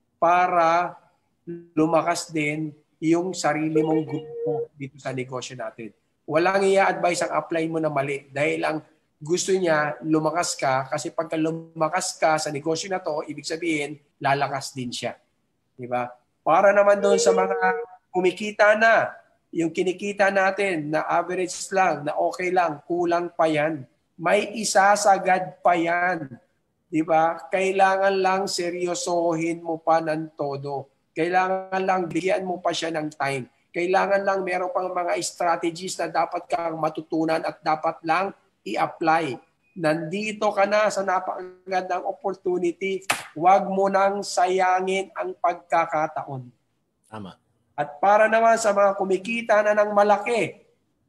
para lumakas din yung sarili mong grupo dito sa negosyo natin. Walang i-advise ang upline mo na mali dahil ang gusto niya lumakas ka kasi pagka lumakas ka sa negosyo na to, ibig sabihin, lalakas din siya. Di ba? Para naman doon sa mga kumikita na, yung kinikita natin na average lang, na okay lang, kulang pa yan. May isasagad pa yan. Di ba? Kailangan lang seryosohin mo pa ng todo. Kailangan lang bigyan mo pa siya ng time. Kailangan lang meron pang mga strategies na dapat kang matutunan at dapat lang i-apply. Nandito ka na sa napakagandang opportunity, huwag mo nang sayangin ang pagkakataon. Tama. At para naman sa mga kumikita na ng malaki,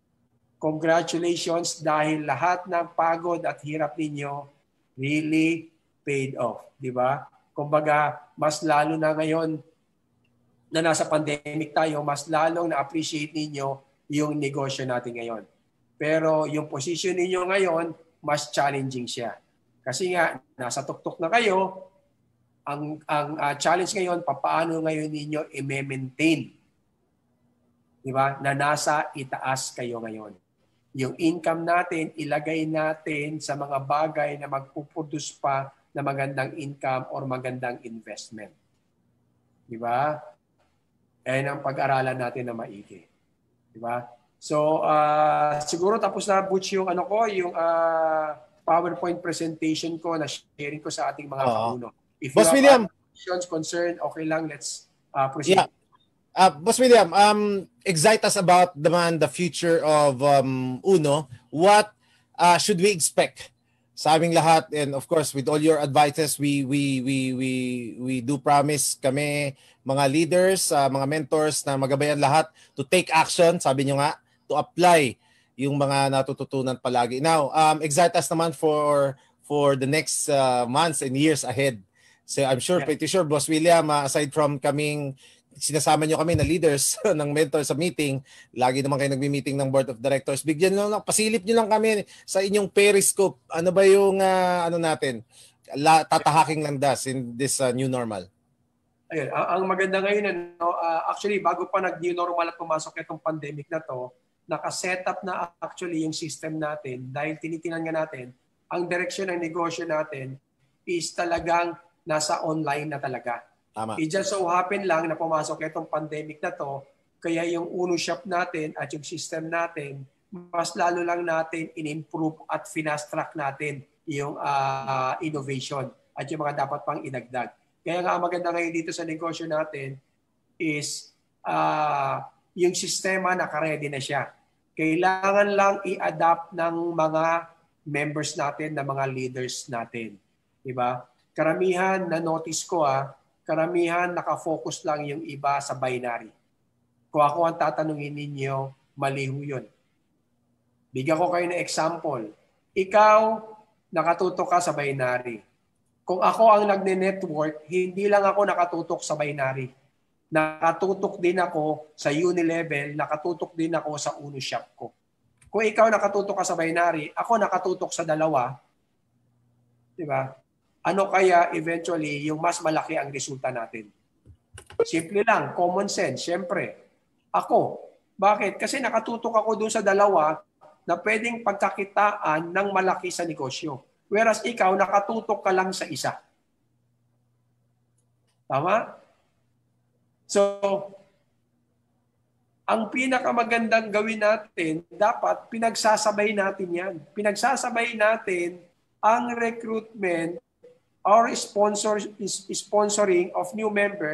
congratulations dahil lahat ng pagod at hirap ninyo really paid off. Di ba? Kumbaga, mas lalo na ngayon na nasa pandemic tayo, mas lalong na-appreciate ninyo yung negosyo natin ngayon. Pero yung position ninyo ngayon, mas challenging siya. Kasi nga, nasa tuktok na kayo, ang challenge ngayon, paano ngayon ninyo i-maintain? Diba? Na nasa itaas kayo ngayon. Yung income natin, ilagay natin sa mga bagay na magpuproduce pa na magandang income or magandang investment. Diba? Ayan ang pag-aralan natin na maigi. Diba? So, siguro tapos na, Butch, yung yung PowerPoint presentation ko na sharing ko sa ating mga kauno. If Boss you William, have questions, concern, okay lang, let's proceed. Yeah. Boss William, excite us about the future of Uno. What should we expect sa aming lahat? And of course, with all your advices, we do promise kami, mga leaders, mga mentors, na magabayan lahat to take action, sabi nyo nga, to apply yung mga natututunan palagi. Now, excite us naman for the next months and years ahead. So I'm sure, pretty sure, Boss William, aside from kaming sinasama nyo kami na leaders ng mentor sa meeting, lagi naman kayo nagmi-meeting ng board of directors, bigyan nyo lang, pasilip nyo lang kami sa inyong periscope. Ano ba yung natin? Tatahaking landas in this new normal? Ayun, ang maganda ngayon, actually, bago pa nag-new normal at pumasok itong pandemic na to, naka-setup na actually yung system natin dahil tinitingnan nga natin, ang direksyon ng negosyo natin is talagang nasa online na talaga. Tama. It just so happen lang na pumasok itong pandemic na to, kaya yung Uno Shop natin at yung system natin, mas lalo lang natin in-improve at fast-track natin yung innovation at yung mga dapat pang inagdag. Kaya nga ang maganda ngayon dito sa negosyo natin is yung sistema naka-ready na siya. Kailangan lang i-adapt ng mga members natin, ng mga leaders natin. Diba? Karamihan, na-notice ko karamihan nakafocus lang yung iba sa binary. Kung ako ang tatanungin ninyo, mali ho yun. Bigyan ko kayo ng example. Ikaw, nakatutok ka sa binary. Kung ako ang nagne-network, hindi lang ako nakatutok sa binary. Nakatutok din ako sa uni-level, nakatutok din ako sa Uno Shop ko. Kung ikaw nakatutok ka sa binary, ako nakatutok sa dalawa, di ba? Ano kaya eventually yung mas malaki ang resulta natin? Simple lang, common sense, syempre. Ako, bakit? Kasi nakatutok ako dun sa dalawa na pwedeng pagkakitaan ng malaki sa negosyo. Whereas ikaw, nakatutok ka lang sa isa. Tama? So, ang pinakamagandang gawin natin, dapat pinagsasabay natin yan. Pinagsasabay natin ang recruitment or sponsoring of new members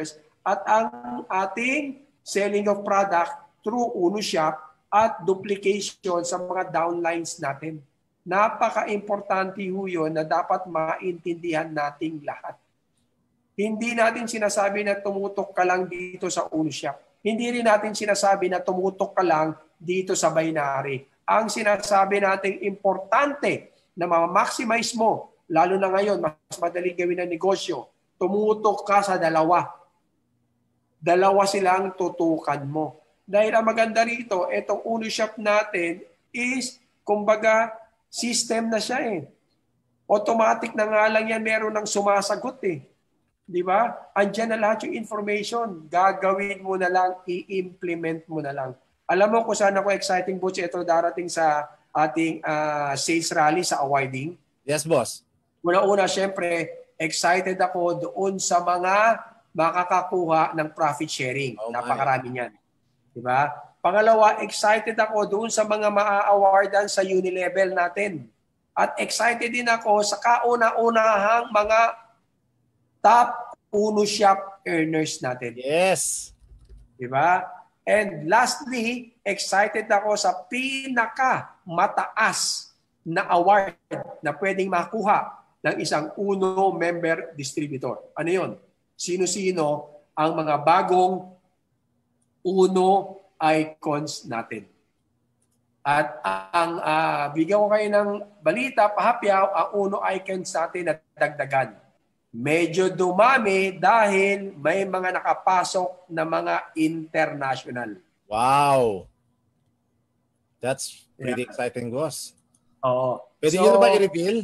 at ang ating selling of product through Uno Shop at duplication sa mga downlines natin. Napaka-importante ho yun na dapat maintindihan nating lahat. Hindi natin sinasabi na tumutok ka lang dito sa Uno Shop. Hindi rin natin sinasabi na tumutok ka lang dito sa binary. Ang sinasabi natin importante na ma-maximize mo, lalo na ngayon, mas madaling gawin ang negosyo, tumutok ka sa dalawa. Dalawa silang tutukan mo. Dahil ang maganda rito, itong Uno Shop natin is, kumbaga, system na siya eh. Automatic na nga lang yan, meron ng sumasagot eh. Di ba? Andiyan na lahat yung information. Gagawin mo na lang, i-implement mo na lang. Alam mo kung saan ako exciting, Butch, ito darating sa ating sales rally sa awarding? Yes, boss. Una-una, syempre, excited ako doon sa mga makakakuha ng profit sharing. Napakarami niyan. Di ba? Pangalawa, excited ako doon sa mga maa-awardan sa uni-level natin. At excited din ako sa kauna-unahang mga top Uno Shop earners natin. Yes. Di ba? And lastly, excited ako sa pinaka-mataas na award na pwedeng makuha ng isang Uno member distributor. Ano yun? Sino-sino ang mga bagong Uno icons natin. At ang bigyan ko kayo ng balita, pahapyaw, ang Uno icons natin na dagdagan. Medyo dumami dahil may mga nakapasok na mga international. Wow! That's pretty exciting, boss. Oo. Pwede nyo na ba i-reveal?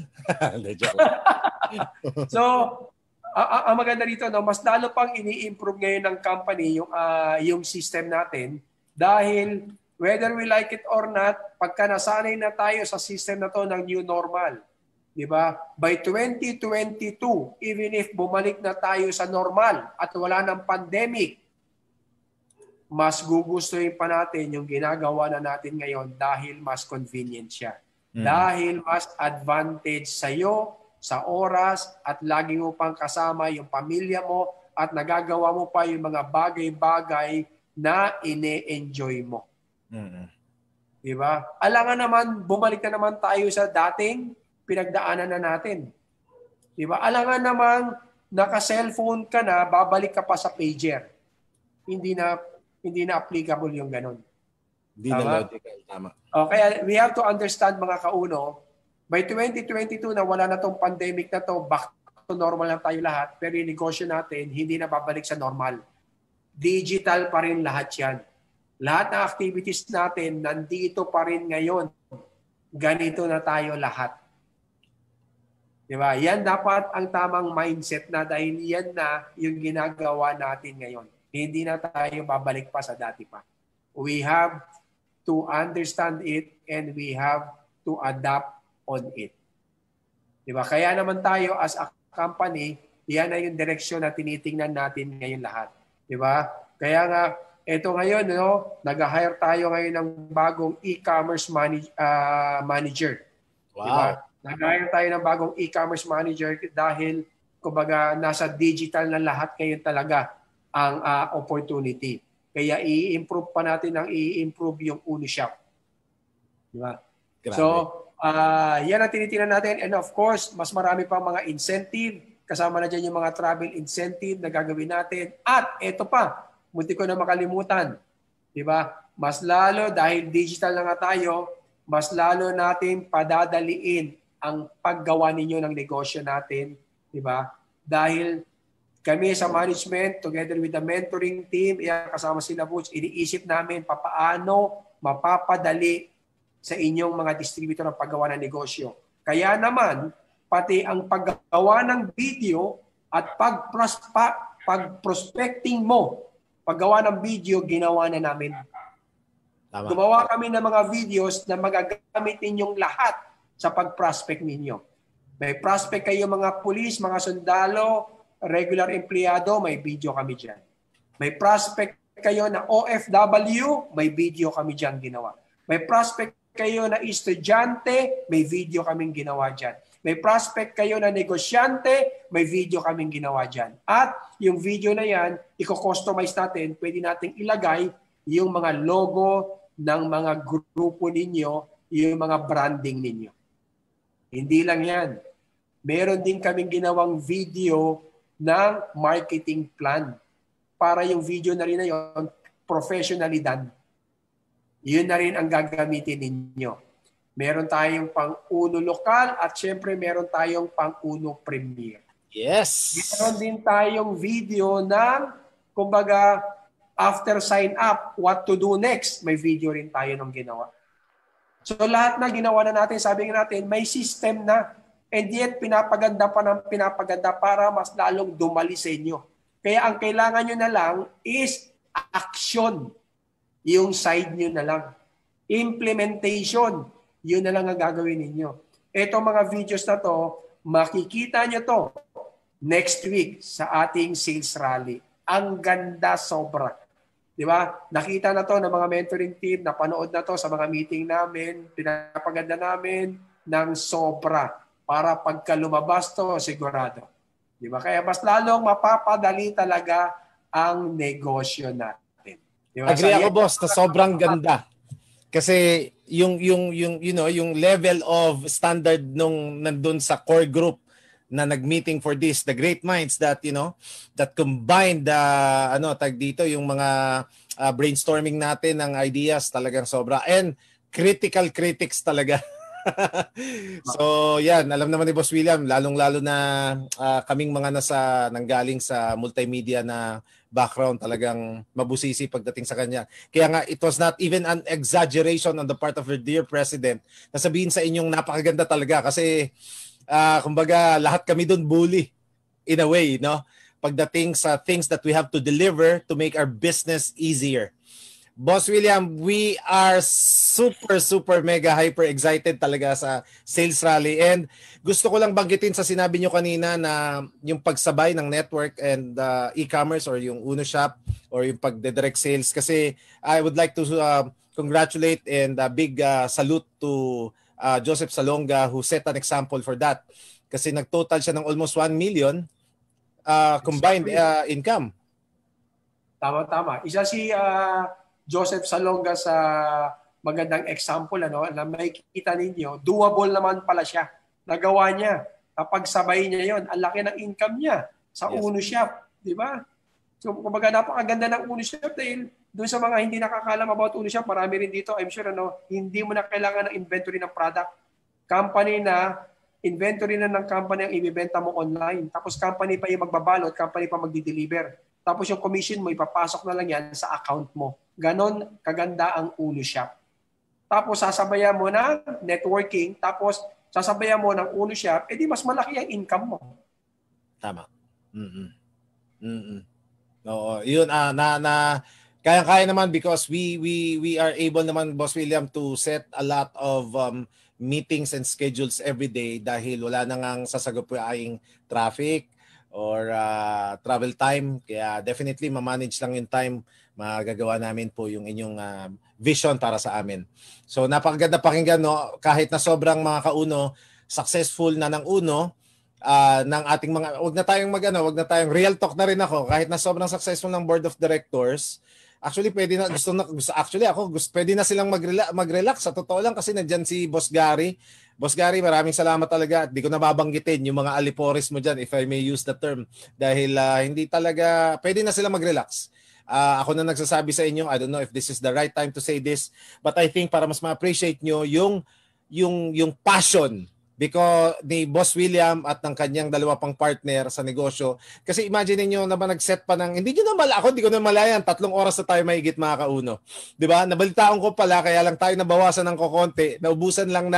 So, ang maganda rito, no, mas lalo pang ini-improve ngayon ng company yung system natin dahil whether we like it or not, pagka nasanay na tayo sa system na to ng new normal, di ba? By 2022, even if bumalik na tayo sa normal at wala ng pandemic, mas gugustuhin pa natin yung ginagawa na natin ngayon dahil mas convenient siya. Dahil mas advantage sa'yo, sa oras, at lagi mo pang kasama yung pamilya mo at nagagawa mo pa yung mga bagay-bagay na ine-enjoy mo. Diba? Alangan naman, bumalik na naman tayo sa dating pinagdaanan na natin. Diba? Alangan naman, naka-cellphone ka na, babalik ka pa sa pager. Hindi na applicable yung ganun. Hindi na logical. Tama. Kaya we have to understand, mga kauno, by 2022 na wala na tong pandemic na to, back to normal na tayo lahat, pero yung negosyo natin, hindi na babalik sa normal. Digital pa rin lahat yan. Lahat ng activities natin, nandito pa rin ngayon. Ganito na tayo lahat. Diba? Yan dapat ang tamang mindset na dahil yan na yung ginagawa natin ngayon. Hindi na tayo babalik pa sa dati pa. We have to understand it and we have to adapt on it. Diba? Kaya naman tayo as a company, yan na yung direksyon na tinitingnan natin ngayon lahat. Diba? Kaya nga, ito ngayon, nag-hire tayo ngayon ng bagong e-commerce manager. Wow. Diba? Nag-hire tayo ng bagong e-commerce manager dahil, kumbaga, nasa digital na lahat ngayon talaga ang opportunity. Kaya i-improve pa natin i-improve yung Uno Shop. Diba? Grabe. So, yan ang tinitingnan natin. And of course, mas marami pang mga incentive. Kasama na dyan yung mga travel incentive na gagawin natin. At ito pa, munti ko na makalimutan. Diba? Mas lalo, dahil digital na nga tayo, mas lalo natin padadaliin ang paggawa ninyo ng negosyo natin. Diba? Dahil kami sa management, together with the mentoring team, kasama sila Butch, iniisip namin papaano mapapadali sa inyong mga distributor ang paggawa ng negosyo. Kaya naman, pati ang paggawa ng video at pag-prospecting mo, paggawa ng video, ginawa na namin. Tama. Gumawa kami ng mga videos na magagamit ninyong lahat sa pag-prospect ninyo. May prospect kayo mga pulis, mga sundalo, regular empleyado, may video kami dyan. May prospect kayo na OFW, may video kami dyan ginawa. May prospect kayo na estudyante, may video kaming ginawa dyan. May prospect kayo na negosyante, may video kaming ginawa dyan. At yung video na yan, i-customize natin, pwede nating ilagay yung mga logo ng mga grupo ninyo, yung mga branding ninyo. Hindi lang yan. Meron din kaming ginawang video ng marketing plan para yung video na rin na yun, professionally done. Yun na rin ang gagamitin ninyo. Meron tayong pang-uno lokal at syempre meron tayong pang-uno premier. Yes! Meron din tayong video ng, kumbaga, after sign up, what to do next. May video rin tayo nung ginawa. So lahat na ginawa na natin, sabi natin, may system na. And yet, pinapaganda pa ng pinapaganda para mas lalong dumali sa inyo. Kaya ang kailangan nyo na lang is action. Yung side nyo na lang. Implementation. Yun na lang ang gagawin ninyo. Etong mga videos na to, makikita nyo to next week sa ating sales rally. Ang ganda sobra. Di ba? Nakita na to ng mga mentoring team, napanood na to sa mga meeting namin, pinapaganda namin ng sobra para pagka lumabas to, sigurado. Di ba? Kaya mas lalong mapapadali talaga ang negosyo natin. Di ba? Agree ako, boss, na sobrang ganda. Kasi yung level of standard nung nandun sa core group na nag-meeting for this, the great minds that that combined tag dito yung mga brainstorming natin ng ideas, talagang sobra, and critical critics talaga. So yan, alam naman ni Boss William, lalong-lalo na kaming mga nanggaling sa multimedia na background, talagang mabusisi pagdating sa kanya. Kaya nga, it was not even an exaggeration on the part of your dear President na sabihin sa inyong napakaganda talaga kasi kumbaga lahat kami doon bully in a way, no? Pagdating sa things that we have to deliver to make our business easier. Boss William, we are super mega hyper excited talaga sa sales rally, and gusto ko lang banggitin sa sinabi nyo kanina na yung pagsabay ng network and e-commerce or yung Uno Shop or yung pagde-direct sales, kasi I would like to congratulate and big salute to Joseph Salonga who set an example for that, kasi nagtotal siya ng almost 1 million combined income. Tama. Isa si Joseph Salonga sa magandang example, na makikita ninyo, doable naman pala siya. Nagawa niya. Kapag sabay niya yon, ang laki ng income niya sa Uno Shop, di ba? So, kumbaga napakaganda ng Uno Shop dahil doon sa mga hindi nakakalam about Uno Shop, marami rin dito, I'm sure, hindi mo na kailangan ng inventory ng product. Inventory na ng company ang ibibenta mo online. Tapos company pa yung magbabalot, company pa magdi-deliver. Tapos yung commission mo, ipapasok na lang yan sa account mo. Ganon kaganda ang Uno Shop. Tapos sasabayan mo ng networking, tapos sasabayan mo ng Uno Shop, edi mas malaki ang income mo. Tama. Oo, yun kaya naman because we are able naman, Boss William, to set a lot of meetings and schedules every day dahil wala na ngang sasagupaing traffic or travel time. Kaya definitely ma-manage lang yung time, magagawa namin po yung inyong vision para sa amin. So napakaganda pakinggan, no? Kahit na sobrang mga kauno, successful na ng Uno, ng ating mga, wag na tayong real talk na rin ako, kahit na sobrang successful ng board of directors. Actually, pwede na silang mag-relax. Sa totoo lang, kasi nandyan si Boss Gary. Boss Gary, maraming salamat talaga. At di ko nababanggitin yung mga alipores mo dyan, if I may use the term. Dahil hindi talaga, pwede na silang mag-relax. Ako na nagsasabi sa inyo, I don't know if this is the right time to say this, but I think para mas ma-appreciate nyo yung passion because ni Boss William at ng kanyang dalawa pang partner sa negosyo. Kasi imagine niyo naman nag-set pa ng, hindi ko na malayan, 3 oras na tayo mahigit, mga kauno. 'Di ba? Nabalitaan ko pala, kaya lang tayo nabawasan ng kokonti, naubusan lang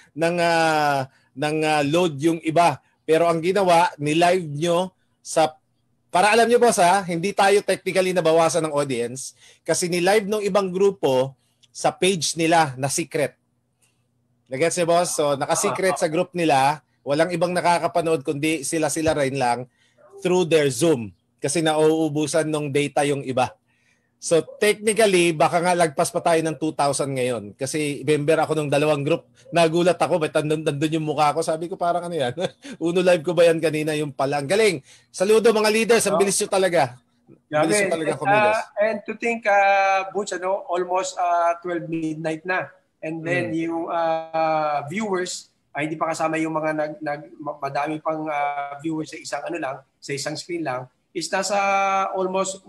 ng load yung iba. Pero ang ginawa, ni-live nyo para alam nyo, boss, hindi tayo technically nabawasan ng audience kasi ni-live ng ibang grupo sa page nila na secret. Nagets niyo, boss? So, naka-secret sa group nila, walang ibang nakakapanood kundi sila rin lang through their Zoom kasi nauubusan ng data yung iba. So technically, baka nga lagpas pa tayo ng 2,000 ngayon. Kasi member ako ng dalawang group. Nagulat ako, ba't nandun yung mukha ko? Sabi ko parang ano yan? Uno live ko ba yan kanina? Yung pala. Ang galing. Saludo mga leaders. Ang bilis nyo talaga. Ang bilis nyo talaga kumilos. And to think, Butch, almost 12 midnight na. And then yung viewers, ay hindi pa kasama yung mga madami pang viewers sa isang sa isang screen lang, is nasa almost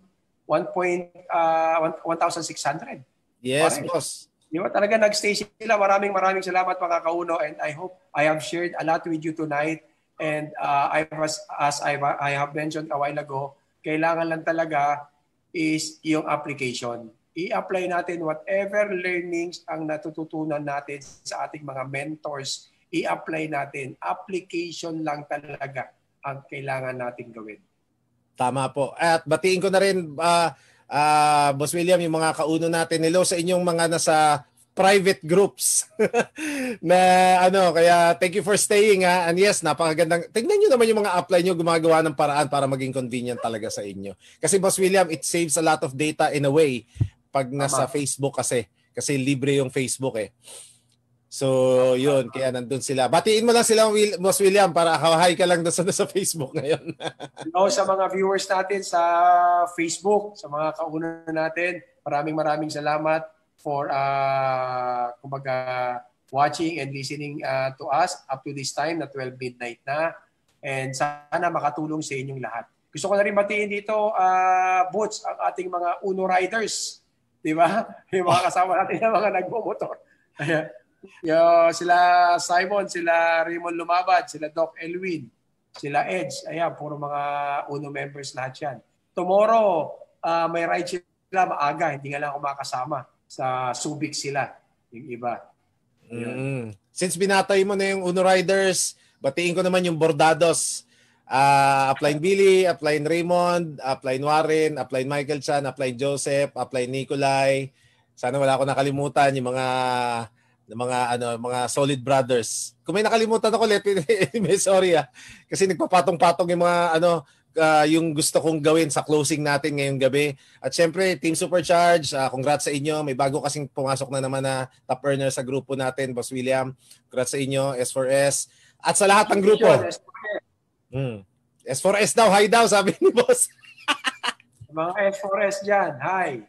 1,600. Yes, Pare. boss. Di ba talaga nag-stay sila? Maraming salamat mga kauno, and I hope I have shared a lot with you tonight. And as I have mentioned a while ago, kailangan lang talaga is yung application. I-apply natin whatever learnings ang natututunan natin sa ating mga mentors. I-apply natin. Application lang talaga ang kailangan natin gawin. Tama po. At batiin ko na rin, Boss William, yung mga kauno natin. Hello sa inyong mga nasa private groups. Kaya thank you for staying. And yes, napakagandang. Tingnan nyo naman yung mga apply nyo, gumagawa ng paraan para maging convenient talaga sa inyo. Kasi Boss William, it saves a lot of data in a way pag nasa Facebook kasi libre yung Facebook eh. So, yun. Kaya nandun sila. Batiin mo lang sila, Boss William, para hi ka lang doon sa Facebook ngayon. Hello sa mga viewers natin sa Facebook, sa mga kauna natin. Maraming salamat for watching and listening to us up to this time na 12 midnight na. And sana makatulong sa inyong lahat. Gusto ko na rin batiin dito, Boots, ang ating mga Uno Riders. Di ba? Yung mga kasama natin na mga nagmumotor. Sila Simon, sila Raymond Lumabad, sila Doc Elwin, sila Edge. Ayan, puro mga Uno members lahat yan. Tomorrow, may ride sila maaga. Hindi nga lang ako makasama. Sa Subic sila, yung iba. Since binatay mo na yung Uno Riders, batiin ko naman yung Bordados. Upline Billy, upline Raymond, upline Warren, upline Michael Chan, upline Joseph, upline Nikolai. Sana wala ako nakalimutan yung mga solid brothers. Kung may nakalimutan ako, sorry kasi nagpapatong-patong yung mga yung gusto kong gawin sa closing natin ngayong gabi. At syempre, Team Supercharge, congrats sa inyo. May bago kasing pumasok na naman na top earner sa grupo natin, Boss William. Congrats sa inyo, S4S. At sa lahat ng grupo. S4S daw, hi daw, sabi ni Boss. Mga S4S dyan, hi.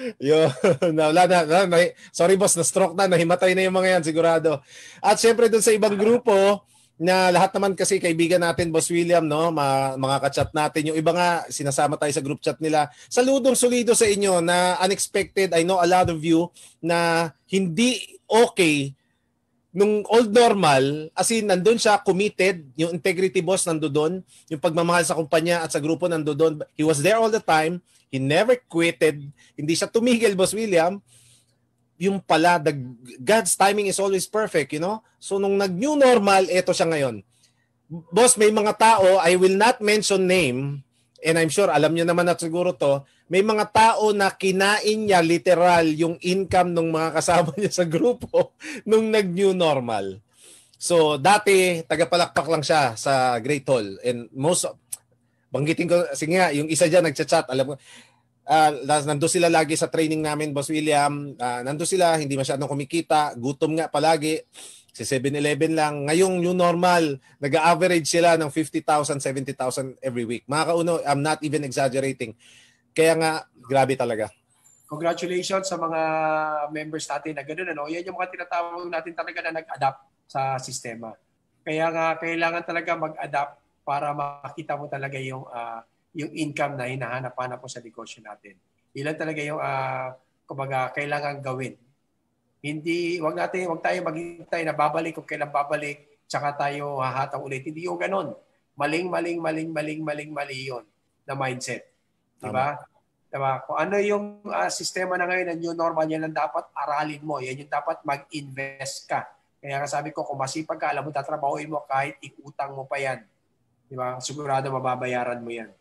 Sorry boss, na-stroke na, nahimatay na yung mga yan, sigurado. At syempre dun sa ibang grupo, na lahat naman kasi kaibigan natin, Boss William, no? Mga ka-chat natin. Yung iba nga, sinasama tayo sa group chat nila. Saludong solido sa inyo na unexpected. I know a lot of you na hindi okay nung old normal, as in, nandun siya, committed, yung integrity boss nandoon, yung pagmamahal sa kumpanya at sa grupo nandoon. He was there all the time. He never quitted. Hindi siya tumigil, Boss William. Yung pala, God's timing is always perfect, you know? So, nung nag-new normal, eto siya ngayon. Boss, may mga tao, I will not mention name, and I'm sure, alam nyo naman na siguro to, may mga tao na kinain niya literal yung income ng mga kasama niya sa grupo nung nag-new normal. So, dati, tagapalakpak lang siya sa Great Hall. And banggitin ko, sige nga, yung isa dyan nagchat-chat, alam ko, nandun sila lagi sa training namin, Boss William. Nandun sila, hindi masyadong kumikita, gutom nga palagi. Si 7-Eleven lang. Ngayong new normal, nag-average sila ng 50,000, 70,000 every week. Mga kauno, I'm not even exaggerating. Kaya nga, grabe talaga. Congratulations sa mga members natin na gano'n. Yan yung mga tinatawag natin talaga na nag-adapt sa sistema. Kaya nga, kailangan talaga mag-adapt para makita mo talaga yung income na hinahanap-hanap mo sa negosyo natin. Ilan talaga yung kailangan gawin. Wag tayo maghintay na babalik kung kailan babalik, tsaka tayo hahataw ulit. Hindi yung ganon. Mali yun na mindset. Diba? Kung ano yung sistema na ngayon na new normal, yan ang dapat aralin mo. Yan yung dapat mag-invest ka. Kaya sabi ko, kung masipag ka, alam mo, tatrabahoin mo kahit ikutang mo pa yan. Diba? Sigurado mababayaran mo yan.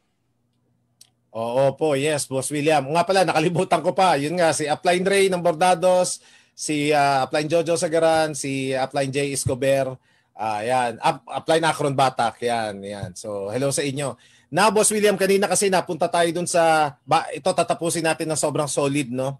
Oo po, yes, Boss William. Nga pala, nakalimutan ko pa. Yun nga, si Upline Ray ng Bordados, si Upline Jojo Sagaran, si Upline J. Escobar, Yan. Apply na Akron Batak. Yan. So, hello sa inyo. Now, Boss William, kanina kasi napunta tayo dun sa... ito, tatapusin natin ng sobrang solid, no?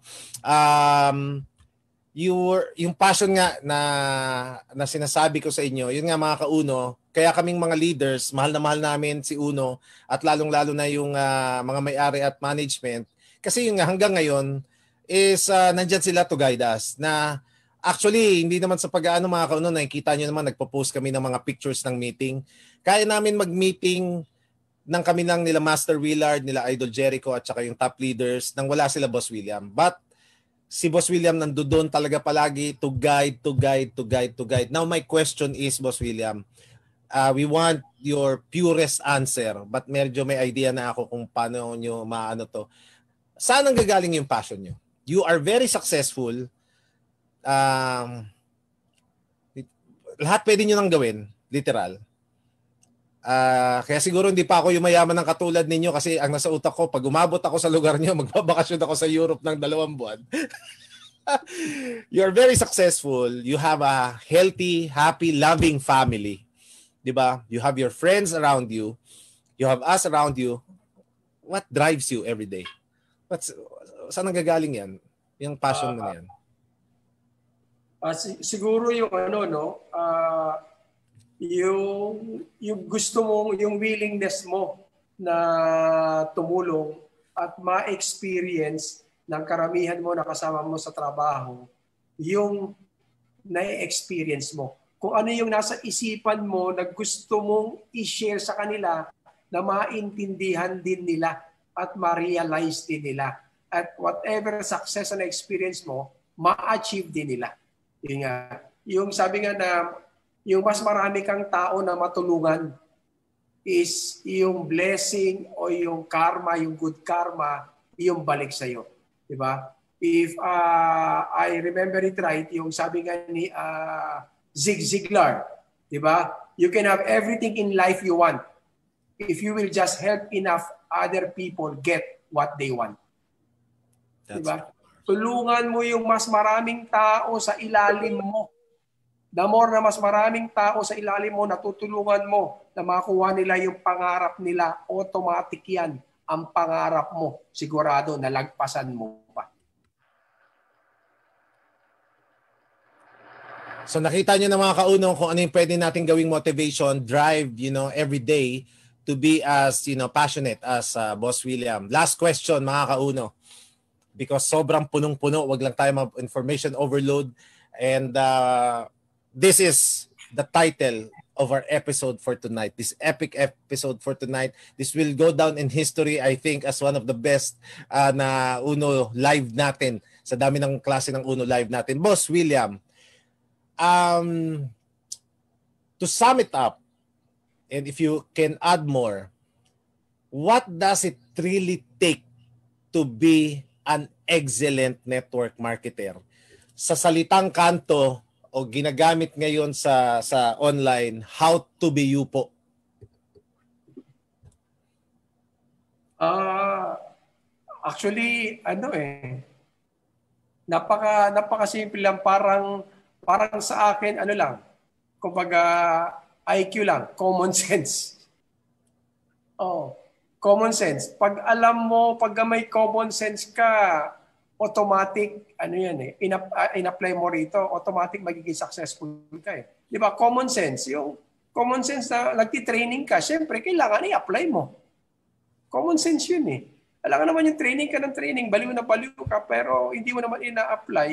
Yung passion nga na sinasabi ko sa inyo, yun nga mga kauno, kaya kaming mga leaders, mahal na mahal namin si Uno at lalong-lalo na yung mga may-ari at management. Kasi yung nga hanggang ngayon is nandyan sila to guide us na actually, hindi naman sa pag-aano mga kauno, nakikita nyo naman, nagpo-post kami ng mga pictures ng meeting. Kaya namin mag-meeting ng kami lang nila Master Willard, nila Idol Jericho at saka yung top leaders nang wala sila Boss William. But si Boss William nandoon talaga palagi to guide. Now my question is, Boss William, we want your purest answer but medyo may idea na ako kung paano nyo maano to. Saan ang gagaling yung passion nyo? You are very successful. Lahat pwede nyo nang gawin, literal. Kaya siguro hindi pa ako yung mayaman ng katulad ninyo kasi ang nasa utak ko, pag umabot ako sa lugar nyo, magbabakasyon ako sa Europe ng 2 buwan. You're very successful. You have a healthy, happy, loving family. Diba? You have your friends around you. You have us around you. What drives you every day? Saan nanggagaling yan? Yung passion mo na yan? Siguro yung yung gusto mo, yung willingness mo na tumulong at ma-experience ng karamihan mo na kasama mo sa trabaho, yung na-experience mo. Kung ano yung nasa isipan mo na gusto mong i-share sa kanila na maintindihan din nila at ma-realize din nila. At whatever success na experience mo, ma-achieve din nila. Yung sabi nga na yung mas marami kang tao na matulungan is yung blessing o yung karma, yung good karma, yung balik sa'yo. Diba? If I remember it right, yung sabi nga ni Zig Ziglar, diba? You can have everything in life you want if you will just help enough other people get what they want. Diba? Tulungan mo yung mas maraming tao sa ilalim mo. The more na mas maraming tao sa ilalim mo, natutulungan mo na makuha nila yung pangarap nila, automatic yan ang pangarap mo. Sigurado, nalagpasan mo pa. So nakita nyo na mga kauno kung ano yung pwede natin gawing motivation, drive, every day to be as, passionate as Boss William. Last question mga kauno. Because sobrang punong-puno, wag lang tayo information overload. And this is the title of our episode for tonight. This epic episode for tonight. This will go down in history, I think, as one of the best na Uno live natin. Sa dami ng klase ng Uno live natin. Boss William, to sum it up, and if you can add more, what does it really take to be an excellent network marketer? Sa salitang kanto, o ginagamit ngayon sa online, how to be you po? Actually, napaka-simple lang, parang sa akin, kumbaga IQ lang, common sense. Common sense. Pag alam mo, pag may common sense ka, automatic, in-apply mo rito, automatic magiging successful ka eh. Di ba? Common sense. Yung common sense na nagti-training ka, syempre, kailangan i-apply mo. Common sense yun eh. Alam ka naman yung training ka ng training, baliw na baliw ka, pero hindi mo naman ina-apply,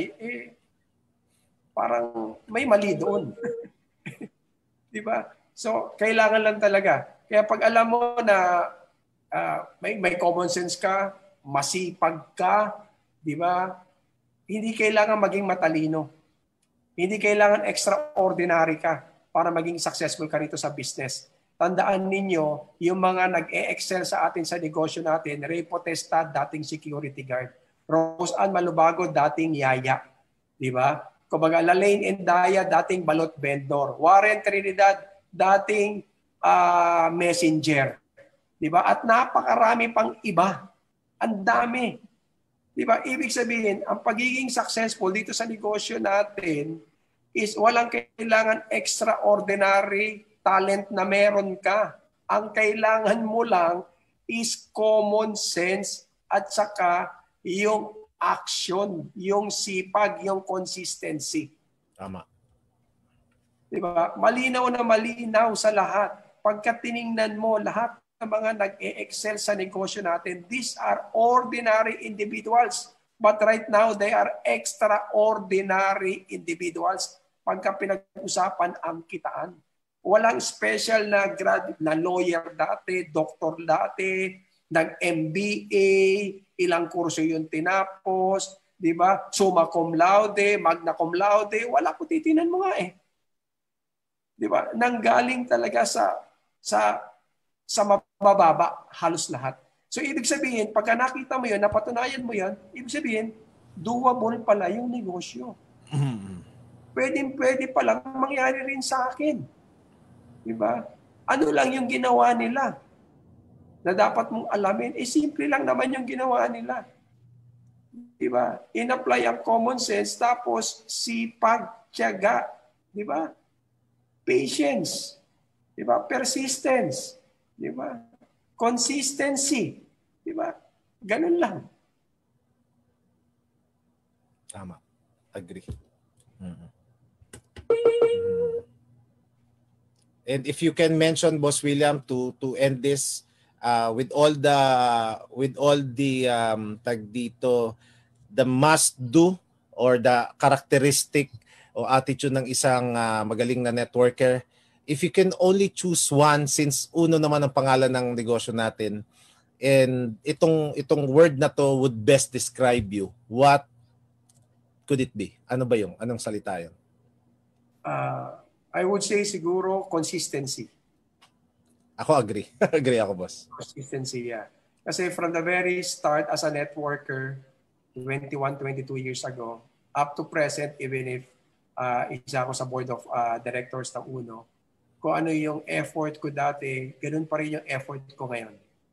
parang may mali doon. Di ba? So, kailangan lang talaga. Kaya pag alam mo na may common sense ka, masipag ka, di ba? Hindi kailangan maging matalino. Hindi kailangan extraordinary ka para maging successful ka rito sa business. Tandaan ninyo, yung mga nag-e-excel sa atin sa negosyo natin, Ray Potesta, dating security guard. Rose Ann Malubago, dating yaya. Di ba? Kumbaga, Lalaine Endaya, dating balot vendor. Warren Trinidad, dating messenger. Di ba? At napakarami pang iba. Ang dami. Di ba? Ibig sabihin, ang pagiging successful dito sa negosyo natin is walang kailangan extraordinary talent na meron ka. Ang kailangan mo lang is common sense at saka yung action, yung sipag, yung consistency. Tama. Diba? Malinaw na malinaw sa lahat. Pagka tiningnan mo lahat ng mga nag-e-excel sa negosyo natin, these are ordinary individuals. But right now, they are extraordinary individuals. Pagka pinag-usapan ang kitaan. Walang special na grad na lawyer dati, doktor dati, nag-MBA, ilang kurso yung tinapos, di ba? Summa cum laude, magna cum laude, wala ko titinan mo nga eh. Di ba? Nanggaling talaga sa mabababa halos lahat. So ibig sabihin, pagka nakita mo yun, napatunayan mo yun, ibig sabihin, doable pala yung negosyo. Pwede palang mangyari rin sa akin. Diba? Ano lang yung ginawa nila na dapat mong alamin? Simple lang naman yung ginawa nila. Diba? In-apply ang common sense, tapos sipag, tiyaga. Diba? Patience. Diba? Persistence. Diba? Consistency. Diba? Ganun lang. Tama. Agree. And if you can mention, Boss William, to end this with all the tag dito, the must do or the characteristic o attitude ng isang magaling na networker, if you can only choose one, since uno naman ang pangalan ng negosyo natin, and itong word na to would best describe you, what could it be? Ano ba yung anong salita yun? I would say siguro consistency. Ako agree. Agree ako, boss. Consistency, yeah. Kasi from the very start as a networker, 21, 22 years ago, up to present, even if isa ako sa board of directors ng UNO, kung ano yung effort ko dati, ganun pa rin yung effort ko ngayon.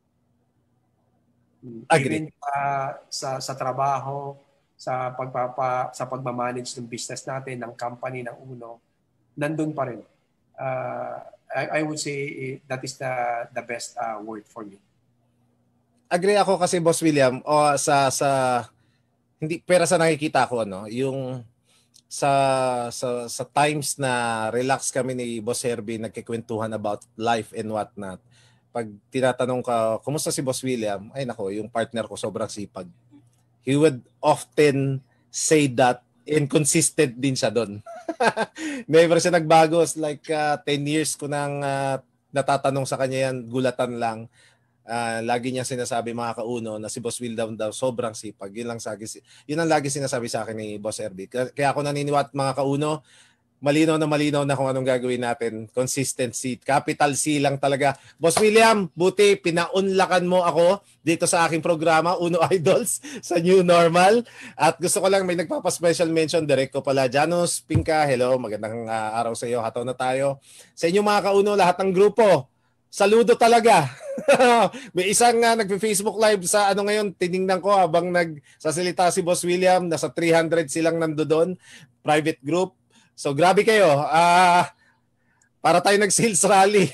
Agree. Even sa trabaho, sa pagmamanage ng business natin, ng company, ng UNO, nandun pa rin. I would say that is the best word for me. Agree ako kasi, Boss William, hindi pera sa nakikita ko, ano, yung sa times na relax kami ni Boss Herbie, nagkikwentuhan about life and what not. Pag tinatanong ka, kumusta si Boss William? Ay nako, yung partner ko sobrang sipag. He would often say that, inconsistent din siya doon. Never siya nagbago. Like 10 years ko nang natatanong sa kanya yan, gulatan lang. Lagi niya sinasabi, mga kauno, na si Boss William daw sobrang sipag. Yun ang lagi sinasabi sa akin ni Boss Herbie. Kaya ako naniniwat, mga kauno, malinaw na kung anong gagawin natin. Consistency. Capital C lang talaga. Boss William, buti pinaunlakan mo ako dito sa aking programa, Uno Idols, sa New Normal. At gusto ko lang, may nagpapa-special mention, direct ko pala. Janus Pinka, hello, magandang araw sa iyo. Hataw na tayo. Sa inyo, mga kauno, lahat ng grupo, saludo talaga. May isang nagpe-Facebook live sa ngayon, tiningnan ko habang nagsasalita si Boss William, nasa 300 silang nandoon, private group. So grabe kayo. Para tayo nag-sales rally.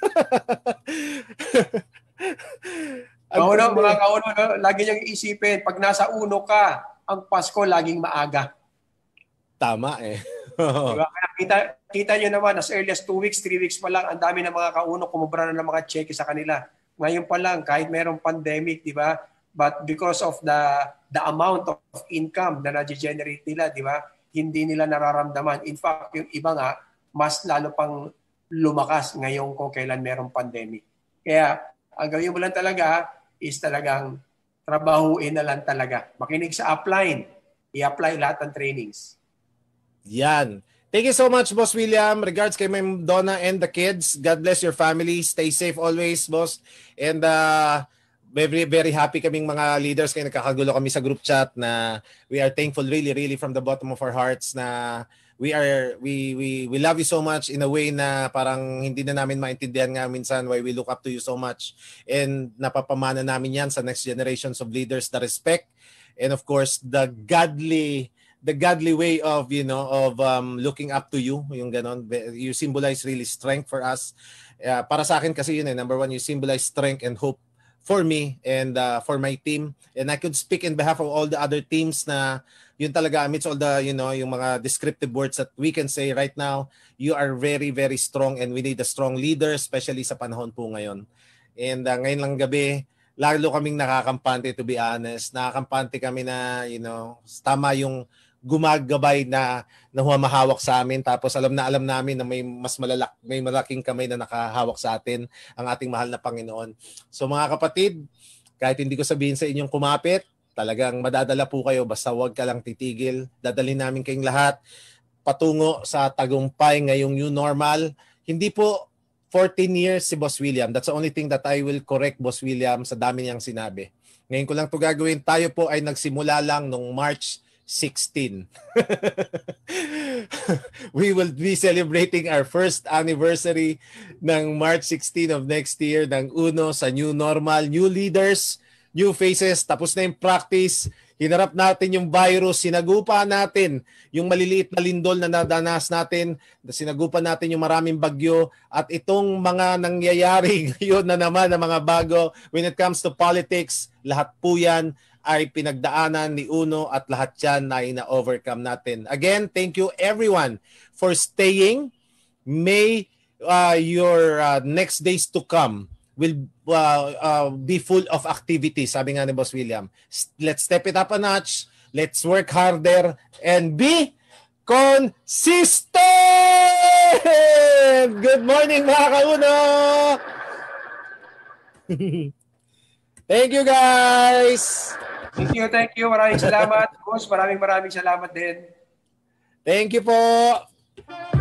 Mga kauno, lagi niyang isipin, pag nasa uno ka, ang Pasko laging maaga. Tama eh. Diba? Kaya kita nyo naman, as early as 2 weeks, 3 weeks pa lang, ang dami ng mga kauno, kumubra na ng mga check sa kanila. Ngayon pa lang, kahit mayroong pandemic, di ba? But because of the amount of income na na-generate nila, di ba? Hindi nila nararamdaman. In fact, yung iba nga, mas lalo pang lumakas ngayon kung kailan mayroong pandemic. Kaya, ang gawin mo lang talaga is talagang trabahuin na lang talaga. Makinig sa upline. I-apply lahat ng trainings. Yan. Thank you so much, Boss William. Regards kay Ma'am Donna and the kids. God bless your family. Stay safe always, boss. And very, very happy kaming mga leaders kaya nagkakagulo kami sa group chat na we are thankful really from the bottom of our hearts na we love you so much in a way na parang hindi na namin maintindihan nga minsan why we look up to you so much. And napapamana namin yan sa next generations of leaders, the respect and of course the godly the godly way of, looking up to you, yung ganon. You symbolize really strength for us. Para sa akin kasi yun number one, you symbolize strength and hope for me and for my team. And I could speak in behalf of all the other teams na yun talaga, amidst all the, yung mga descriptive words that we can say right now, you are very, very strong and we need a strong leader, especially sa panahon po ngayon. And ngayon lang gabi, lalo kaming nakakampante, to be honest. Nakakampante kami na, tama yung gumagabay na humahawak sa amin. Tapos alam namin na may may malaking kamay na nakahawak sa atin, ang ating mahal na Panginoon. So mga kapatid, kahit hindi ko sabihin sa inyong kumapit, talagang madadala po kayo, basta huwag ka lang titigil. Dadalhin namin kayong lahat patungo sa tagumpay ngayong new normal. Hindi po 14 years si Boss William. That's the only thing that I will correct Boss William sa dami niyang sinabi. Ngayon ko lang ito gagawin. Tayo po ay nagsimula lang nung March 16. We will be celebrating our first anniversary ng March 16 of next year ng Uno sa new normal, new leaders, new faces, tapos na yung practice, hinarap natin yung virus, sinagupa natin yung maliliit na lindol na nadanas natin, sinagupa natin yung maraming bagyo, at itong mga nangyayari ngayon na naman na mga bago, when it comes to politics, lahat po yan ay pinagdaanan ni Uno at lahat yan ay na-overcome natin. Again, thank you everyone for staying. May your next days to come will be full of activity, sabi nga ni Boss William. Let's step it up a notch, let's work harder, and be consistent! Good morning mga kauno! Thank you guys! Thank you. Maraming salamat. Boss, maraming salamat din. Thank you po!